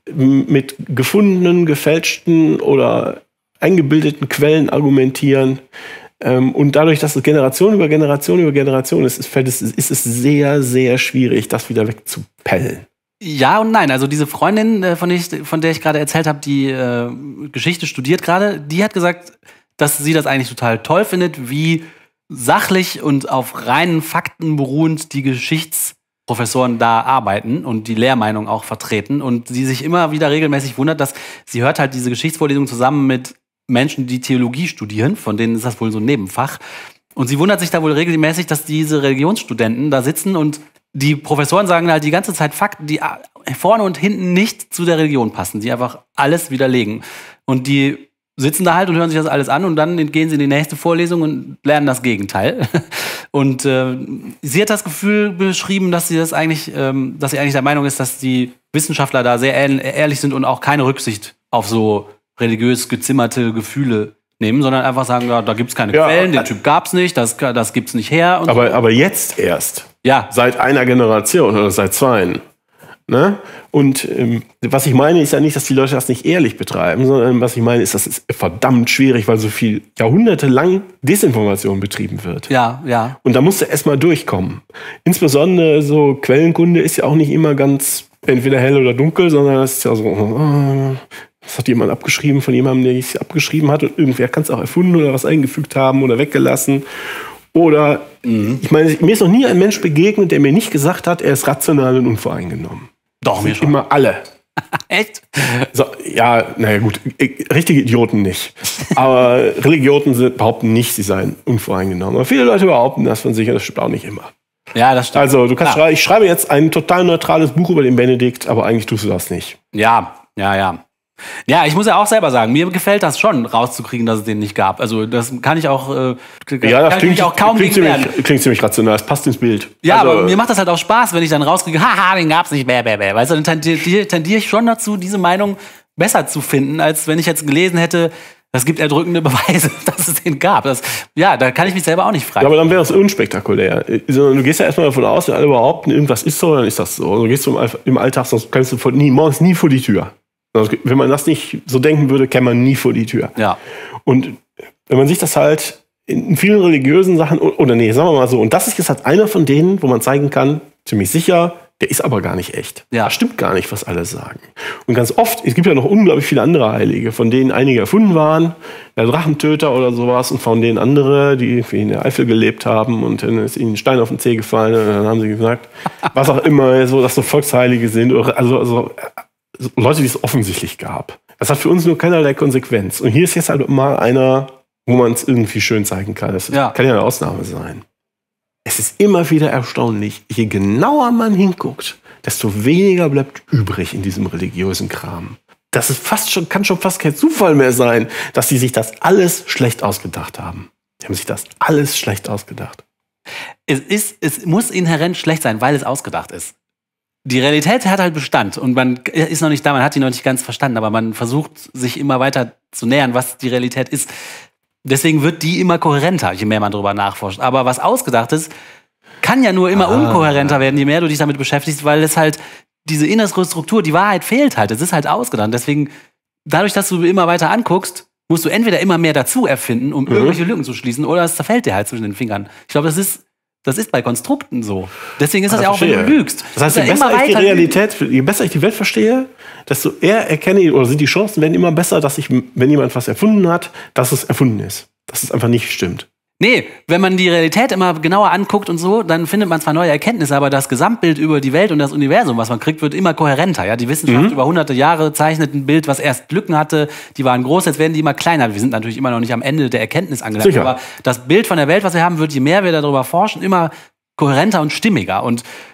mit gefundenen, gefälschten oder eingebildeten Quellen argumentieren. Ähm, und dadurch, dass es Generation über Generation über Generation ist, ist, ist, ist es sehr, sehr schwierig, das wieder wegzupellen. Ja und nein. Also diese Freundin, äh, von, der ich, von der ich gerade erzählt habe, die äh, Geschichte studiert gerade, die hat gesagt, dass sie das eigentlich total toll findet, wie sachlich und auf reinen Fakten beruhend die Geschichtsprofessoren da arbeiten und die Lehrmeinung auch vertreten. Und sie sich immer wieder regelmäßig wundert, dass sie hört halt diese Geschichtsvorlesung zusammen mit Menschen, die Theologie studieren, von denen ist das wohl so ein Nebenfach. Und sie wundert sich da wohl regelmäßig, dass diese Religionsstudenten da sitzen und die Professoren sagen halt die ganze Zeit Fakten, die vorne und hinten nicht zu der Religion passen, die einfach alles widerlegen. Und die sitzen da halt und hören sich das alles an und dann gehen sie in die nächste Vorlesung und lernen das Gegenteil. Und äh, sie hat das Gefühl beschrieben, dass sie das eigentlich, ähm, dass sie eigentlich der Meinung ist, dass die Wissenschaftler da sehr ehrlich sind und auch keine Rücksicht auf so religiös gezimmerte Gefühle nehmen, sondern einfach sagen, ja, da gibt's keine Ja, Quellen, den Typ gab's nicht, das, das gibt's nicht her. Und Aber, so. aber jetzt erst. Ja. Seit einer Generation oder seit zweien. Ne? Und ähm, was ich meine, ist ja nicht, dass die Leute das nicht ehrlich betreiben, sondern was ich meine, ist, dass es verdammt schwierig, weil so viel jahrhundertelang Desinformation betrieben wird. Ja, ja. Und da musst du erstmal durchkommen. Insbesondere so Quellenkunde ist ja auch nicht immer ganz entweder hell oder dunkel, sondern das ist ja so, oh, das hat jemand abgeschrieben von jemandem, der es abgeschrieben hat und irgendwer kann es auch erfunden oder was eingefügt haben oder weggelassen. Oder, mhm. ich meine, mir ist noch nie ein Mensch begegnet, der mir nicht gesagt hat, er ist rational und unvoreingenommen. Doch, mir schon. Immer alle. Echt? So, ja, naja gut, richtige Idioten nicht. Aber Religioten sind, behaupten nicht, sie seien unvoreingenommen. Aber viele Leute behaupten das von sich und das stimmt auch nicht immer. Ja, das stimmt. Also, du kannst ja. schreiben, ich schreibe jetzt ein total neutrales Buch über den Benedikt, aber eigentlich tust du das nicht. Ja, ja, ja. Ja, ich muss ja auch selber sagen, mir gefällt das schon, rauszukriegen, dass es den nicht gab. Also das kann ich auch, äh, ja, das kann klingt, ich mich auch kaum klingt, gegen ziemlich, wehren. klingt ziemlich rational, das passt ins Bild. Ja, also, aber mir macht das halt auch Spaß, wenn ich dann rauskriege, haha, den gab's nicht, bäh, bäh, bäh. Weißt du, dann tendiere tendier ich schon dazu, diese Meinung besser zu finden, als wenn ich jetzt gelesen hätte, das gibt erdrückende Beweise, dass es den gab. Das, ja, da kann ich mich selber auch nicht frei. Ja, aber dann wäre es unspektakulär. Sondern du gehst ja erstmal davon aus, wenn alle behaupten, irgendwas ist so, dann ist das so. Du gehst im, im Alltag, sonst kannst du von, nie, morgens nie vor die Tür. Also, wenn man das nicht so denken würde, käme man nie vor die Tür. Ja. Und wenn man sich das halt in vielen religiösen Sachen, oder nee, sagen wir mal so, und das ist jetzt halt einer von denen, wo man zeigen kann, ziemlich sicher, der ist aber gar nicht echt. Ja. Das stimmt gar nicht, was alle sagen. Und ganz oft, es gibt ja noch unglaublich viele andere Heilige, von denen einige erfunden waren, der Drachentöter oder sowas, und von denen andere, die irgendwie in der Eifel gelebt haben und dann ist ihnen ein Stein auf den Zeh gefallen und dann haben sie gesagt, was auch immer, so, dass so Volksheilige sind, oder, also, also Leute, die es offensichtlich gab. Das hat für uns nur keinerlei Konsequenz. Und hier ist jetzt halt mal einer, wo man es irgendwie schön zeigen kann. Das ja. kann ja eine Ausnahme sein. Es ist immer wieder erstaunlich, je genauer man hinguckt, desto weniger bleibt übrig in diesem religiösen Kram. Das ist fast schon, kann schon fast kein Zufall mehr sein, dass die sich das alles schlecht ausgedacht haben. Die haben sich das alles schlecht ausgedacht. Es ist, es muss inhärent schlecht sein, weil es ausgedacht ist. Die Realität hat halt Bestand und man ist noch nicht da, man hat die noch nicht ganz verstanden, aber man versucht, sich immer weiter zu nähern, was die Realität ist. Deswegen wird die immer kohärenter, je mehr man darüber nachforscht. Aber was ausgedacht ist, kann ja nur immer ah. unkohärenter werden, je mehr du dich damit beschäftigst, weil es halt diese innere Struktur, die Wahrheit fehlt halt. Es ist halt ausgedacht. Deswegen, dadurch, dass du immer weiter anguckst, musst du entweder immer mehr dazu erfinden, um mhm. irgendwelche Lücken zu schließen, oder es zerfällt dir halt zwischen den Fingern. Ich glaube, das ist Das ist bei Konstrukten so. Deswegen ist das ah, ja auch, verstehe. Wenn du lügst. Das heißt, je besser ich die Realität, je besser ich die Welt verstehe, desto eher erkenne ich, oder sind die Chancen werden immer besser, dass ich, wenn jemand was erfunden hat, dass es erfunden ist. Dass es einfach nicht stimmt. Nee, wenn man die Realität immer genauer anguckt und so, dann findet man zwar neue Erkenntnisse, aber das Gesamtbild über die Welt und das Universum, was man kriegt, wird immer kohärenter. Ja? Die Wissenschaft mhm. über hunderte Jahre zeichnet ein Bild, was erst Lücken hatte, die waren groß, jetzt werden die immer kleiner. Wir sind natürlich immer noch nicht am Ende der Erkenntnis angelangt, Sicher. Aber das Bild von der Welt, was wir haben, wird, je mehr wir darüber forschen, immer kohärenter und stimmiger. Und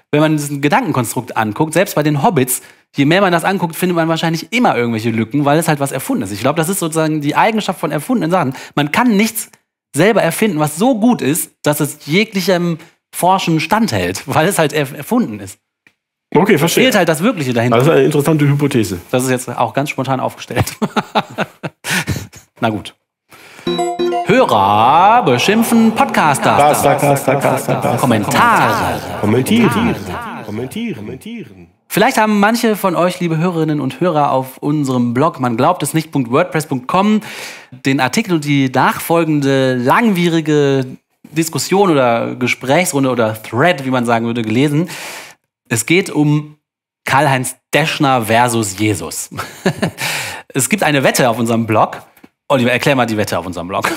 wenn man diesen Gedankenkonstrukt anguckt, selbst bei den Hobbits, je mehr man das anguckt, findet man wahrscheinlich immer irgendwelche Lücken, weil es halt was erfunden ist. Ich glaube, das ist sozusagen die Eigenschaft von erfundenen Sachen. Man kann nichts selber erfinden, was so gut ist, dass es jeglichem Forschen standhält, weil es halt erfunden ist. Okay, verstehe. Fehlt halt das Wirkliche dahinter. Das ist eine interessante Hypothese. Das ist jetzt auch ganz spontan aufgestellt. Na gut. Hörer beschimpfen Podcaster. Caster, Caster, Caster, Caster. Kommentare. Kommentieren. Kommentieren. Kommentieren. Vielleicht haben manche von euch, liebe Hörerinnen und Hörer, auf unserem Blog man glaubt es nicht .wordpress punkt com den Artikel und die nachfolgende langwierige Diskussion oder Gesprächsrunde oder Thread, wie man sagen würde, gelesen. Es geht um Karl-Heinz Deschner versus Jesus. Es gibt eine Wette auf unserem Blog. Oliver, erklär mal die Wette auf unserem Blog.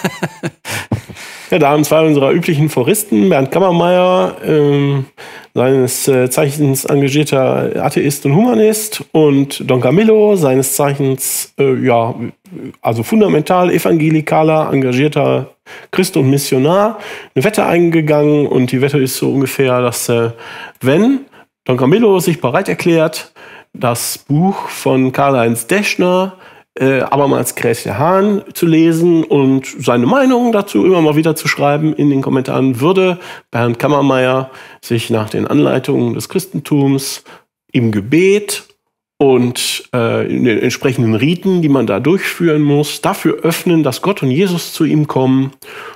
Ja, da haben zwei unserer üblichen Foristen, Bernd Kammermeier, ähm, seines äh, Zeichens engagierter Atheist und Humanist, und Don Camillo, seines Zeichens, äh, ja, also fundamental evangelikaler, engagierter Christ und Missionar, eine Wette eingegangen. Und die Wette ist so ungefähr, dass äh, wenn Don Camillo sich bereit erklärt, das Buch von Karl-Heinz Deschner, Äh, abermals Gretchen Hahn zu lesen und seine Meinung dazu immer mal wieder zu schreiben in den Kommentaren, würde Bernd Kammermeier sich nach den Anleitungen des Christentums im Gebet und äh, in den entsprechenden Riten, die man da durchführen muss, dafür öffnen, dass Gott und Jesus zu ihm kommen.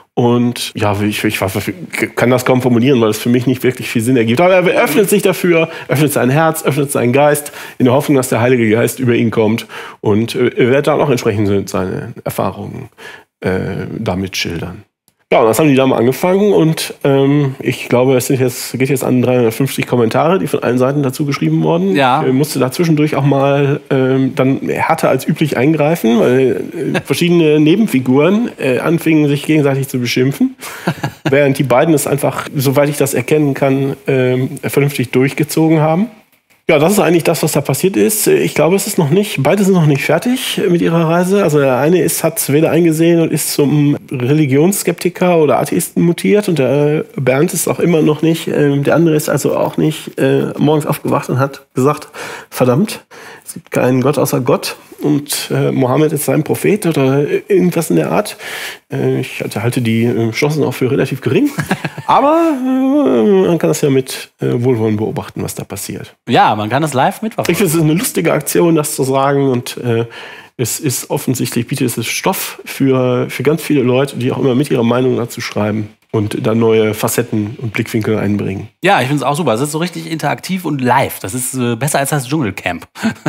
Und ja, ich, ich, ich kann das kaum formulieren, weil es für mich nicht wirklich viel Sinn ergibt. Aber er öffnet sich dafür, öffnet sein Herz, öffnet seinen Geist, in der Hoffnung, dass der Heilige Geist über ihn kommt. Und er wird dann auch entsprechend seine Erfahrungen äh, damit schildern. Ja, und das haben die da mal angefangen. Und ähm, ich glaube, es sind jetzt, geht jetzt an dreihundertfünfzig Kommentare, die von allen Seiten dazu geschrieben wurden. Ja. Ich äh, musste da zwischendurch auch mal ähm, dann härter als üblich eingreifen, weil äh, verschiedene Nebenfiguren äh, anfingen, sich gegenseitig zu beschimpfen. Während die beiden es einfach, soweit ich das erkennen kann, äh, vernünftig durchgezogen haben. Ja, das ist eigentlich das, was da passiert ist. Ich glaube, es ist noch nicht, beide sind noch nicht fertig mit ihrer Reise. Also der eine ist, hat Weder eingesehen und ist zum Religionsskeptiker oder Atheisten mutiert, und der Bernd ist auch immer noch nicht. Ähm, der andere ist also auch nicht äh, morgens aufgewacht und hat gesagt, verdammt, es gibt keinen Gott außer Gott und äh, Mohammed ist sein Prophet oder irgendwas in der Art. Äh, ich halte die äh, Chancen auch für relativ gering. Aber äh, man kann das ja mit äh, Wohlwollen beobachten, was da passiert. Ja, man kann das live mitverfolgen. Ich finde, es ist eine lustige Aktion, das zu sagen. Und äh, es ist offensichtlich, bietet es Stoff für, für ganz viele Leute, die auch immer mit ihrer Meinung dazu schreiben und dann neue Facetten und Blickwinkel einbringen. Ja, ich finde es auch super. Es ist so richtig interaktiv und live. Das ist äh, besser als das Dschungelcamp.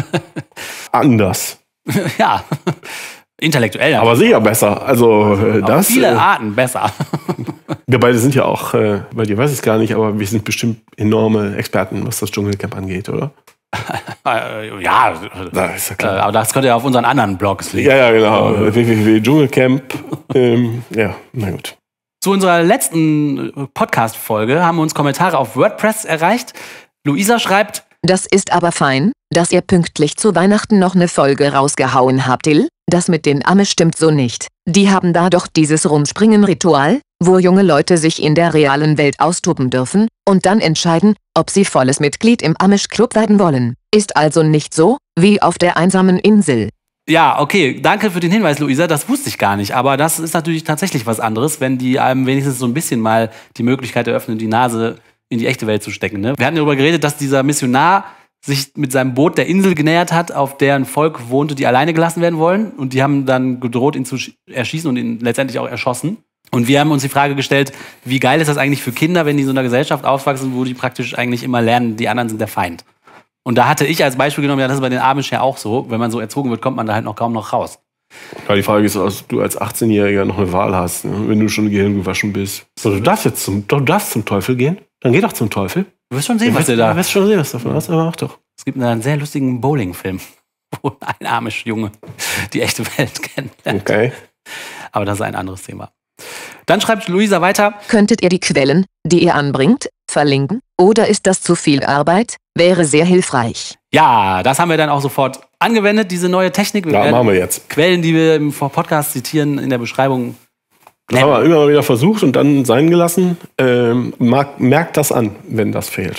Anders. Ja, intellektuell. Aber sicher besser. Also äh, auf das. viele äh, Arten besser. Wir beide sind ja auch, äh, bei dir weiß ich es gar nicht, aber wir sind bestimmt enorme Experten, was das Dschungelcamp angeht, oder? äh, ja, Da ist ja äh, klar. aber das könnt ihr auf unseren anderen Blogs lesen. Ja, ja, genau. w w w punkt dschungelcamp. ähm, ja, na gut. Zu unserer letzten Podcast-Folge haben uns Kommentare auf WordPress erreicht. Luisa schreibt: Das ist aber fein, dass ihr pünktlich zu Weihnachten noch eine Folge rausgehauen habt, Till. Das mit den Amish stimmt so nicht. Die haben da doch dieses Rumspringen-Ritual, wo junge Leute sich in der realen Welt austoben dürfen und dann entscheiden, ob sie volles Mitglied im Amish-Club werden wollen. Ist also nicht so, wie auf der einsamen Insel. Ja, okay, danke für den Hinweis, Luisa. Das wusste ich gar nicht. Aber das ist natürlich tatsächlich was anderes, wenn die einem wenigstens so ein bisschen mal die Möglichkeit eröffnen, die Nase in die echte Welt zu stecken. Ne? Wir hatten darüber geredet, dass dieser Missionar sich mit seinem Boot der Insel genähert hat, auf der ein Volk wohnte, die alleine gelassen werden wollen. Und die haben dann gedroht, ihn zu erschießen und ihn letztendlich auch erschossen. Und wir haben uns die Frage gestellt, wie geil ist das eigentlich für Kinder, wenn die in so einer Gesellschaft aufwachsen, wo die praktisch eigentlich immer lernen, die anderen sind der Feind. Und da hatte ich als Beispiel genommen, ja, das ist bei den Amish ja auch so. Wenn man so erzogen wird, kommt man da halt noch kaum noch raus. Ja, die Frage ist, ob du als achtzehnjähriger noch eine Wahl hast, ne? Wenn du schon gehirngewaschen bist. So, du darfst jetzt zum, du darfst zum Teufel gehen. Dann geh doch zum Teufel. Du wirst schon sehen, Du was wirst, ihr da... du wirst schon sehen, was davon hast, aber mach doch. Es gibt einen sehr lustigen Bowling-Film, wo ein Amish-Junge die echte Welt kennenlernt. Okay. Aber das ist ein anderes Thema. Dann schreibt Luisa weiter: Könntet ihr die Quellen, die ihr anbringt, verlinken? Oder ist das zu viel Arbeit? Wäre sehr hilfreich. Ja, das haben wir dann auch sofort angewendet, diese neue Technik. Wir Ja, werden machen wir jetzt. Quellen, die wir im Podcast zitieren, in der Beschreibung. Das haben wir immer mal wieder versucht und dann sein gelassen. Ähm, mag, merkt das an, wenn das fehlt.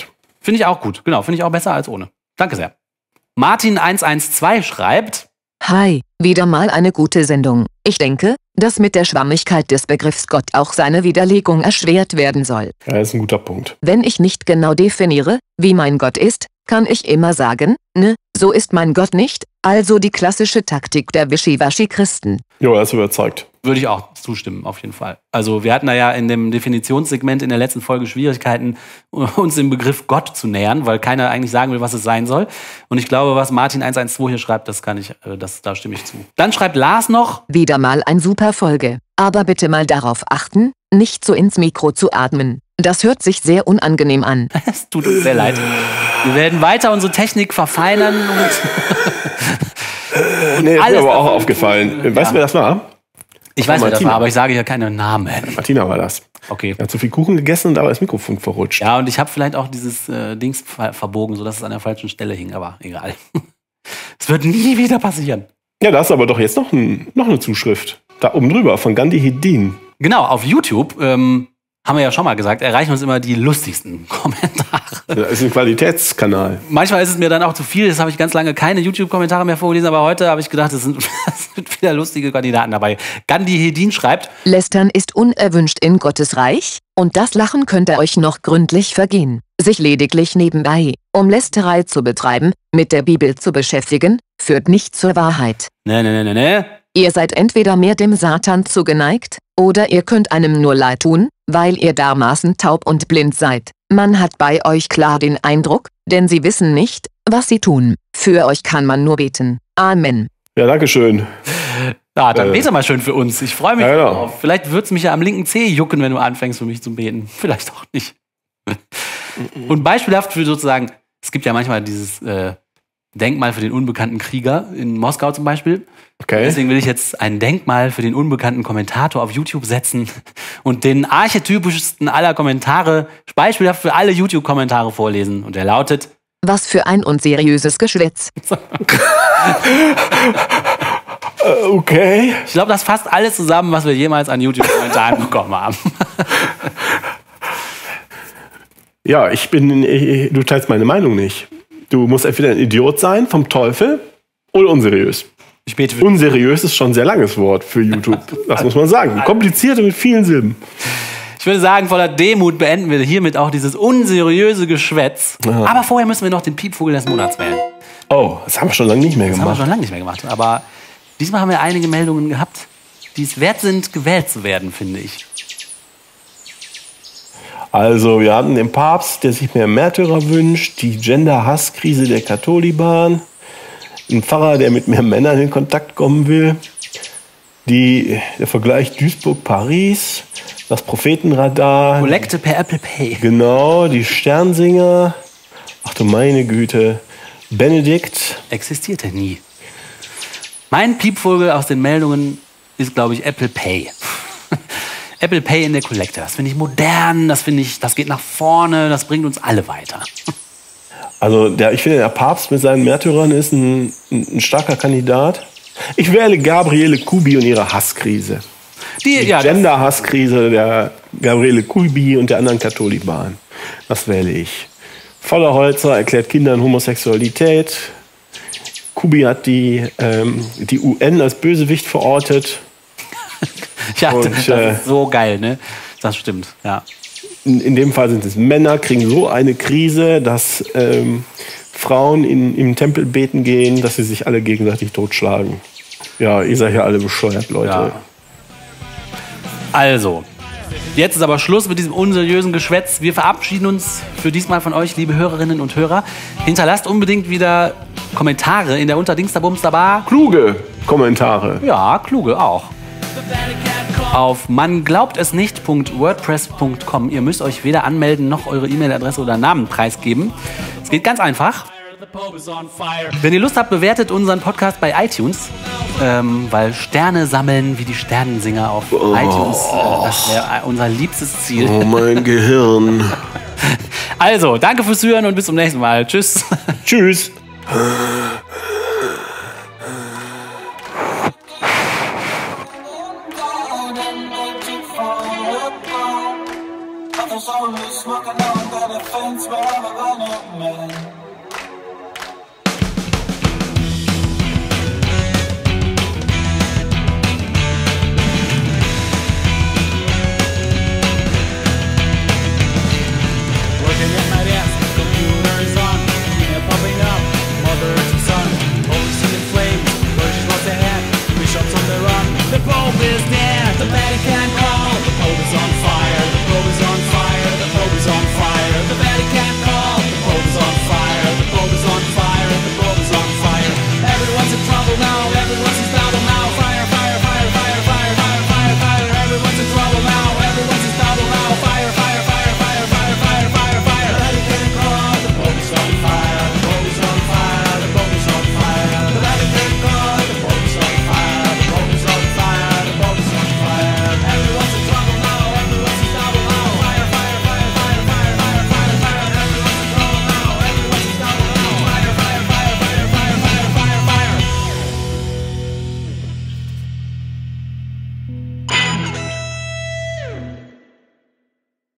Finde ich auch gut. Genau, finde ich auch besser als ohne. Danke sehr. Martin eins eins zwei schreibt: Hi, wieder mal eine gute Sendung. Ich denke, dass mit der Schwammigkeit des Begriffs Gott auch seine Widerlegung erschwert werden soll. Ja, das ist ein guter Punkt. Wenn ich nicht genau definiere, wie mein Gott ist, kann ich immer sagen, ne, so ist mein Gott nicht, also die klassische Taktik der Wischiwaschi-Christen. Jo, er ist überzeugt. Würde ich auch zustimmen, auf jeden Fall. Also wir hatten da ja in dem Definitionssegment in der letzten Folge Schwierigkeiten, uns dem Begriff Gott zu nähern, weil keiner eigentlich sagen will, was es sein soll. Und ich glaube, was Martin eins eins zwei hier schreibt, das kann ich, das, da stimme ich zu. Dann schreibt Lars noch: Wieder mal ein super Folge, aber bitte mal darauf achten, nicht so ins Mikro zu atmen. Das hört sich sehr unangenehm an. Es tut uns sehr leid. Wir werden weiter unsere Technik verfeinern und nee, ist mir aber auch aufgefallen. Ja. Weißt du, wer das war? Ich weiß, wer das war, aber ich sage ja keine Namen. Martina war das. Okay. Er hat zu viel Kuchen gegessen und dabei das Mikrofon verrutscht. Ja, und ich habe vielleicht auch dieses äh, Dings ver verbogen, sodass es an der falschen Stelle hing, aber egal. Es wird nie wieder passieren. Ja, da ist aber doch jetzt noch, ein, noch eine Zuschrift. Da oben drüber, von Gandhi Hedin. Genau, auf YouTube, ähm, haben wir ja schon mal gesagt, erreichen uns immer die lustigsten Kommentare. Das ist ein Qualitätskanal. Manchmal ist es mir dann auch zu viel, das habe ich ganz lange keine YouTube-Kommentare mehr vorgelesen, aber heute habe ich gedacht, es sind, es sind wieder lustige Kandidaten dabei. Gandhi Hedin schreibt: Lästern ist unerwünscht in Gottes Reich, und das Lachen könnte euch noch gründlich vergehen. Sich lediglich nebenbei, um Lästerei zu betreiben, mit der Bibel zu beschäftigen, führt nicht zur Wahrheit. Ne, ne, ne, ne, ne. Ihr seid entweder mehr dem Satan zugeneigt, oder ihr könnt einem nur leid tun, weil ihr dermaßen taub und blind seid. Man hat bei euch klar den Eindruck, denn sie wissen nicht, was sie tun. Für euch kann man nur beten. Amen. Ja, danke schön. Ja, dann äh, bete mal schön für uns. Ich freue mich ja, genau. drauf. Vielleicht wird es mich ja am linken Zeh jucken, wenn du anfängst, für mich zu beten. Vielleicht auch nicht. Und beispielhaft für sozusagen, es gibt ja manchmal dieses äh, Denkmal für den unbekannten Krieger in Moskau zum Beispiel. Okay. Deswegen will ich jetzt ein Denkmal für den unbekannten Kommentator auf YouTube setzen und den archetypischsten aller Kommentare beispielhaft für alle YouTube-Kommentare vorlesen. Und der lautet: Was für ein unseriöses Geschwätz. Okay. Ich glaube, das fasst alles zusammen, was wir jemals an YouTube-Kommentaren bekommen haben. Ja, ich bin, ich, du teilst meine Meinung nicht. Du musst entweder ein Idiot sein vom Teufel oder unseriös. Ich bete für unseriös ist schon ein sehr langes Wort für YouTube. Das muss man sagen. Kompliziert und mit vielen Silben. Ich würde sagen, voller Demut beenden wir hiermit auch dieses unseriöse Geschwätz. Aha. Aber vorher müssen wir noch den Piepvogel des Monats wählen. Oh, das haben wir schon lange nicht mehr das gemacht. Das haben wir schon lange nicht mehr gemacht. Aber diesmal haben wir einige Meldungen gehabt, die es wert sind, gewählt zu werden, finde ich. Also, wir hatten den Papst, der sich mehr Märtyrer wünscht, die Gender-Hass-Krise der Katholiban, ein Pfarrer, der mit mehr Männern in Kontakt kommen will, die, der Vergleich Duisburg-Paris, das Prophetenradar. Kollekte per Apple Pay. Genau, die Sternsinger. Ach du meine Güte. Benedikt. Existierte nie. Mein Piepvogel aus den Meldungen ist, glaube ich, Apple Pay. Apple Pay in der Kollekte. Das finde ich modern, das finde ich, das geht nach vorne, das bringt uns alle weiter. Also der, ich finde, der Papst mit seinen Märtyrern ist ein, ein starker Kandidat. Ich wähle Gabriele Kubi und ihre Hasskrise. Die, Die ja, Gender-Hasskrise der Gabriele Kubi und der anderen Katholiban. Das wähle ich. Vollerholzer erklärt Kindern Homosexualität. Kubi hat die, ähm, die U N als Bösewicht verortet. Ja, und, das ist so geil, ne? Das stimmt, ja. In, in dem Fall sind es Männer, kriegen so eine Krise, dass ähm, Frauen in, im Tempel beten gehen, dass sie sich alle gegenseitig totschlagen. Ja, ihr seid ja alle bescheuert, Leute. Ja. Also, jetzt ist aber Schluss mit diesem unseriösen Geschwätz. Wir verabschieden uns für diesmal von euch, liebe Hörerinnen und Hörer. Hinterlasst unbedingt wieder Kommentare in der Unterdingsterbumsterbar. Kluge Kommentare. Ja, kluge auch. Auf man glaubt es nicht Punkt wordpress Punkt com. Ihr müsst euch weder anmelden noch eure E-Mail-Adresse oder Namen preisgeben. Es geht ganz einfach. Wenn ihr Lust habt, bewertet unseren Podcast bei iTunes, ähm, weil Sterne sammeln wie die Sternensinger auf oh. iTunes, äh, das wäre unser liebstes Ziel. Oh, mein Gehirn. Also, danke fürs Zuhören und bis zum nächsten Mal. Tschüss. Tschüss.